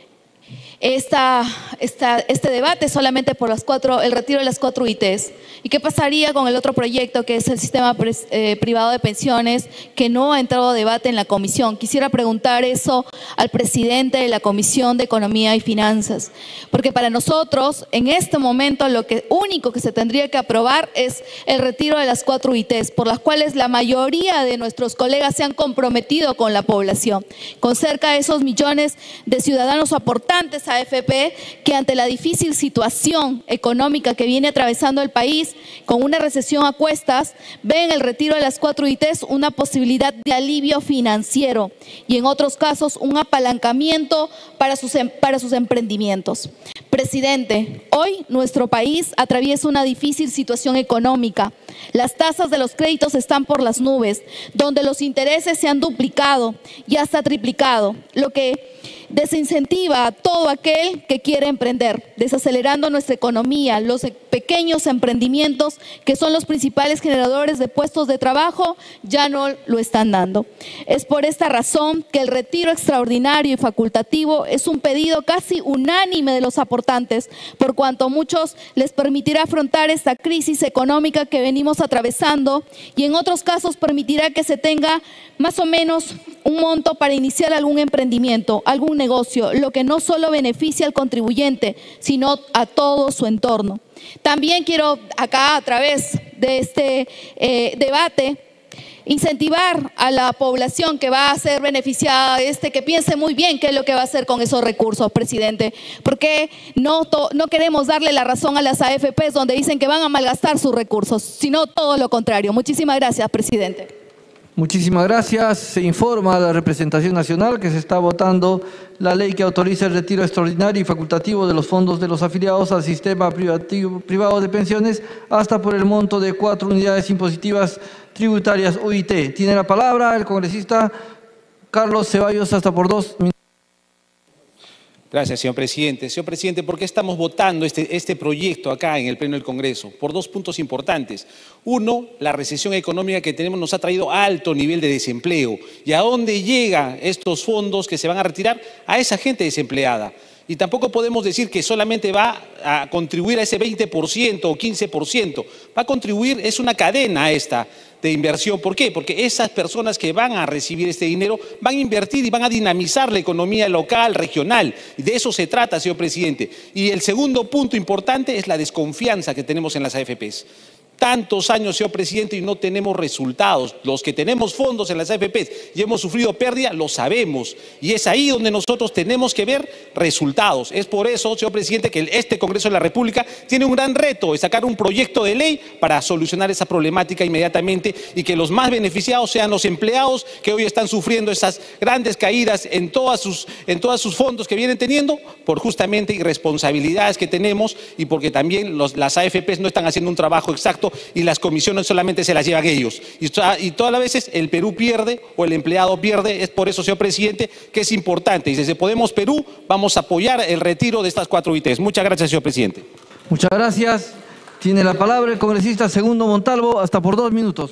Este debate solamente por el retiro de las 4 UITs. ¿Y qué pasaría con el otro proyecto, que es el sistema privado de pensiones, que no ha entrado a debate en la comisión? Quisiera preguntar eso al presidente de la Comisión de Economía y Finanzas, porque para nosotros en este momento lo único que se tendría que aprobar es el retiro de las 4 UITs, por las cuales la mayoría de nuestros colegas se han comprometido con la población, con cerca de esos millones de ciudadanos aportantes a AFP, que ante la difícil situación económica que viene atravesando el país, con una recesión a cuestas, ven el retiro de las 4 UITs una posibilidad de alivio financiero y en otros casos un apalancamiento para sus emprendimientos. Presidente, hoy nuestro país atraviesa una difícil situación económica. Las tasas de los créditos están por las nubes, donde los intereses se han duplicado y hasta triplicado, lo que desincentiva a todo aquel que quiere emprender, desacelerando nuestra economía. Los pequeños emprendimientos, que son los principales generadores de puestos de trabajo, ya no lo están dando. Es por esta razón que el retiro extraordinario y facultativo es un pedido casi unánime de los aportantes, por cuanto a muchos les permitirá afrontar esta crisis económica que venimos atravesando y en otros casos permitirá que se tenga más o menos un monto para iniciar algún emprendimiento, algún negocio, lo que no solo beneficia al contribuyente, sino a todo su entorno. También quiero acá, a través de este debate, incentivar a la población que va a ser beneficiada que piense muy bien qué es lo que va a hacer con esos recursos, presidente, porque no queremos darle la razón a las AFPs donde dicen que van a malgastar sus recursos, sino todo lo contrario. Muchísimas gracias, presidente. Muchísimas gracias. Se informa a la representación nacional que se está votando la ley que autoriza el retiro extraordinario y facultativo de los fondos de los afiliados al sistema privado de pensiones hasta por el monto de 4 unidades impositivas tributarias UIT. Tiene la palabra el congresista Carlos Ceballos, hasta por 2 minutos. Gracias, señor presidente. Señor presidente, ¿por qué estamos votando este proyecto acá en el Pleno del Congreso? Por 2 puntos importantes. Uno, la recesión económica que tenemos nos ha traído alto nivel de desempleo. ¿Y a dónde llegan estos fondos que se van a retirar? A esa gente desempleada. Y tampoco podemos decir que solamente va a contribuir a ese 20% o 15%. Va a contribuir, es una cadena esta de inversión. ¿Por qué? Porque esas personas que van a recibir este dinero van a invertir y van a dinamizar la economía local, regional. Y de eso se trata, señor presidente. Y el segundo punto importante es la desconfianza que tenemos en las AFPs. Tantos años, señor presidente, y no tenemos resultados. Los que tenemos fondos en las AFPs y hemos sufrido pérdida, lo sabemos. Y es ahí donde nosotros tenemos que ver resultados. Es por eso, señor presidente, que este Congreso de la República tiene un gran reto de sacar un proyecto de ley para solucionar esa problemática inmediatamente y que los más beneficiados sean los empleados que hoy están sufriendo esas grandes caídas en todos sus fondos que vienen teniendo por justamente irresponsabilidades que tenemos y porque también las AFPs no están haciendo un trabajo exacto y las comisiones solamente se las llevan ellos. Y todas las veces el Perú pierde o el empleado pierde. Es por eso, señor presidente, que es importante. Y desde Podemos Perú vamos a apoyar el retiro de estas 4 UITs. Muchas gracias, señor presidente. Muchas gracias. Tiene la palabra el congresista Segundo Montalvo, hasta por 2 minutos.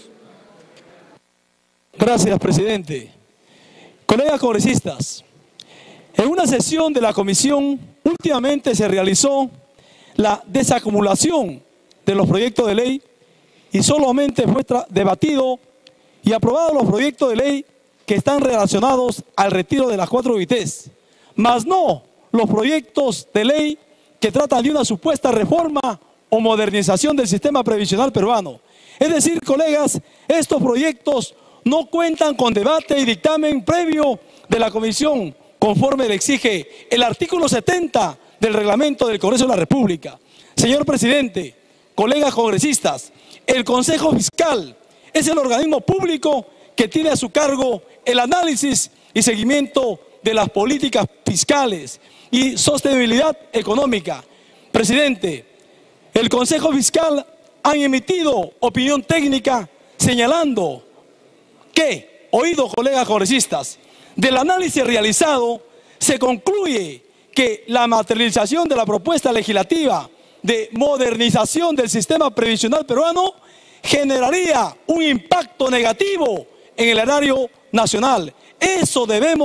Gracias, presidente. Colegas congresistas, en una sesión de la comisión últimamente se realizó la desacumulación de los proyectos de ley y solamente fue debatido y aprobado los proyectos de ley que están relacionados al retiro de las 4 UITs, más no los proyectos de ley que tratan de una supuesta reforma o modernización del sistema previsional peruano. Es decir, colegas, estos proyectos no cuentan con debate y dictamen previo de la comisión, conforme le exige el artículo 70 del reglamento del Congreso de la República. Señor presidente, colegas congresistas, el Consejo Fiscal es el organismo público que tiene a su cargo el análisis y seguimiento de las políticas fiscales y sostenibilidad económica. Presidente, el Consejo Fiscal ha emitido opinión técnica señalando que, oídos colegas congresistas, del análisis realizado se concluye que la materialización de la propuesta legislativa de modernización del sistema previsional peruano generaría un impacto negativo en el erario nacional. Eso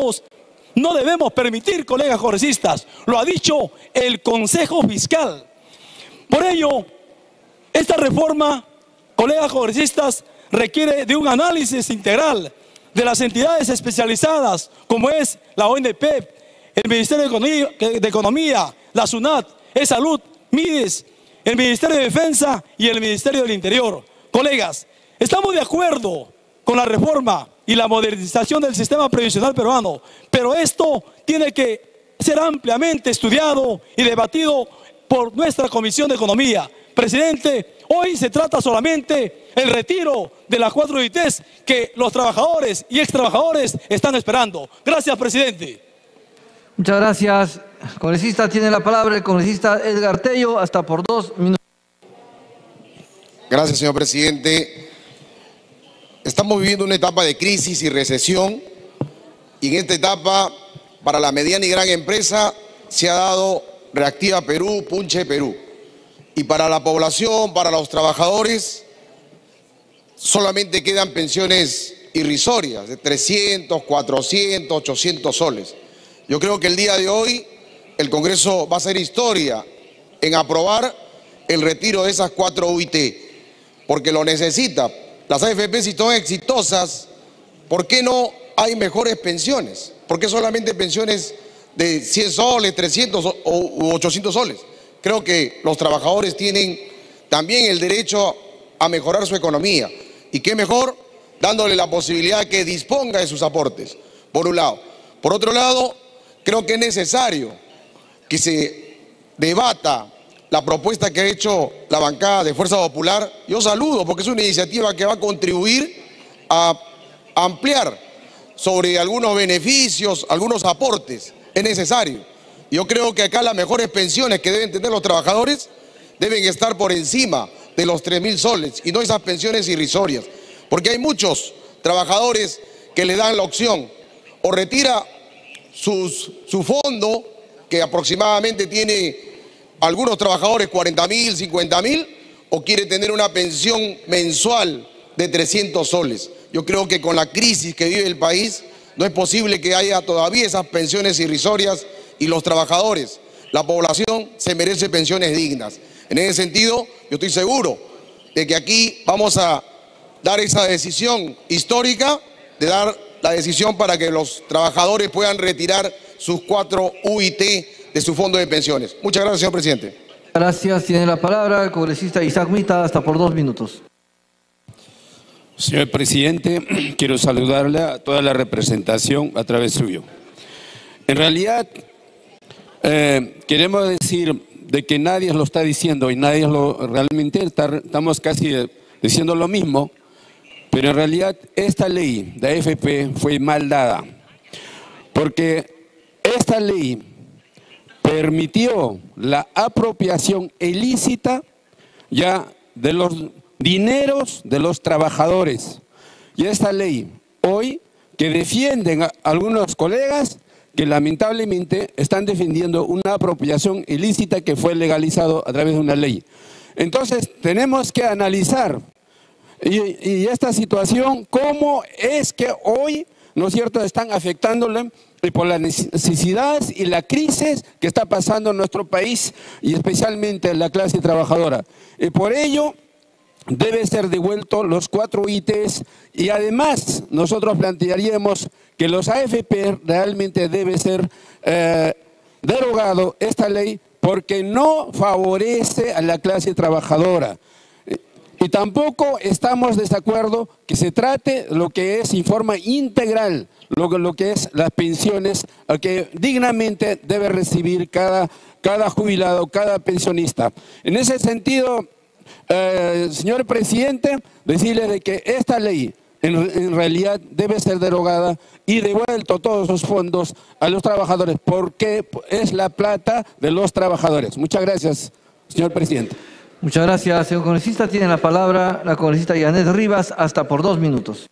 no debemos permitir, colegas congresistas, lo ha dicho el Consejo Fiscal. Por ello, esta reforma, colegas congresistas, requiere de un análisis integral de las entidades especializadas, como es la ONP, el Ministerio de Economía, la SUNAT, Salud, MIDES, el Ministerio de Defensa y el Ministerio del Interior. Colegas, estamos de acuerdo con la reforma y la modernización del sistema previsional peruano, pero esto tiene que ser ampliamente estudiado y debatido por nuestra Comisión de Economía. Presidente, hoy se trata solamente el retiro de las 4 UITs que los trabajadores y extrabajadores están esperando. Gracias, presidente. Muchas gracias. Congresista, tiene la palabra el congresista Edgar Tello, hasta por 2 minutos. Gracias, señor presidente. Estamos viviendo una etapa de crisis y recesión, y en esta etapa, para la mediana y gran empresa, se ha dado Reactiva Perú, Punche Perú. Y para la población, para los trabajadores, solamente quedan pensiones irrisorias de 300, 400, 800 soles. Yo creo que el día de hoy el Congreso va a hacer historia en aprobar el retiro de esas 4 UIT, porque lo necesita. Las AFP, si son exitosas, ¿por qué no hay mejores pensiones? ¿Por qué solamente pensiones de 100 soles, 300 u 800 soles? Creo que los trabajadores tienen también el derecho a mejorar su economía. ¿Y qué mejor? Dándole la posibilidad que disponga de sus aportes, por un lado. Por otro lado, creo que es necesario que se debata la propuesta que ha hecho la bancada de Fuerza Popular. Yo saludo porque es una iniciativa que va a contribuir a ampliar sobre algunos beneficios, algunos aportes. Es necesario. Yo creo que acá las mejores pensiones que deben tener los trabajadores deben estar por encima de los 3.000 soles y no esas pensiones irrisorias. Porque hay muchos trabajadores que le dan la opción o retira su fondo, que aproximadamente tiene algunos trabajadores 40.000, 50.000, o quiere tener una pensión mensual de 300 soles. Yo creo que con la crisis que vive el país no es posible que haya todavía esas pensiones irrisorias y los trabajadores, la población se merece pensiones dignas. En ese sentido, yo estoy seguro de que aquí vamos a dar esa decisión histórica, de dar la decisión para que los trabajadores puedan retirar sus 4 UIT de su fondo de pensiones. Muchas gracias, señor presidente. Gracias. Tiene la palabra el congresista Isaac Mita, hasta por 2 minutos. Señor presidente, quiero saludarle a toda la representación a través suyo. En realidad, queremos decir de que nadie lo está diciendo y nadie realmente estamos casi diciendo lo mismo, pero en realidad esta ley de AFP fue mal dada, porque esta ley permitió la apropiación ilícita ya de los dineros de los trabajadores. Y esta ley hoy que defienden a algunos colegas que lamentablemente están defendiendo una apropiación ilícita que fue legalizado a través de una ley. Entonces tenemos que analizar y esta situación, cómo es que hoy, ¿no es cierto?, están afectándole por las necesidades y la crisis que está pasando en nuestro país y especialmente en la clase trabajadora. Y por ello debe ser devuelto los 4 ITs y además nosotros plantearíamos que los AFP realmente debe ser derogado esta ley porque no favorece a la clase trabajadora. Y tampoco estamos de desacuerdo que se trate lo que es en forma integral, lo que es las pensiones que dignamente debe recibir cada jubilado, cada pensionista. En ese sentido, señor presidente, decirle de que esta ley en realidad debe ser derogada y devuelto todos los fondos a los trabajadores porque es la plata de los trabajadores. Muchas gracias, señor presidente. Muchas gracias, señor congresista. Tiene la palabra la congresista Yanet Rivas, hasta por 2 minutos.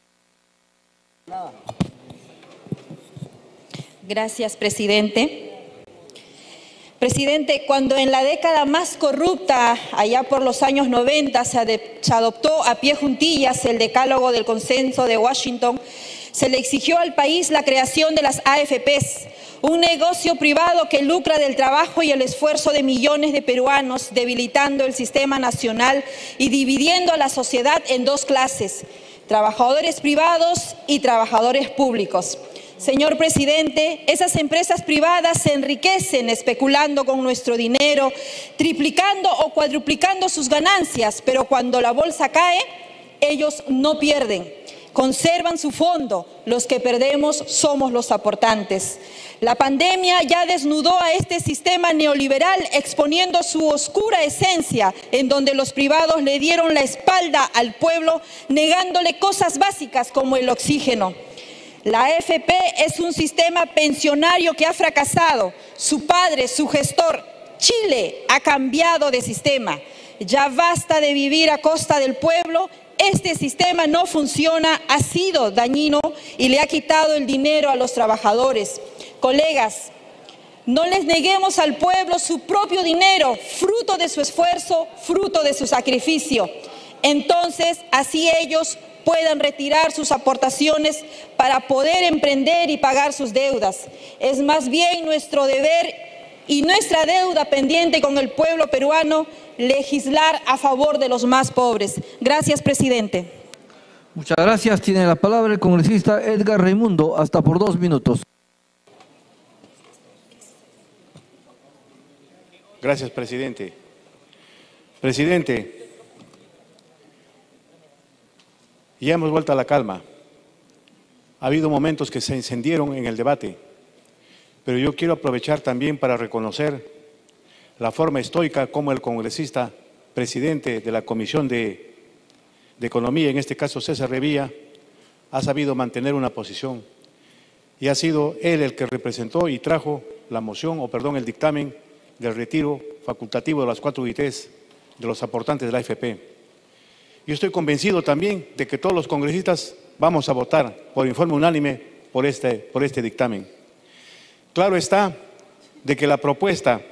Gracias, presidente. Presidente, cuando en la década más corrupta, allá por los años 90, se adoptó a pie juntillas el decálogo del consenso de Washington, se le exigió al país la creación de las AFPs, un negocio privado que lucra del trabajo y el esfuerzo de millones de peruanos, debilitando el sistema nacional y dividiendo a la sociedad en 2 clases, trabajadores privados y trabajadores públicos. Señor presidente, esas empresas privadas se enriquecen especulando con nuestro dinero, triplicando o cuadruplicando sus ganancias, pero cuando la bolsa cae, ellos no pierden. Conservan su fondo, los que perdemos somos los aportantes. La pandemia ya desnudó a este sistema neoliberal exponiendo su oscura esencia, en donde los privados le dieron la espalda al pueblo, negándole cosas básicas como el oxígeno. La AFP es un sistema pensionario que ha fracasado. Su padre, su gestor, Chile, ha cambiado de sistema. Ya basta de vivir a costa del pueblo. Este sistema no funciona, ha sido dañino y le ha quitado el dinero a los trabajadores. Colegas, no les neguemos al pueblo su propio dinero, fruto de su esfuerzo, fruto de su sacrificio. Entonces, así ellos puedan retirar sus aportaciones para poder emprender y pagar sus deudas. Es más bien nuestro deber y nuestra deuda pendiente con el pueblo peruano legislar a favor de los más pobres. Gracias, presidente. Muchas gracias. Tiene la palabra el congresista Edgar Raimundo, hasta por 2 minutos. Gracias, presidente. Presidente, ya hemos vuelto a la calma. Ha habido momentos que se encendieron en el debate, pero yo quiero aprovechar también para reconocer la forma estoica como el congresista presidente de la Comisión de Economía, en este caso César Revilla, ha sabido mantener una posición y ha sido él el que representó y trajo el dictamen del retiro facultativo de las 4 UITs de los aportantes de la AFP. Yo estoy convencido también de que todos los congresistas vamos a votar por informe unánime por este dictamen. Claro está de que la propuesta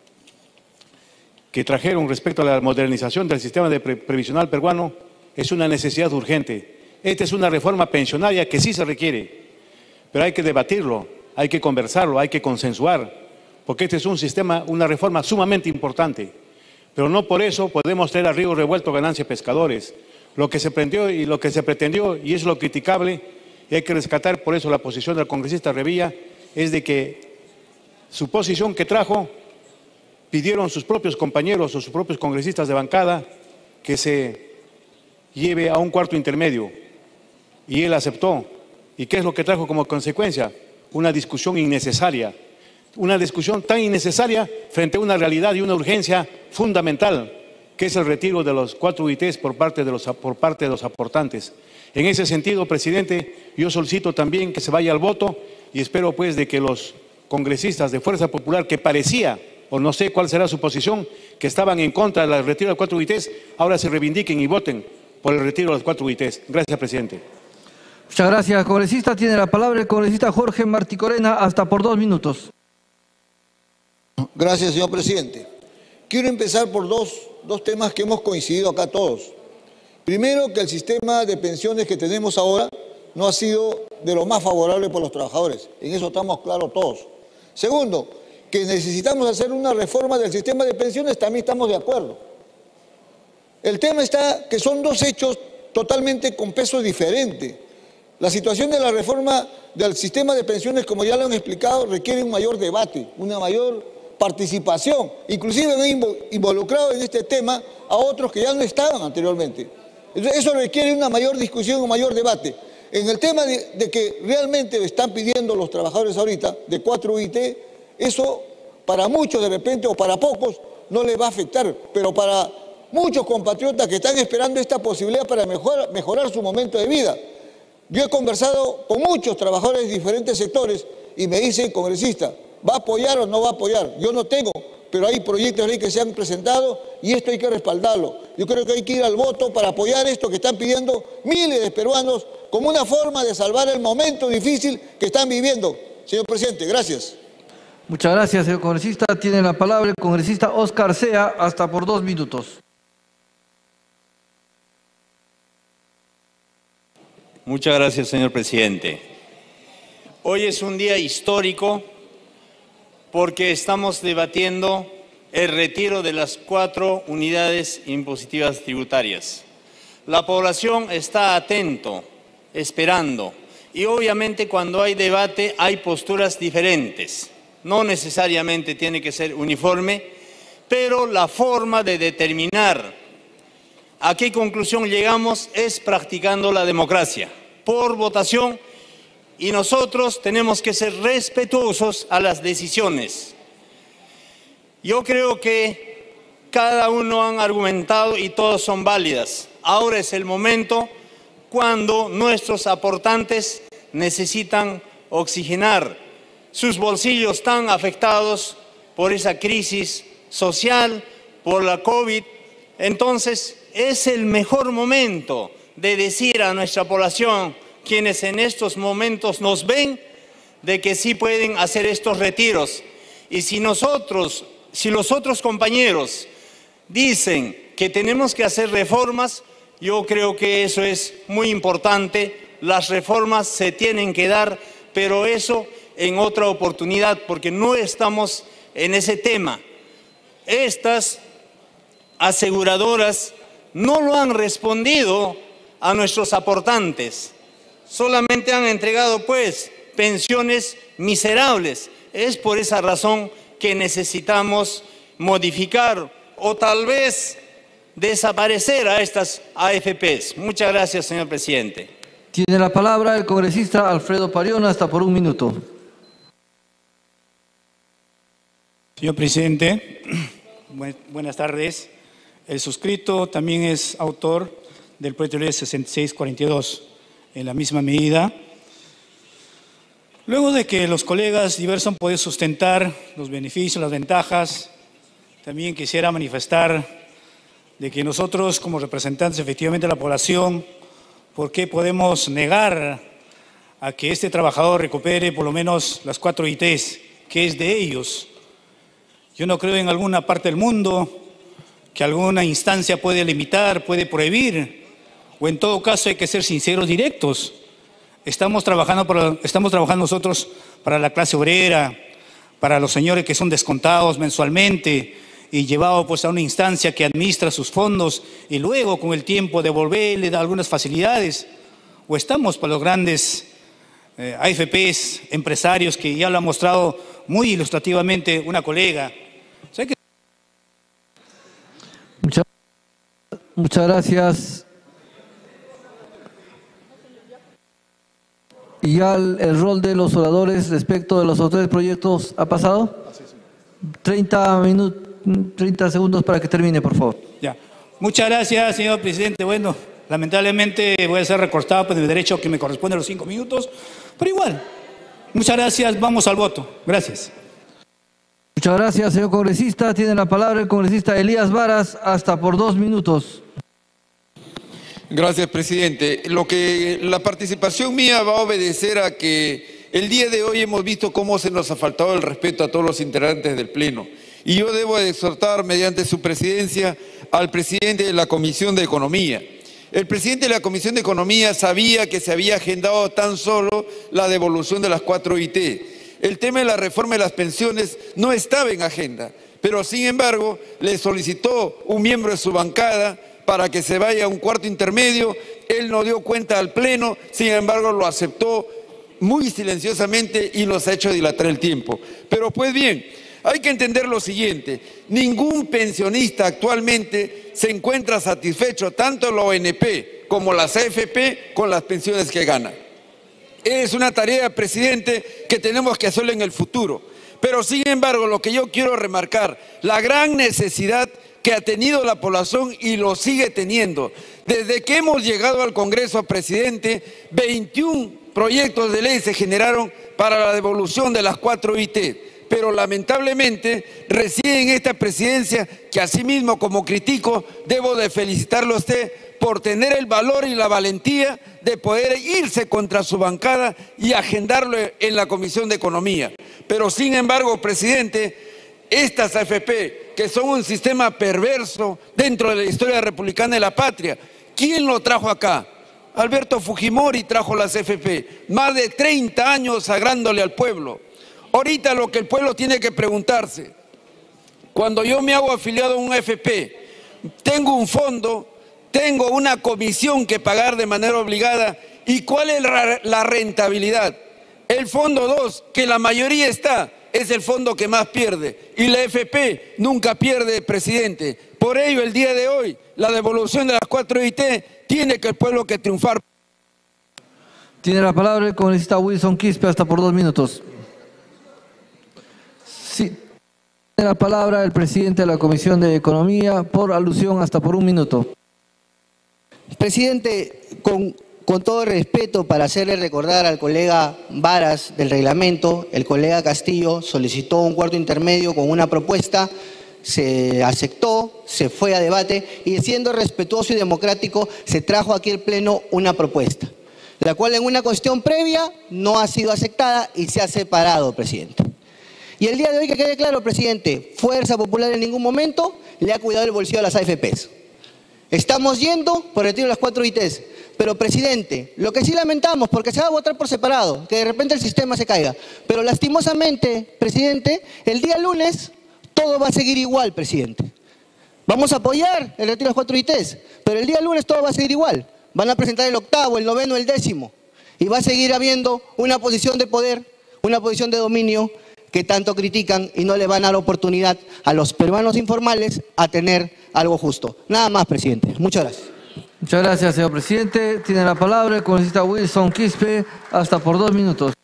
que trajeron respecto a la modernización del sistema previsional peruano es una necesidad urgente. Esta es una reforma pensionaria que sí se requiere, pero hay que debatirlo, hay que conversarlo, hay que consensuar, porque este es una reforma sumamente importante. Pero no por eso podemos traer a río revuelto ganancia pescadores. Lo que se pretendió y es lo criticable, y hay que rescatar por eso la posición del congresista Revilla, es de que su posición que trajo, pidieron sus propios compañeros o sus propios congresistas de bancada que se lleve a un cuarto intermedio, y él aceptó. ¿Y qué es lo que trajo como consecuencia? Una discusión innecesaria, una discusión tan innecesaria frente a una realidad y una urgencia fundamental, que es el retiro de los 4 UITs por parte de los aportantes. En ese sentido, presidente, yo solicito también que se vaya al voto y espero pues de que los congresistas de Fuerza Popular, que parecía, o no sé cuál será su posición, que estaban en contra del retiro de 4 UITs, ahora se reivindiquen y voten por el retiro de los 4 UITs. Gracias, presidente. Muchas gracias, congresista. Tiene la palabra el congresista Jorge Marticorena, hasta por 2 minutos. Gracias, señor presidente. Quiero empezar por dos temas que hemos coincidido acá todos. Primero, que el sistema de pensiones que tenemos ahora no ha sido de lo más favorable por los trabajadores. En eso estamos claros todos. Segundo, que necesitamos hacer una reforma del sistema de pensiones, también estamos de acuerdo. El tema está que son 2 hechos totalmente con peso diferente. La situación de la reforma del sistema de pensiones, como ya lo han explicado, requiere un mayor debate, una mayor participación. Inclusive han involucrado en este tema a otros que ya no estaban anteriormente. Eso requiere una mayor discusión, un mayor debate. En el tema de que realmente están pidiendo los trabajadores ahorita, de 4 UIT, eso para muchos de repente o para pocos no les va a afectar, pero para muchos compatriotas que están esperando esta posibilidad para mejorar su momento de vida. Yo he conversado con muchos trabajadores de diferentes sectores y me dicen, congresista, ¿va a apoyar o no va a apoyar? Yo no tengo, pero hay proyectos de ley que se han presentado y esto hay que respaldarlo. Yo creo que hay que ir al voto para apoyar esto que están pidiendo miles de peruanos como una forma de salvar el momento difícil que están viviendo. Señor presidente, gracias. Muchas gracias, señor congresista. Tiene la palabra el congresista Oscar Sea, hasta por 2 minutos. Muchas gracias, señor presidente. Hoy es un día histórico porque estamos debatiendo el retiro de las 4 unidades impositivas tributarias. La población está atento, esperando, y obviamente cuando hay debate hay posturas diferentes. No necesariamente tiene que ser uniforme, pero la forma de determinar a qué conclusión llegamos es practicando la democracia, por votación, y nosotros tenemos que ser respetuosos a las decisiones. Yo creo que cada uno han argumentado y todas son válidas. Ahora es el momento cuando nuestros aportantes necesitan oxigenar sus bolsillos tan afectados por esa crisis social, por la COVID. Entonces, es el mejor momento de decir a nuestra población, quienes en estos momentos nos ven, de que sí pueden hacer estos retiros. Y si los otros compañeros dicen que tenemos que hacer reformas, yo creo que eso es muy importante. Las reformas se tienen que dar, pero eso en otra oportunidad, porque no estamos en ese tema. Estas aseguradoras no lo han respondido a nuestros aportantes. Solamente han entregado, pues, pensiones miserables. Es por esa razón que necesitamos modificar o tal vez desaparecer a estas AFPs. Muchas gracias, señor presidente. Tiene la palabra el congresista Alfredo Pariona, hasta por 1 minuto. Señor presidente, buenas tardes. El suscrito también es autor del proyecto de ley 6642. en la misma medida. Luego de que los colegas diversos han podido sustentar los beneficios, las ventajas, también quisiera manifestar de que nosotros como representantes efectivamente de la población, ¿por qué podemos negar a que este trabajador recupere por lo menos las 4 ITs, que es de ellos? Yo no creo en alguna parte del mundo que alguna instancia puede limitar, puede prohibir, o en todo caso hay que ser sinceros, directos. Estamos trabajando nosotros para la clase obrera, para los señores que son descontados mensualmente y llevados pues a una instancia que administra sus fondos y luego con el tiempo devolverle da algunas facilidades. O estamos para los grandes AFPs, empresarios, que ya lo ha mostrado muy ilustrativamente una colega. O sea que... Muchas gracias. ¿Y ya el rol de los oradores respecto de los otros proyectos ha pasado? 30 segundos para que termine, por favor. Ya. Muchas gracias, señor presidente. Bueno, lamentablemente voy a ser recortado por mi derecho que me corresponde a los 5 minutos, pero igual. Muchas gracias, vamos al voto. Gracias. Muchas gracias, señor congresista. Tiene la palabra el congresista Elías Varas, hasta por 2 minutos. Gracias, presidente. La participación mía va a obedecer a que el día de hoy hemos visto cómo se nos ha faltado el respeto a todos los integrantes del Pleno. Y yo debo exhortar, mediante su presidencia, al presidente de la Comisión de Economía. El presidente de la Comisión de Economía sabía que se había agendado tan solo la devolución de las 4 IT. El tema de la reforma de las pensiones no estaba en agenda, pero sin embargo le solicitó un miembro de su bancada para que se vaya a un cuarto intermedio. Él no dio cuenta al Pleno, sin embargo lo aceptó muy silenciosamente y nos ha hecho dilatar el tiempo. Pero pues bien, hay que entender lo siguiente: ningún pensionista actualmente se encuentra satisfecho, tanto la ONP como las AFP, con las pensiones que gana. Es una tarea, presidente, que tenemos que hacerlo en el futuro. Pero sin embargo, lo que yo quiero remarcar, la gran necesidad que ha tenido la población y lo sigue teniendo. Desde que hemos llegado al Congreso, presidente, 21 proyectos de ley se generaron para la devolución de las 4 IT. Pero lamentablemente, recién en esta presidencia, que asimismo como critico, debo de felicitarlo a usted por tener el valor y la valentía de poder irse contra su bancada y agendarlo en la Comisión de Economía. Pero sin embargo, presidente, estas AFP, que son un sistema perverso dentro de la historia republicana de la patria, ¿quién lo trajo acá? Alberto Fujimori trajo las AFP, más de 30 años sagrándole al pueblo. Ahorita lo que el pueblo tiene que preguntarse, cuando yo me hago afiliado a un AFP, tengo un fondo, tengo una comisión que pagar de manera obligada, ¿y cuál es la rentabilidad? El fondo 2, que la mayoría está, es el fondo que más pierde, y la AFP nunca pierde, presidente. Por ello, el día de hoy, la devolución de las 4 IT tiene que el pueblo que triunfar. Tiene la palabra el congresista Wilson Quispe, hasta por 2 minutos. Sí. Tiene la palabra el presidente de la Comisión de Economía, por alusión, hasta por 1 minuto. Presidente, con todo el respeto, para hacerle recordar al colega Varas del reglamento, el colega Castillo solicitó un cuarto intermedio con una propuesta, se aceptó, se fue a debate y, siendo respetuoso y democrático, se trajo aquí al Pleno una propuesta, la cual en una cuestión previa no ha sido aceptada y se ha separado, presidente. Y el día de hoy, que quede claro, presidente, Fuerza Popular en ningún momento le ha cuidado el bolsillo a las AFPs. Estamos yendo por el retiro de las 4 ITs. Pero, presidente, lo que sí lamentamos, porque se va a votar por separado, que de repente el sistema se caiga. Pero lastimosamente, presidente, el día lunes todo va a seguir igual, presidente. Vamos a apoyar el retiro de las 4 ITs, pero el día lunes todo va a seguir igual. Van a presentar el 8º, el 9º, el 10º. Y va a seguir habiendo una posición de poder, una posición de dominio que tanto critican y no le van a dar oportunidad a los peruanos informales a tener algo justo. Nada más, presidente. Muchas gracias. Muchas gracias, señor presidente. Tiene la palabra el congresista Wilson Quispe, hasta por 2 minutos.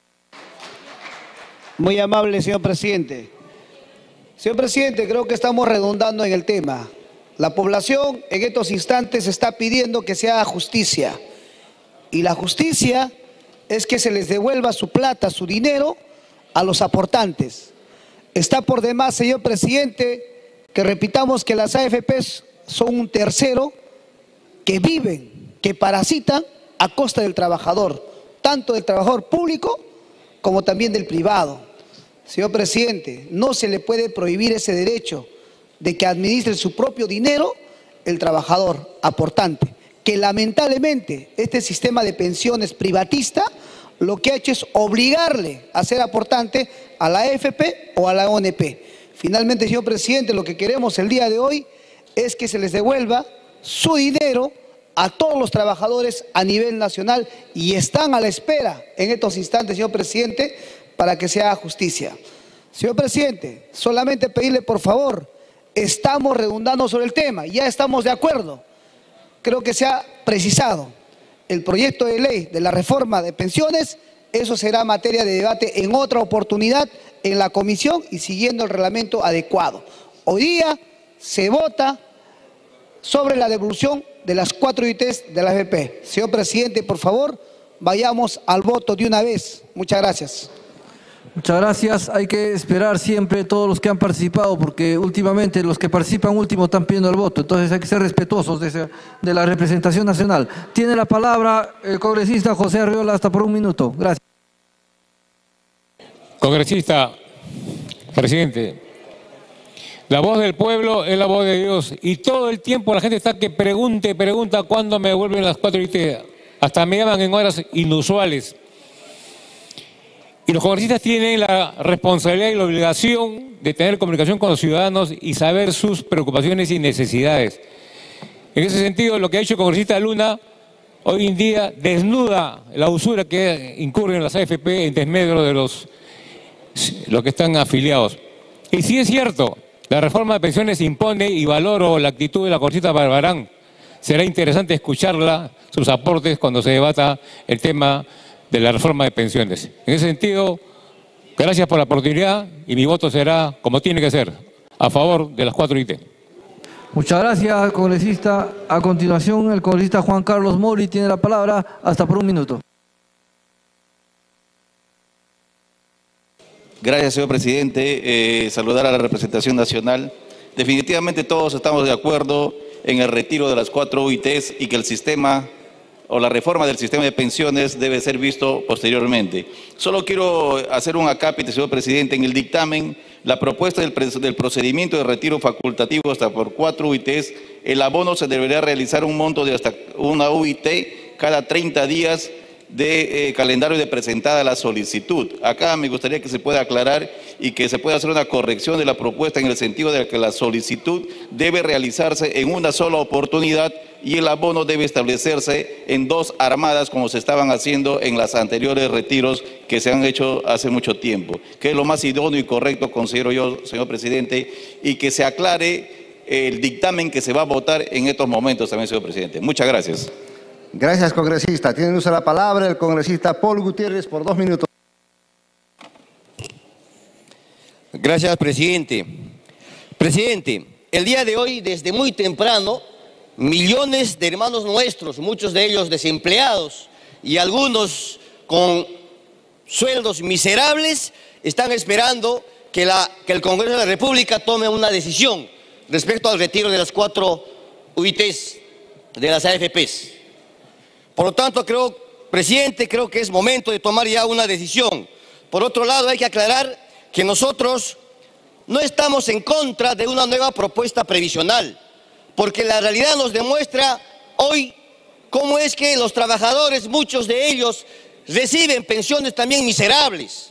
Muy amable, señor presidente. Señor presidente, creo que estamos redundando en el tema. La población en estos instantes está pidiendo que se haga justicia. Y la justicia es que se les devuelva su plata, su dinero a los aportantes. Está por demás, señor presidente, que repitamos que las AFPs son un tercero que viven, que parasitan a costa del trabajador, tanto del trabajador público como también del privado. Señor presidente, no se le puede prohibir ese derecho de que administre su propio dinero el trabajador aportante, que lamentablemente este sistema de pensiones privatista lo que ha hecho es obligarle a ser aportante a la AFP o a la ONP. Finalmente, señor presidente, lo que queremos el día de hoy es que se les devuelva su dinero a todos los trabajadores a nivel nacional y están a la espera en estos instantes, señor presidente, para que se haga justicia. Señor presidente, solamente pedirle por favor, estamos redundando sobre el tema, ya estamos de acuerdo. Creo que se ha precisado el proyecto de ley de la reforma de pensiones, eso será materia de debate en otra oportunidad en la comisión y siguiendo el reglamento adecuado. Hoy día se vota sobre la devolución de las 4 UITs de la AFP. Señor presidente, por favor, vayamos al voto de una vez. Muchas gracias. Muchas gracias. Hay que esperar siempre todos los que han participado, porque últimamente los que participan último están pidiendo el voto. Entonces hay que ser respetuosos de la representación nacional. Tiene la palabra el congresista José Arriola, hasta por 1 minuto. Gracias. Congresista, presidente, la voz del pueblo es la voz de Dios y todo el tiempo la gente está que pregunta cuándo me devuelven las 4 UIT. Hasta me llaman en horas inusuales. Y los congresistas tienen la responsabilidad y la obligación de tener comunicación con los ciudadanos y saber sus preocupaciones y necesidades. En ese sentido, lo que ha hecho el congresista Luna hoy en día desnuda la usura que incurren las AFP en desmedro de los que están afiliados. Y sí es cierto, la reforma de pensiones impone y valoro la actitud de la congresista Barbarán. Será interesante escucharla, sus aportes cuando se debata el tema de la reforma de pensiones. En ese sentido, gracias por la oportunidad y mi voto será, como tiene que ser, a favor de las 4 UIT. Muchas gracias, congresista. A continuación, el congresista Juan Carlos Mori tiene la palabra, hasta por 1 minuto. Gracias, señor presidente. Saludar a la representación nacional. Definitivamente todos estamos de acuerdo en el retiro de las 4 UITs y que el sistema o la reforma del sistema de pensiones debe ser visto posteriormente. Solo quiero hacer un acápite, señor presidente. En el dictamen, la propuesta del procedimiento de retiro facultativo hasta por 4 UITs, el abono se deberá realizar un monto de hasta 1 UIT cada 30 días de calendario de presentada la solicitud. Acá me gustaría que se pueda aclarar y que se pueda hacer una corrección de la propuesta en el sentido de que la solicitud debe realizarse en una sola oportunidad y el abono debe establecerse en 2 armadas como se estaban haciendo en los anteriores retiros que se han hecho hace mucho tiempo, que es lo más idóneo y correcto, considero yo, señor presidente, y que se aclare el dictamen que se va a votar en estos momentos también, señor presidente. Muchas gracias. Gracias, congresista. Tiene uso de la palabra el congresista Paul Gutiérrez por 2 minutos. Gracias, presidente. Presidente, el día de hoy, desde muy temprano, millones de hermanos nuestros, muchos de ellos desempleados y algunos con sueldos miserables, están esperando que el Congreso de la República tome una decisión respecto al retiro de las 4 UITs de las AFPs. Por lo tanto, presidente, creo que es momento de tomar ya una decisión. Por otro lado, hay que aclarar que nosotros no estamos en contra de una nueva propuesta previsional, porque la realidad nos demuestra hoy cómo es que los trabajadores, muchos de ellos, reciben pensiones también miserables.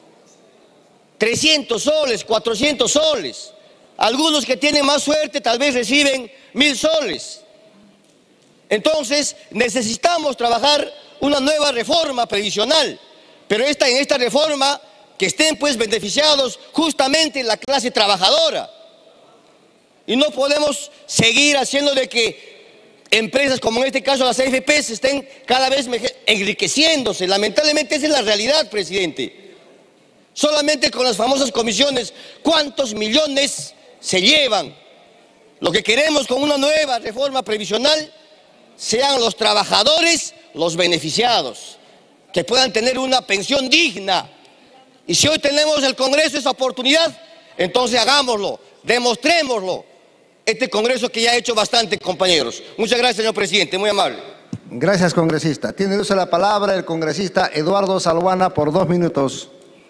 300 soles, 400 soles. Algunos que tienen más suerte tal vez reciben 1000 soles. Entonces, necesitamos trabajar una nueva reforma previsional, pero en esta reforma que estén pues beneficiados justamente la clase trabajadora. Y no podemos seguir haciendo de que empresas como en este caso las AFPs estén cada vez enriqueciéndose. Lamentablemente esa es la realidad, presidente. Solamente con las famosas comisiones, ¿cuántos millones se llevan? Lo que queremos con una nueva reforma previsional sean los trabajadores los beneficiados, que puedan tener una pensión digna. Y si hoy tenemos el Congreso esa oportunidad, entonces hagámoslo, demostrémoslo. Este Congreso que ya ha hecho bastante, compañeros. Muchas gracias, señor presidente, muy amable. Gracias, congresista. Tiene uso de la palabra el congresista Eduardo Salguana por 2 minutos.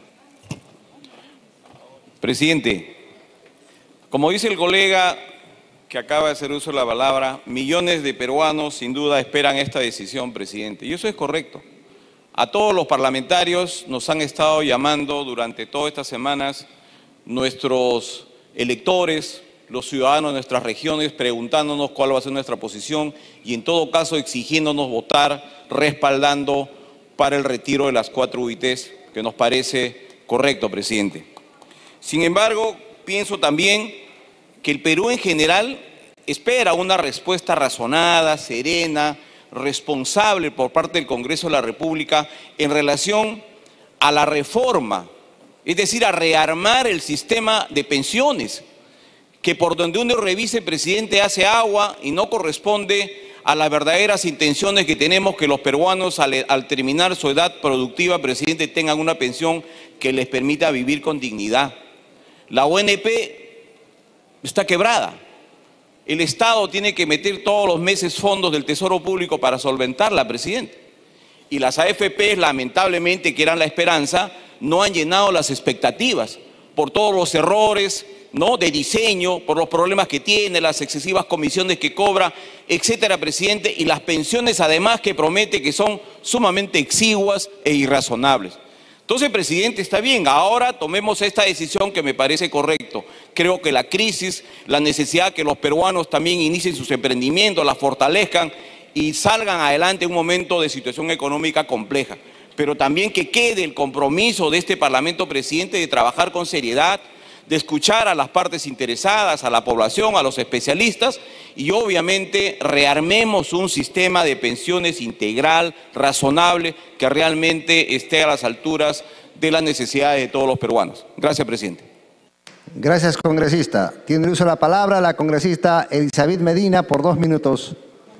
Presidente, como dice el colega que acaba de hacer uso de la palabra, millones de peruanos sin duda esperan esta decisión, presidente. Y eso es correcto. A todos los parlamentarios nos han estado llamando durante todas estas semanas nuestros electores, los ciudadanos de nuestras regiones, preguntándonos cuál va a ser nuestra posición y en todo caso exigiéndonos votar, respaldando para el retiro de las 4 UITs, que nos parece correcto, presidente. Sin embargo, pienso también que el Perú en general espera una respuesta razonada, serena, responsable por parte del Congreso de la República en relación a la reforma, es decir, a rearmar el sistema de pensiones, que por donde uno revise, presidente, hace agua y no corresponde a las verdaderas intenciones que tenemos que los peruanos al terminar su edad productiva, presidente, tengan una pensión que les permita vivir con dignidad. La ONP está quebrada. El Estado tiene que meter todos los meses fondos del Tesoro Público para solventarla, presidente. Y las AFPs, lamentablemente, que eran la esperanza, no han llenado las expectativas por todos los errores, ¿no?, de diseño, por los problemas que tiene, las excesivas comisiones que cobra, etcétera, presidente, y las pensiones además que promete que son sumamente exiguas e irrazonables. Entonces, presidente, está bien, ahora tomemos esta decisión que me parece correcto. Creo que la crisis, la necesidad que los peruanos también inicien sus emprendimientos, la fortalezcan y salgan adelante en un momento de situación económica compleja. Pero también que quede el compromiso de este Parlamento, presidente, de trabajar con seriedad, de escuchar a las partes interesadas, a la población, a los especialistas y obviamente rearmemos un sistema de pensiones integral, razonable, que realmente esté a las alturas de las necesidades de todos los peruanos. Gracias, presidente. Gracias, congresista. Tiene uso de la palabra la congresista Elizabeth Medina por 2 minutos.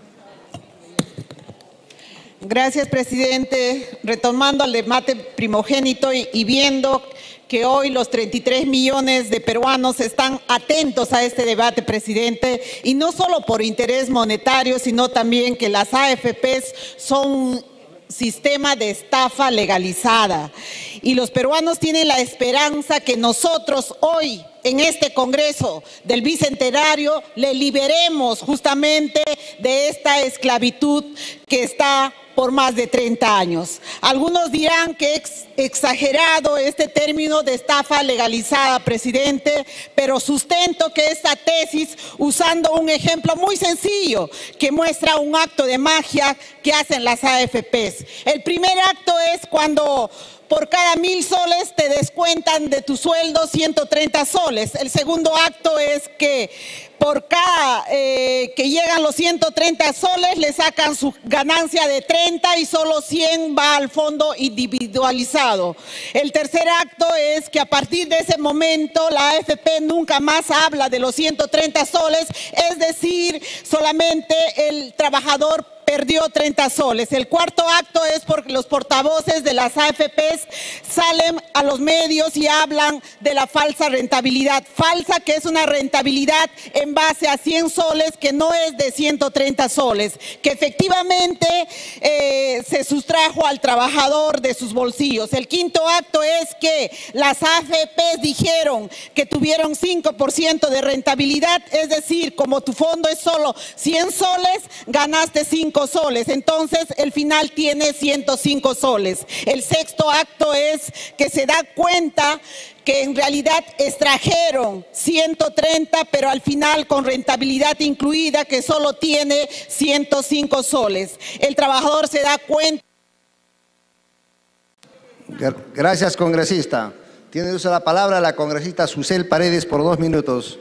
Gracias, presidente. Retomando el debate primogénito y viendo que hoy los 33 millones de peruanos están atentos a este debate, presidente, y no solo por interés monetario, sino también que las AFPs son un sistema de estafa legalizada. Y los peruanos tienen la esperanza que nosotros hoy, en este Congreso del Bicentenario, le liberemos justamente de esta esclavitud que está por más de 30 años. Algunos dirán que es exagerado este término de estafa legalizada, presidente, pero sustento que esta tesis usando un ejemplo muy sencillo que muestra un acto de magia que hacen las AFPs. El primer acto es cuando por cada 1.000 soles te descuentan de tu sueldo 130 soles. El segundo acto es que por cada que llegan los 130 soles le sacan su ganancia de 30 y solo 100 va al fondo individualizado. El tercer acto es que a partir de ese momento la AFP nunca más habla de los 130 soles, es decir, solamente el trabajador perdió 30 soles. El cuarto acto es porque los portavoces de las AFPs salen a los medios y hablan de la falsa rentabilidad. Falsa, que es una rentabilidad en base a 100 soles que no es de 130 soles, que efectivamente se sustrajo al trabajador de sus bolsillos. El quinto acto es que las AFPs dijeron que tuvieron 5% de rentabilidad, es decir, como tu fondo es solo 100 soles, ganaste 5 soles, entonces el final tiene 105 soles. El sexto acto es que se da cuenta que en realidad extrajeron 130, pero al final con rentabilidad incluida que solo tiene 105 soles. El trabajador se da cuenta. Gracias, congresista. Tiene uso de la palabra la congresista Susel Paredes por 2 minutos.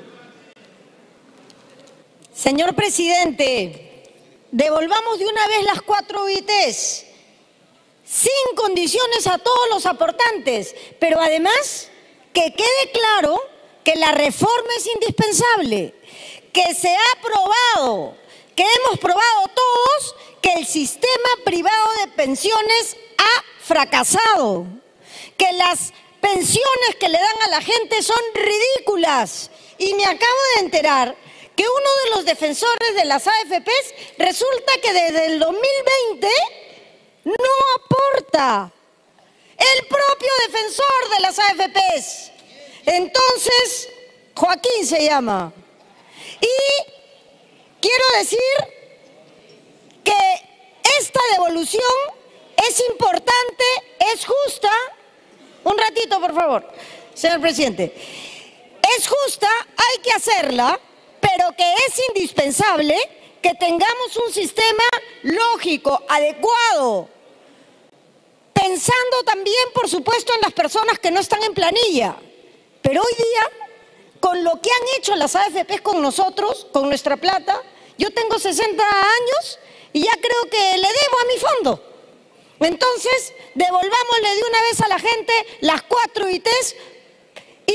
Señor presidente, devolvamos de una vez las 4 UITs, sin condiciones a todos los aportantes, pero además que quede claro que la reforma es indispensable, que se ha aprobado, que hemos probado todos que el sistema privado de pensiones ha fracasado, que las pensiones que le dan a la gente son ridículas. Y me acabo de enterar que uno de los defensores de las AFPs resulta que desde el 2020 no aporta. El propio defensor de las AFPs. Entonces, Joaquín se llama. Y quiero decir que esta devolución es importante, es justa. Un ratito, por favor, señor presidente. Es justa, hay que hacerla, pero que es indispensable que tengamos un sistema lógico, adecuado, pensando también, por supuesto, en las personas que no están en planilla. Pero hoy día, con lo que han hecho las AFPs con nosotros, con nuestra plata, yo tengo 60 años y ya creo que le debo a mi fondo. Entonces, devolvámosle de una vez a la gente las 4 UITs y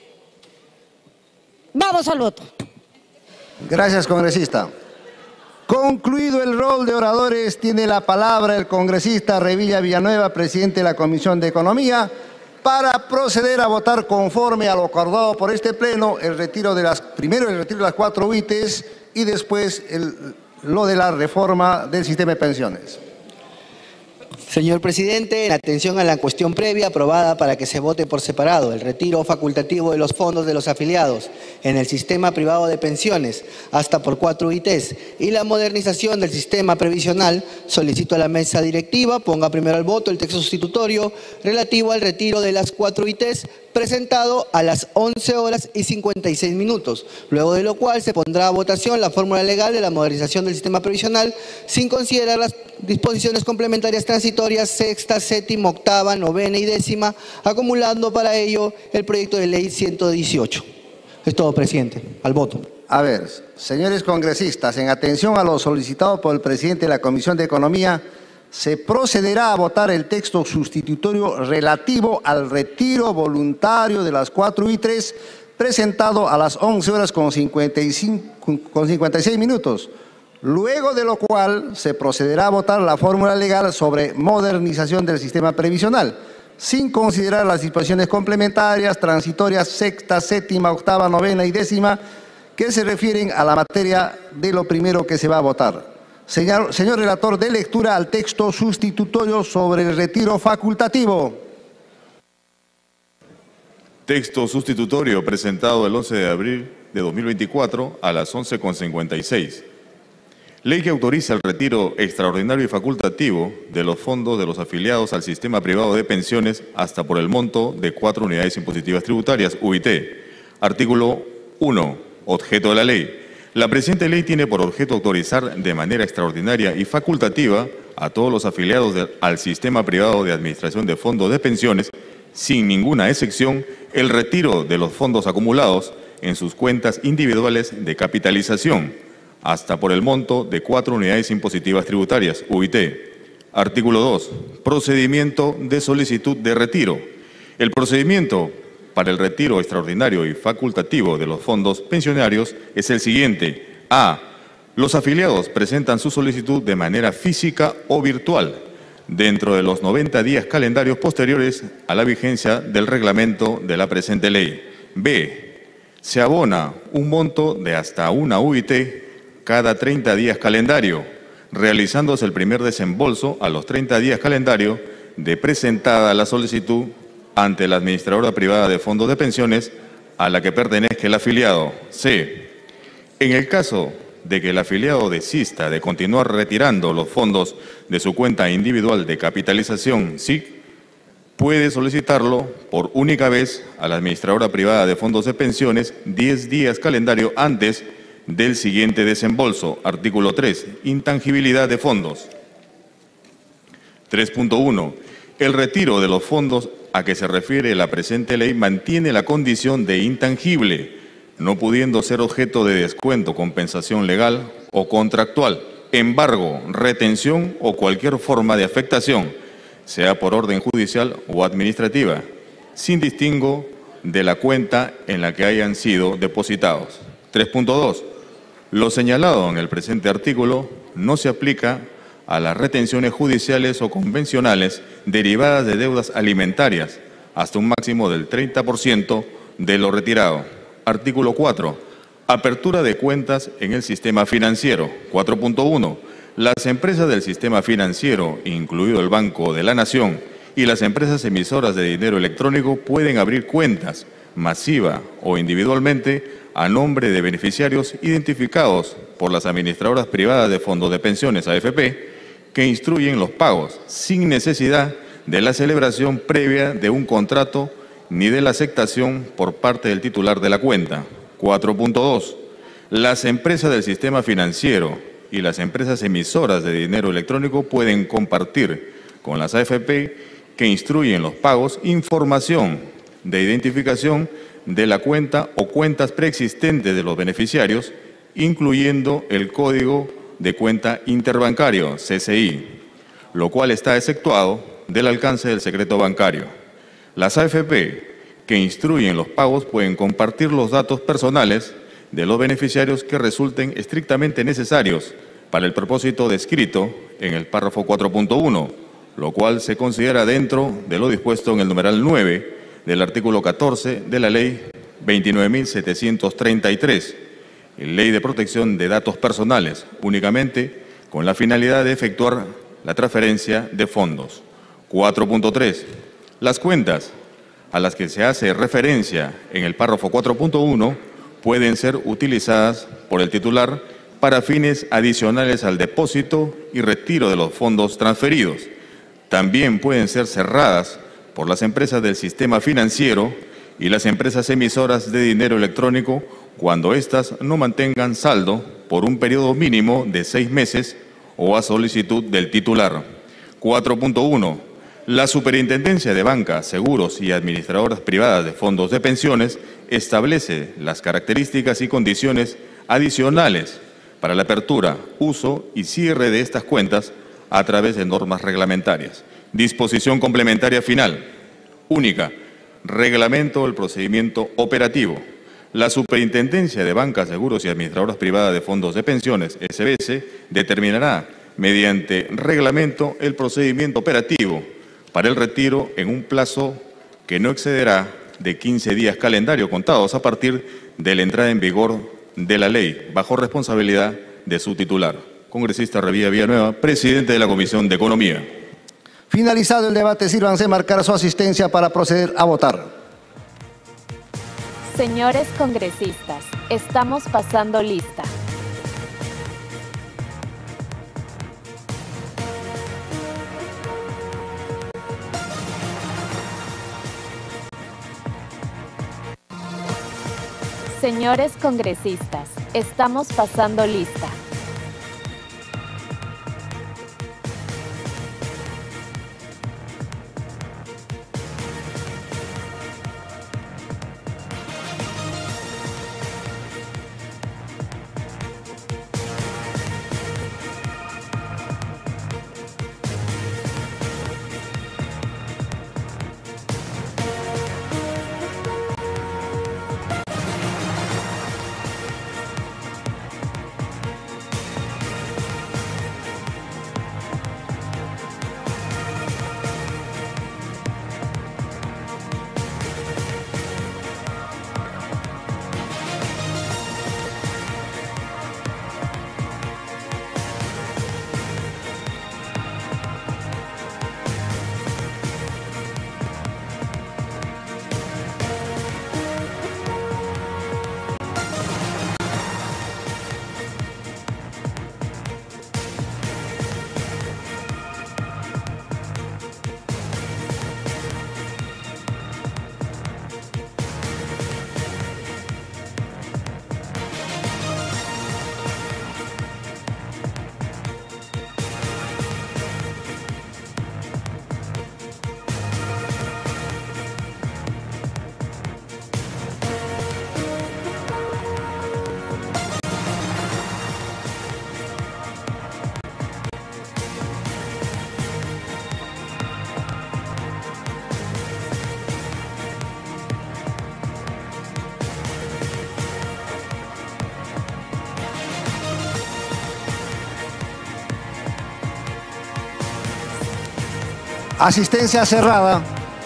vamos al voto. Gracias, congresista. Concluido el rol de oradores, tiene la palabra el congresista Revilla Villanueva, presidente de la Comisión de Economía, para proceder a votar conforme a lo acordado por este pleno, primero el retiro de las 4 UITs y después lo de la reforma del sistema de pensiones. Señor presidente, en atención a la cuestión previa aprobada para que se vote por separado el retiro facultativo de los fondos de los afiliados en el sistema privado de pensiones hasta por 4 UITs y la modernización del sistema previsional, solicito a la mesa directiva ponga primero al voto el texto sustitutorio relativo al retiro de las 4 UITs presentado a las 11:56, luego de lo cual se pondrá a votación la fórmula legal de la modernización del sistema previsional sin considerar las disposiciones complementarias transitorias sexta, séptima, octava, novena y décima, acumulando para ello el proyecto de ley 118. Es todo, presidente. Al voto. A ver, señores congresistas, en atención a lo solicitado por el presidente de la Comisión de Economía, se procederá a votar el texto sustitutorio relativo al retiro voluntario de las 4 UITs presentado a las 11:56, luego de lo cual se procederá a votar la fórmula legal sobre modernización del sistema previsional, sin considerar las disposiciones complementarias, transitorias, sexta, séptima, octava, novena y décima, que se refieren a la materia de lo primero que se va a votar. Señor relator, dé lectura al texto sustitutorio sobre el retiro facultativo. Texto sustitutorio presentado el 11 de abril de 2024 a las 11:56. Ley que autoriza el retiro extraordinario y facultativo de los fondos de los afiliados al sistema privado de pensiones hasta por el monto de 4 unidades impositivas tributarias, UIT. Artículo 1. Objeto de la ley. La presente ley tiene por objeto autorizar de manera extraordinaria y facultativa a todos los afiliados al sistema privado de administración de fondos de pensiones, sin ninguna excepción, el retiro de los fondos acumulados en sus cuentas individuales de capitalización, hasta por el monto de 4 unidades impositivas tributarias, UIT. Artículo 2. Procedimiento de solicitud de retiro. El procedimiento para el retiro extraordinario y facultativo de los fondos pensionarios es el siguiente. A. Los afiliados presentan su solicitud de manera física o virtual dentro de los 90 días calendarios posteriores a la vigencia del reglamento de la presente ley. B. Se abona un monto de hasta una UIT cada 30 días calendario, realizándose el primer desembolso a los 30 días calendario de presentada la solicitud ante la administradora privada de fondos de pensiones a la que pertenezca el afiliado. C. En el caso de que el afiliado desista de continuar retirando los fondos de su cuenta individual de capitalización SIC, puede solicitarlo por única vez a la administradora privada de fondos de pensiones 10 días calendario antes del siguiente desembolso. Artículo 3. Intangibilidad de fondos. 3.1. El retiro de los fondos a que se refiere la presente ley mantiene la condición de intangible, no pudiendo ser objeto de descuento, compensación legal o contractual, embargo, retención o cualquier forma de afectación, sea por orden judicial o administrativa, sin distingo de la cuenta en la que hayan sido depositados. 3.2. Lo señalado en el presente artículo no se aplica a las retenciones judiciales o convencionales derivadas de deudas alimentarias hasta un máximo del 30% de lo retirado. Artículo 4. Apertura de cuentas en el sistema financiero. 4.1. Las empresas del sistema financiero, incluido el Banco de la Nación, y las empresas emisoras de dinero electrónico pueden abrir cuentas masiva o individualmente a nombre de beneficiarios identificados por las administradoras privadas de fondos de pensiones AFP que instruyen los pagos sin necesidad de la celebración previa de un contrato ni de la aceptación por parte del titular de la cuenta. 4.2. Las empresas del sistema financiero y las empresas emisoras de dinero electrónico pueden compartir con las AFP que instruyen los pagos información de identificación de la cuenta o cuentas preexistentes de los beneficiarios, incluyendo el código de cuenta interbancario, CCI, lo cual está exceptuado del alcance del secreto bancario. Las AFP que instruyen los pagos pueden compartir los datos personales de los beneficiarios que resulten estrictamente necesarios para el propósito descrito en el párrafo 4.1, lo cual se considera dentro de lo dispuesto en el numeral 9 del artículo 14 de la Ley 29.733, Ley de Protección de Datos Personales, únicamente con la finalidad de efectuar la transferencia de fondos. 4.3. Las cuentas a las que se hace referencia en el párrafo 4.1 pueden ser utilizadas por el titular para fines adicionales al depósito y retiro de los fondos transferidos. También pueden ser cerradas por las empresas del sistema financiero y las empresas emisoras de dinero electrónico cuando éstas no mantengan saldo por un periodo mínimo de 6 meses o a solicitud del titular. 4.1. La Superintendencia de Banca, Seguros y Administradoras Privadas de Fondos de Pensiones establece las características y condiciones adicionales para la apertura, uso y cierre de estas cuentas a través de normas reglamentarias. Disposición complementaria final. Única. Reglamento del procedimiento operativo. La Superintendencia de Banca, Seguros y Administradoras Privadas de Fondos de Pensiones, SBS, determinará mediante reglamento el procedimiento operativo para el retiro en un plazo que no excederá de 15 días calendario contados a partir de la entrada en vigor de la ley, bajo responsabilidad de su titular. Congresista Revilla Villanueva, presidente de la Comisión de Economía. Finalizado el debate, sírvanse marcar su asistencia para proceder a votar. Señores congresistas, estamos pasando lista. Señores congresistas, estamos pasando lista. Asistencia cerrada.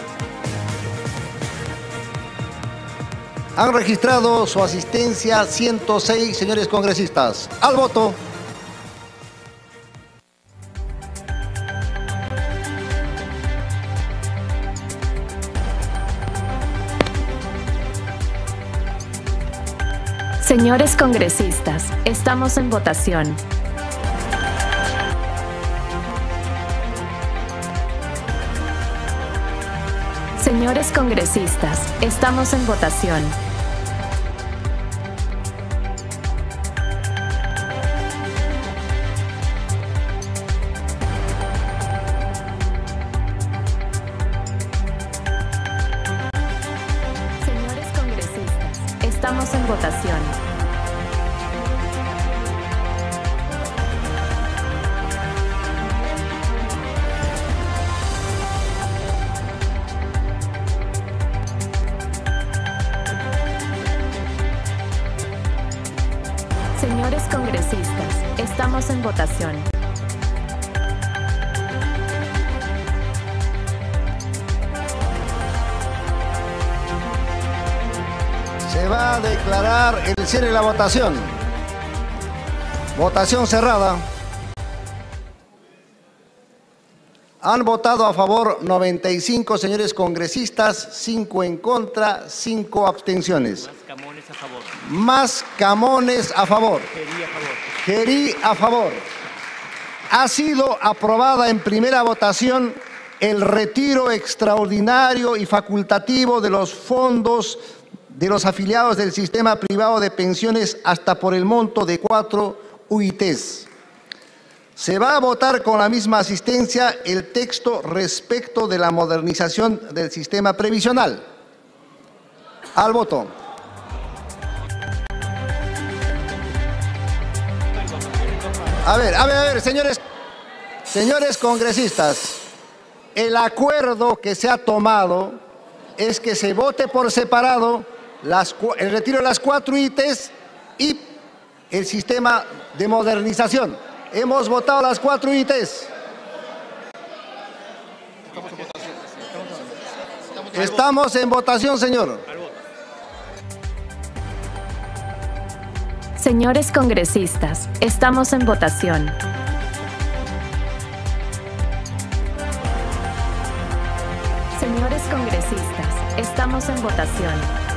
Han registrado su asistencia 106 señores congresistas. Al voto. Señores congresistas, estamos en votación. Señores congresistas, estamos en votación. Señores congresistas, estamos en votación. Señores congresistas, estamos en votación. Se va a declarar el cierre de la votación. Votación cerrada. Han votado a favor 95 señores congresistas, 5 en contra, 5 abstenciones. Camones a favor. Más Camones a favor. Gerí a favor. Ha sido aprobada en primera votación el retiro extraordinario y facultativo de los fondos de los afiliados del sistema privado de pensiones hasta por el monto de 4 UITs. Se va a votar con la misma asistencia el texto respecto de la modernización del sistema previsional. Al voto. A ver, señores congresistas, el acuerdo que se ha tomado es que se vote por separado el retiro de las 4 ITs y el sistema de modernización. Hemos votado las 4 ITs. Estamos en votación, señor. Señores congresistas, estamos en votación. Señores congresistas, estamos en votación.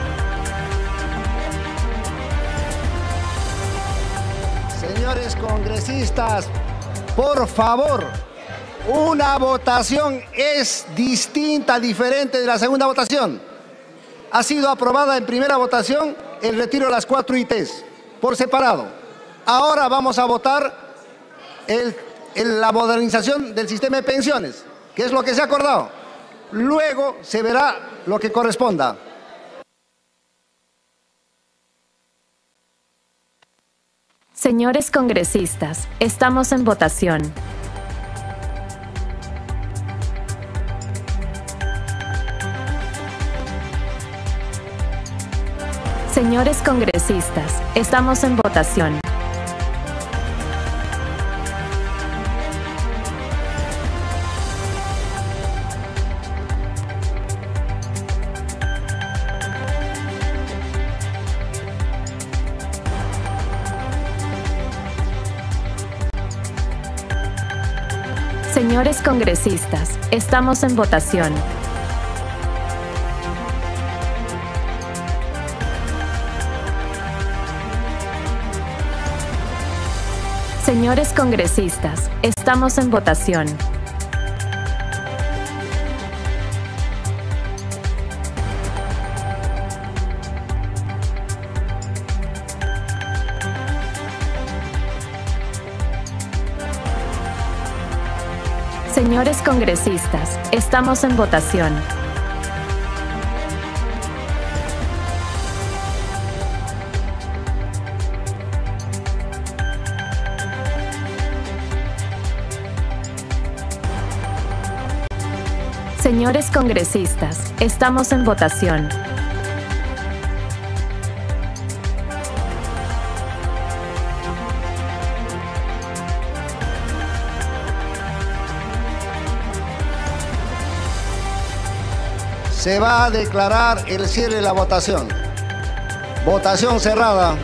Señores congresistas, por favor, una votación es distinta, diferente de la segunda votación. Ha sido aprobada en primera votación el retiro de las 4 ITs por separado. Ahora vamos a votar la modernización del sistema de pensiones, que es lo que se ha acordado. Luego se verá lo que corresponda. Señores congresistas, estamos en votación. Señores congresistas, estamos en votación. Señores congresistas, estamos en votación. Señores congresistas, estamos en votación. Señores congresistas, estamos en votación. Señores congresistas, estamos en votación. Se va a declarar el cierre de la votación. Votación cerrada.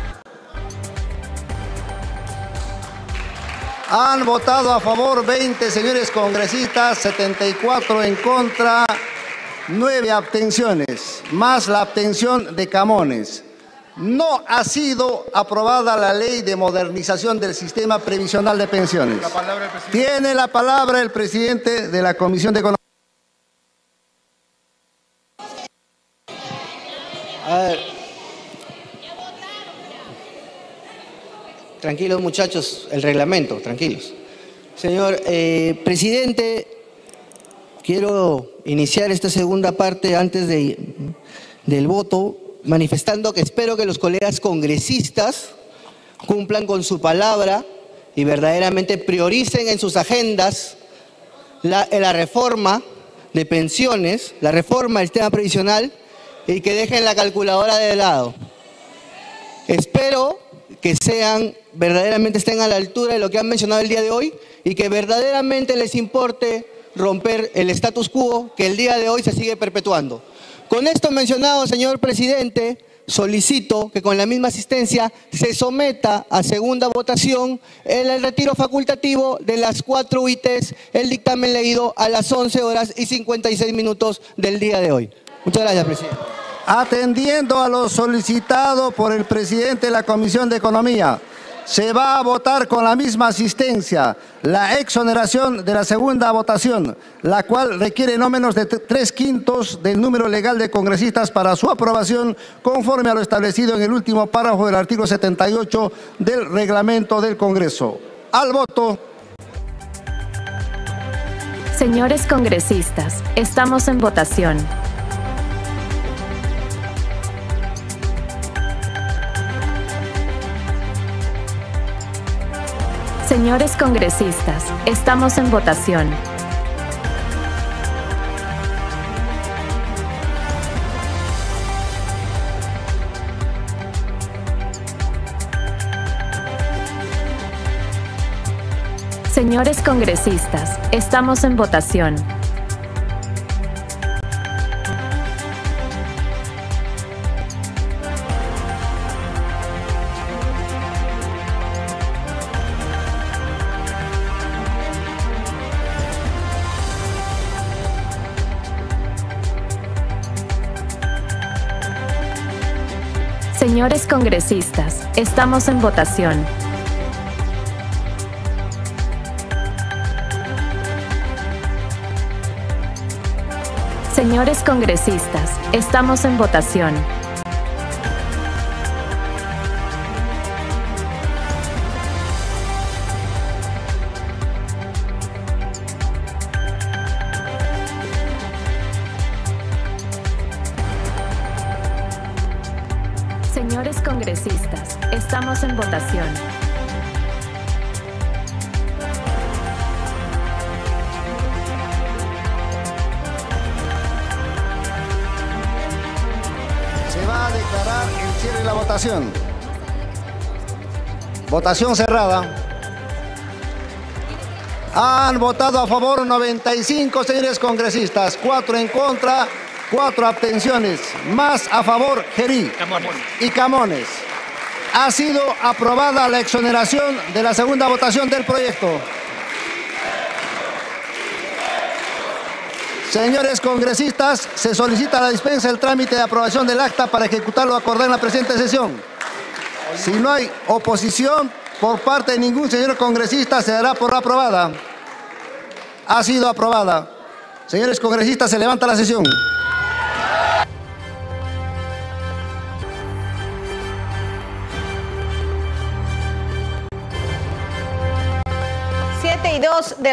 Han votado a favor 20 señores congresistas, 74 en contra, 9 abstenciones, más la abstención de Camones. No ha sido aprobada la ley de modernización del sistema previsional de pensiones. Tiene la palabra el presidente de la Comisión de Economía. A ver. Tranquilos, muchachos, el reglamento, tranquilos. Señor presidente, quiero iniciar esta segunda parte antes del voto, manifestando que espero que los colegas congresistas cumplan con su palabra y verdaderamente prioricen en sus agendas la reforma de pensiones, la reforma del sistema previsional y que dejen la calculadora de lado. Espero que verdaderamente estén a la altura de lo que han mencionado el día de hoy y que verdaderamente les importe romper el status quo que el día de hoy se sigue perpetuando. Con esto mencionado, señor presidente, solicito que con la misma asistencia se someta a segunda votación el retiro facultativo de las 4 UITs, el dictamen leído a las 11:56 del día de hoy. Muchas gracias, presidente. Atendiendo a lo solicitado por el presidente de la Comisión de Economía, se va a votar con la misma asistencia la exoneración de la segunda votación, la cual requiere no menos de 3/5 del número legal de congresistas para su aprobación, conforme a lo establecido en el último párrafo del artículo 78 del reglamento del Congreso. Al voto. Señores congresistas, estamos en votación. Señores congresistas, estamos en votación. Señores congresistas, estamos en votación. Señores congresistas, estamos en votación. Señores congresistas, estamos en votación. Señores congresistas, estamos en votación. Se va a declarar el cierre de la votación. Votación cerrada. Han votado a favor 95 señores congresistas, 4 en contra, 4 abstenciones, más a favor Gerí y Camones. Ha sido aprobada la exoneración de la segunda votación del proyecto. Señores congresistas, se solicita la dispensa del trámite de aprobación del acta para ejecutar lo acordado en la presente sesión. Si no hay oposición por parte de ningún señor congresista, se dará por aprobada. Ha sido aprobada. Señores congresistas, se levanta la sesión. Siete y 2 de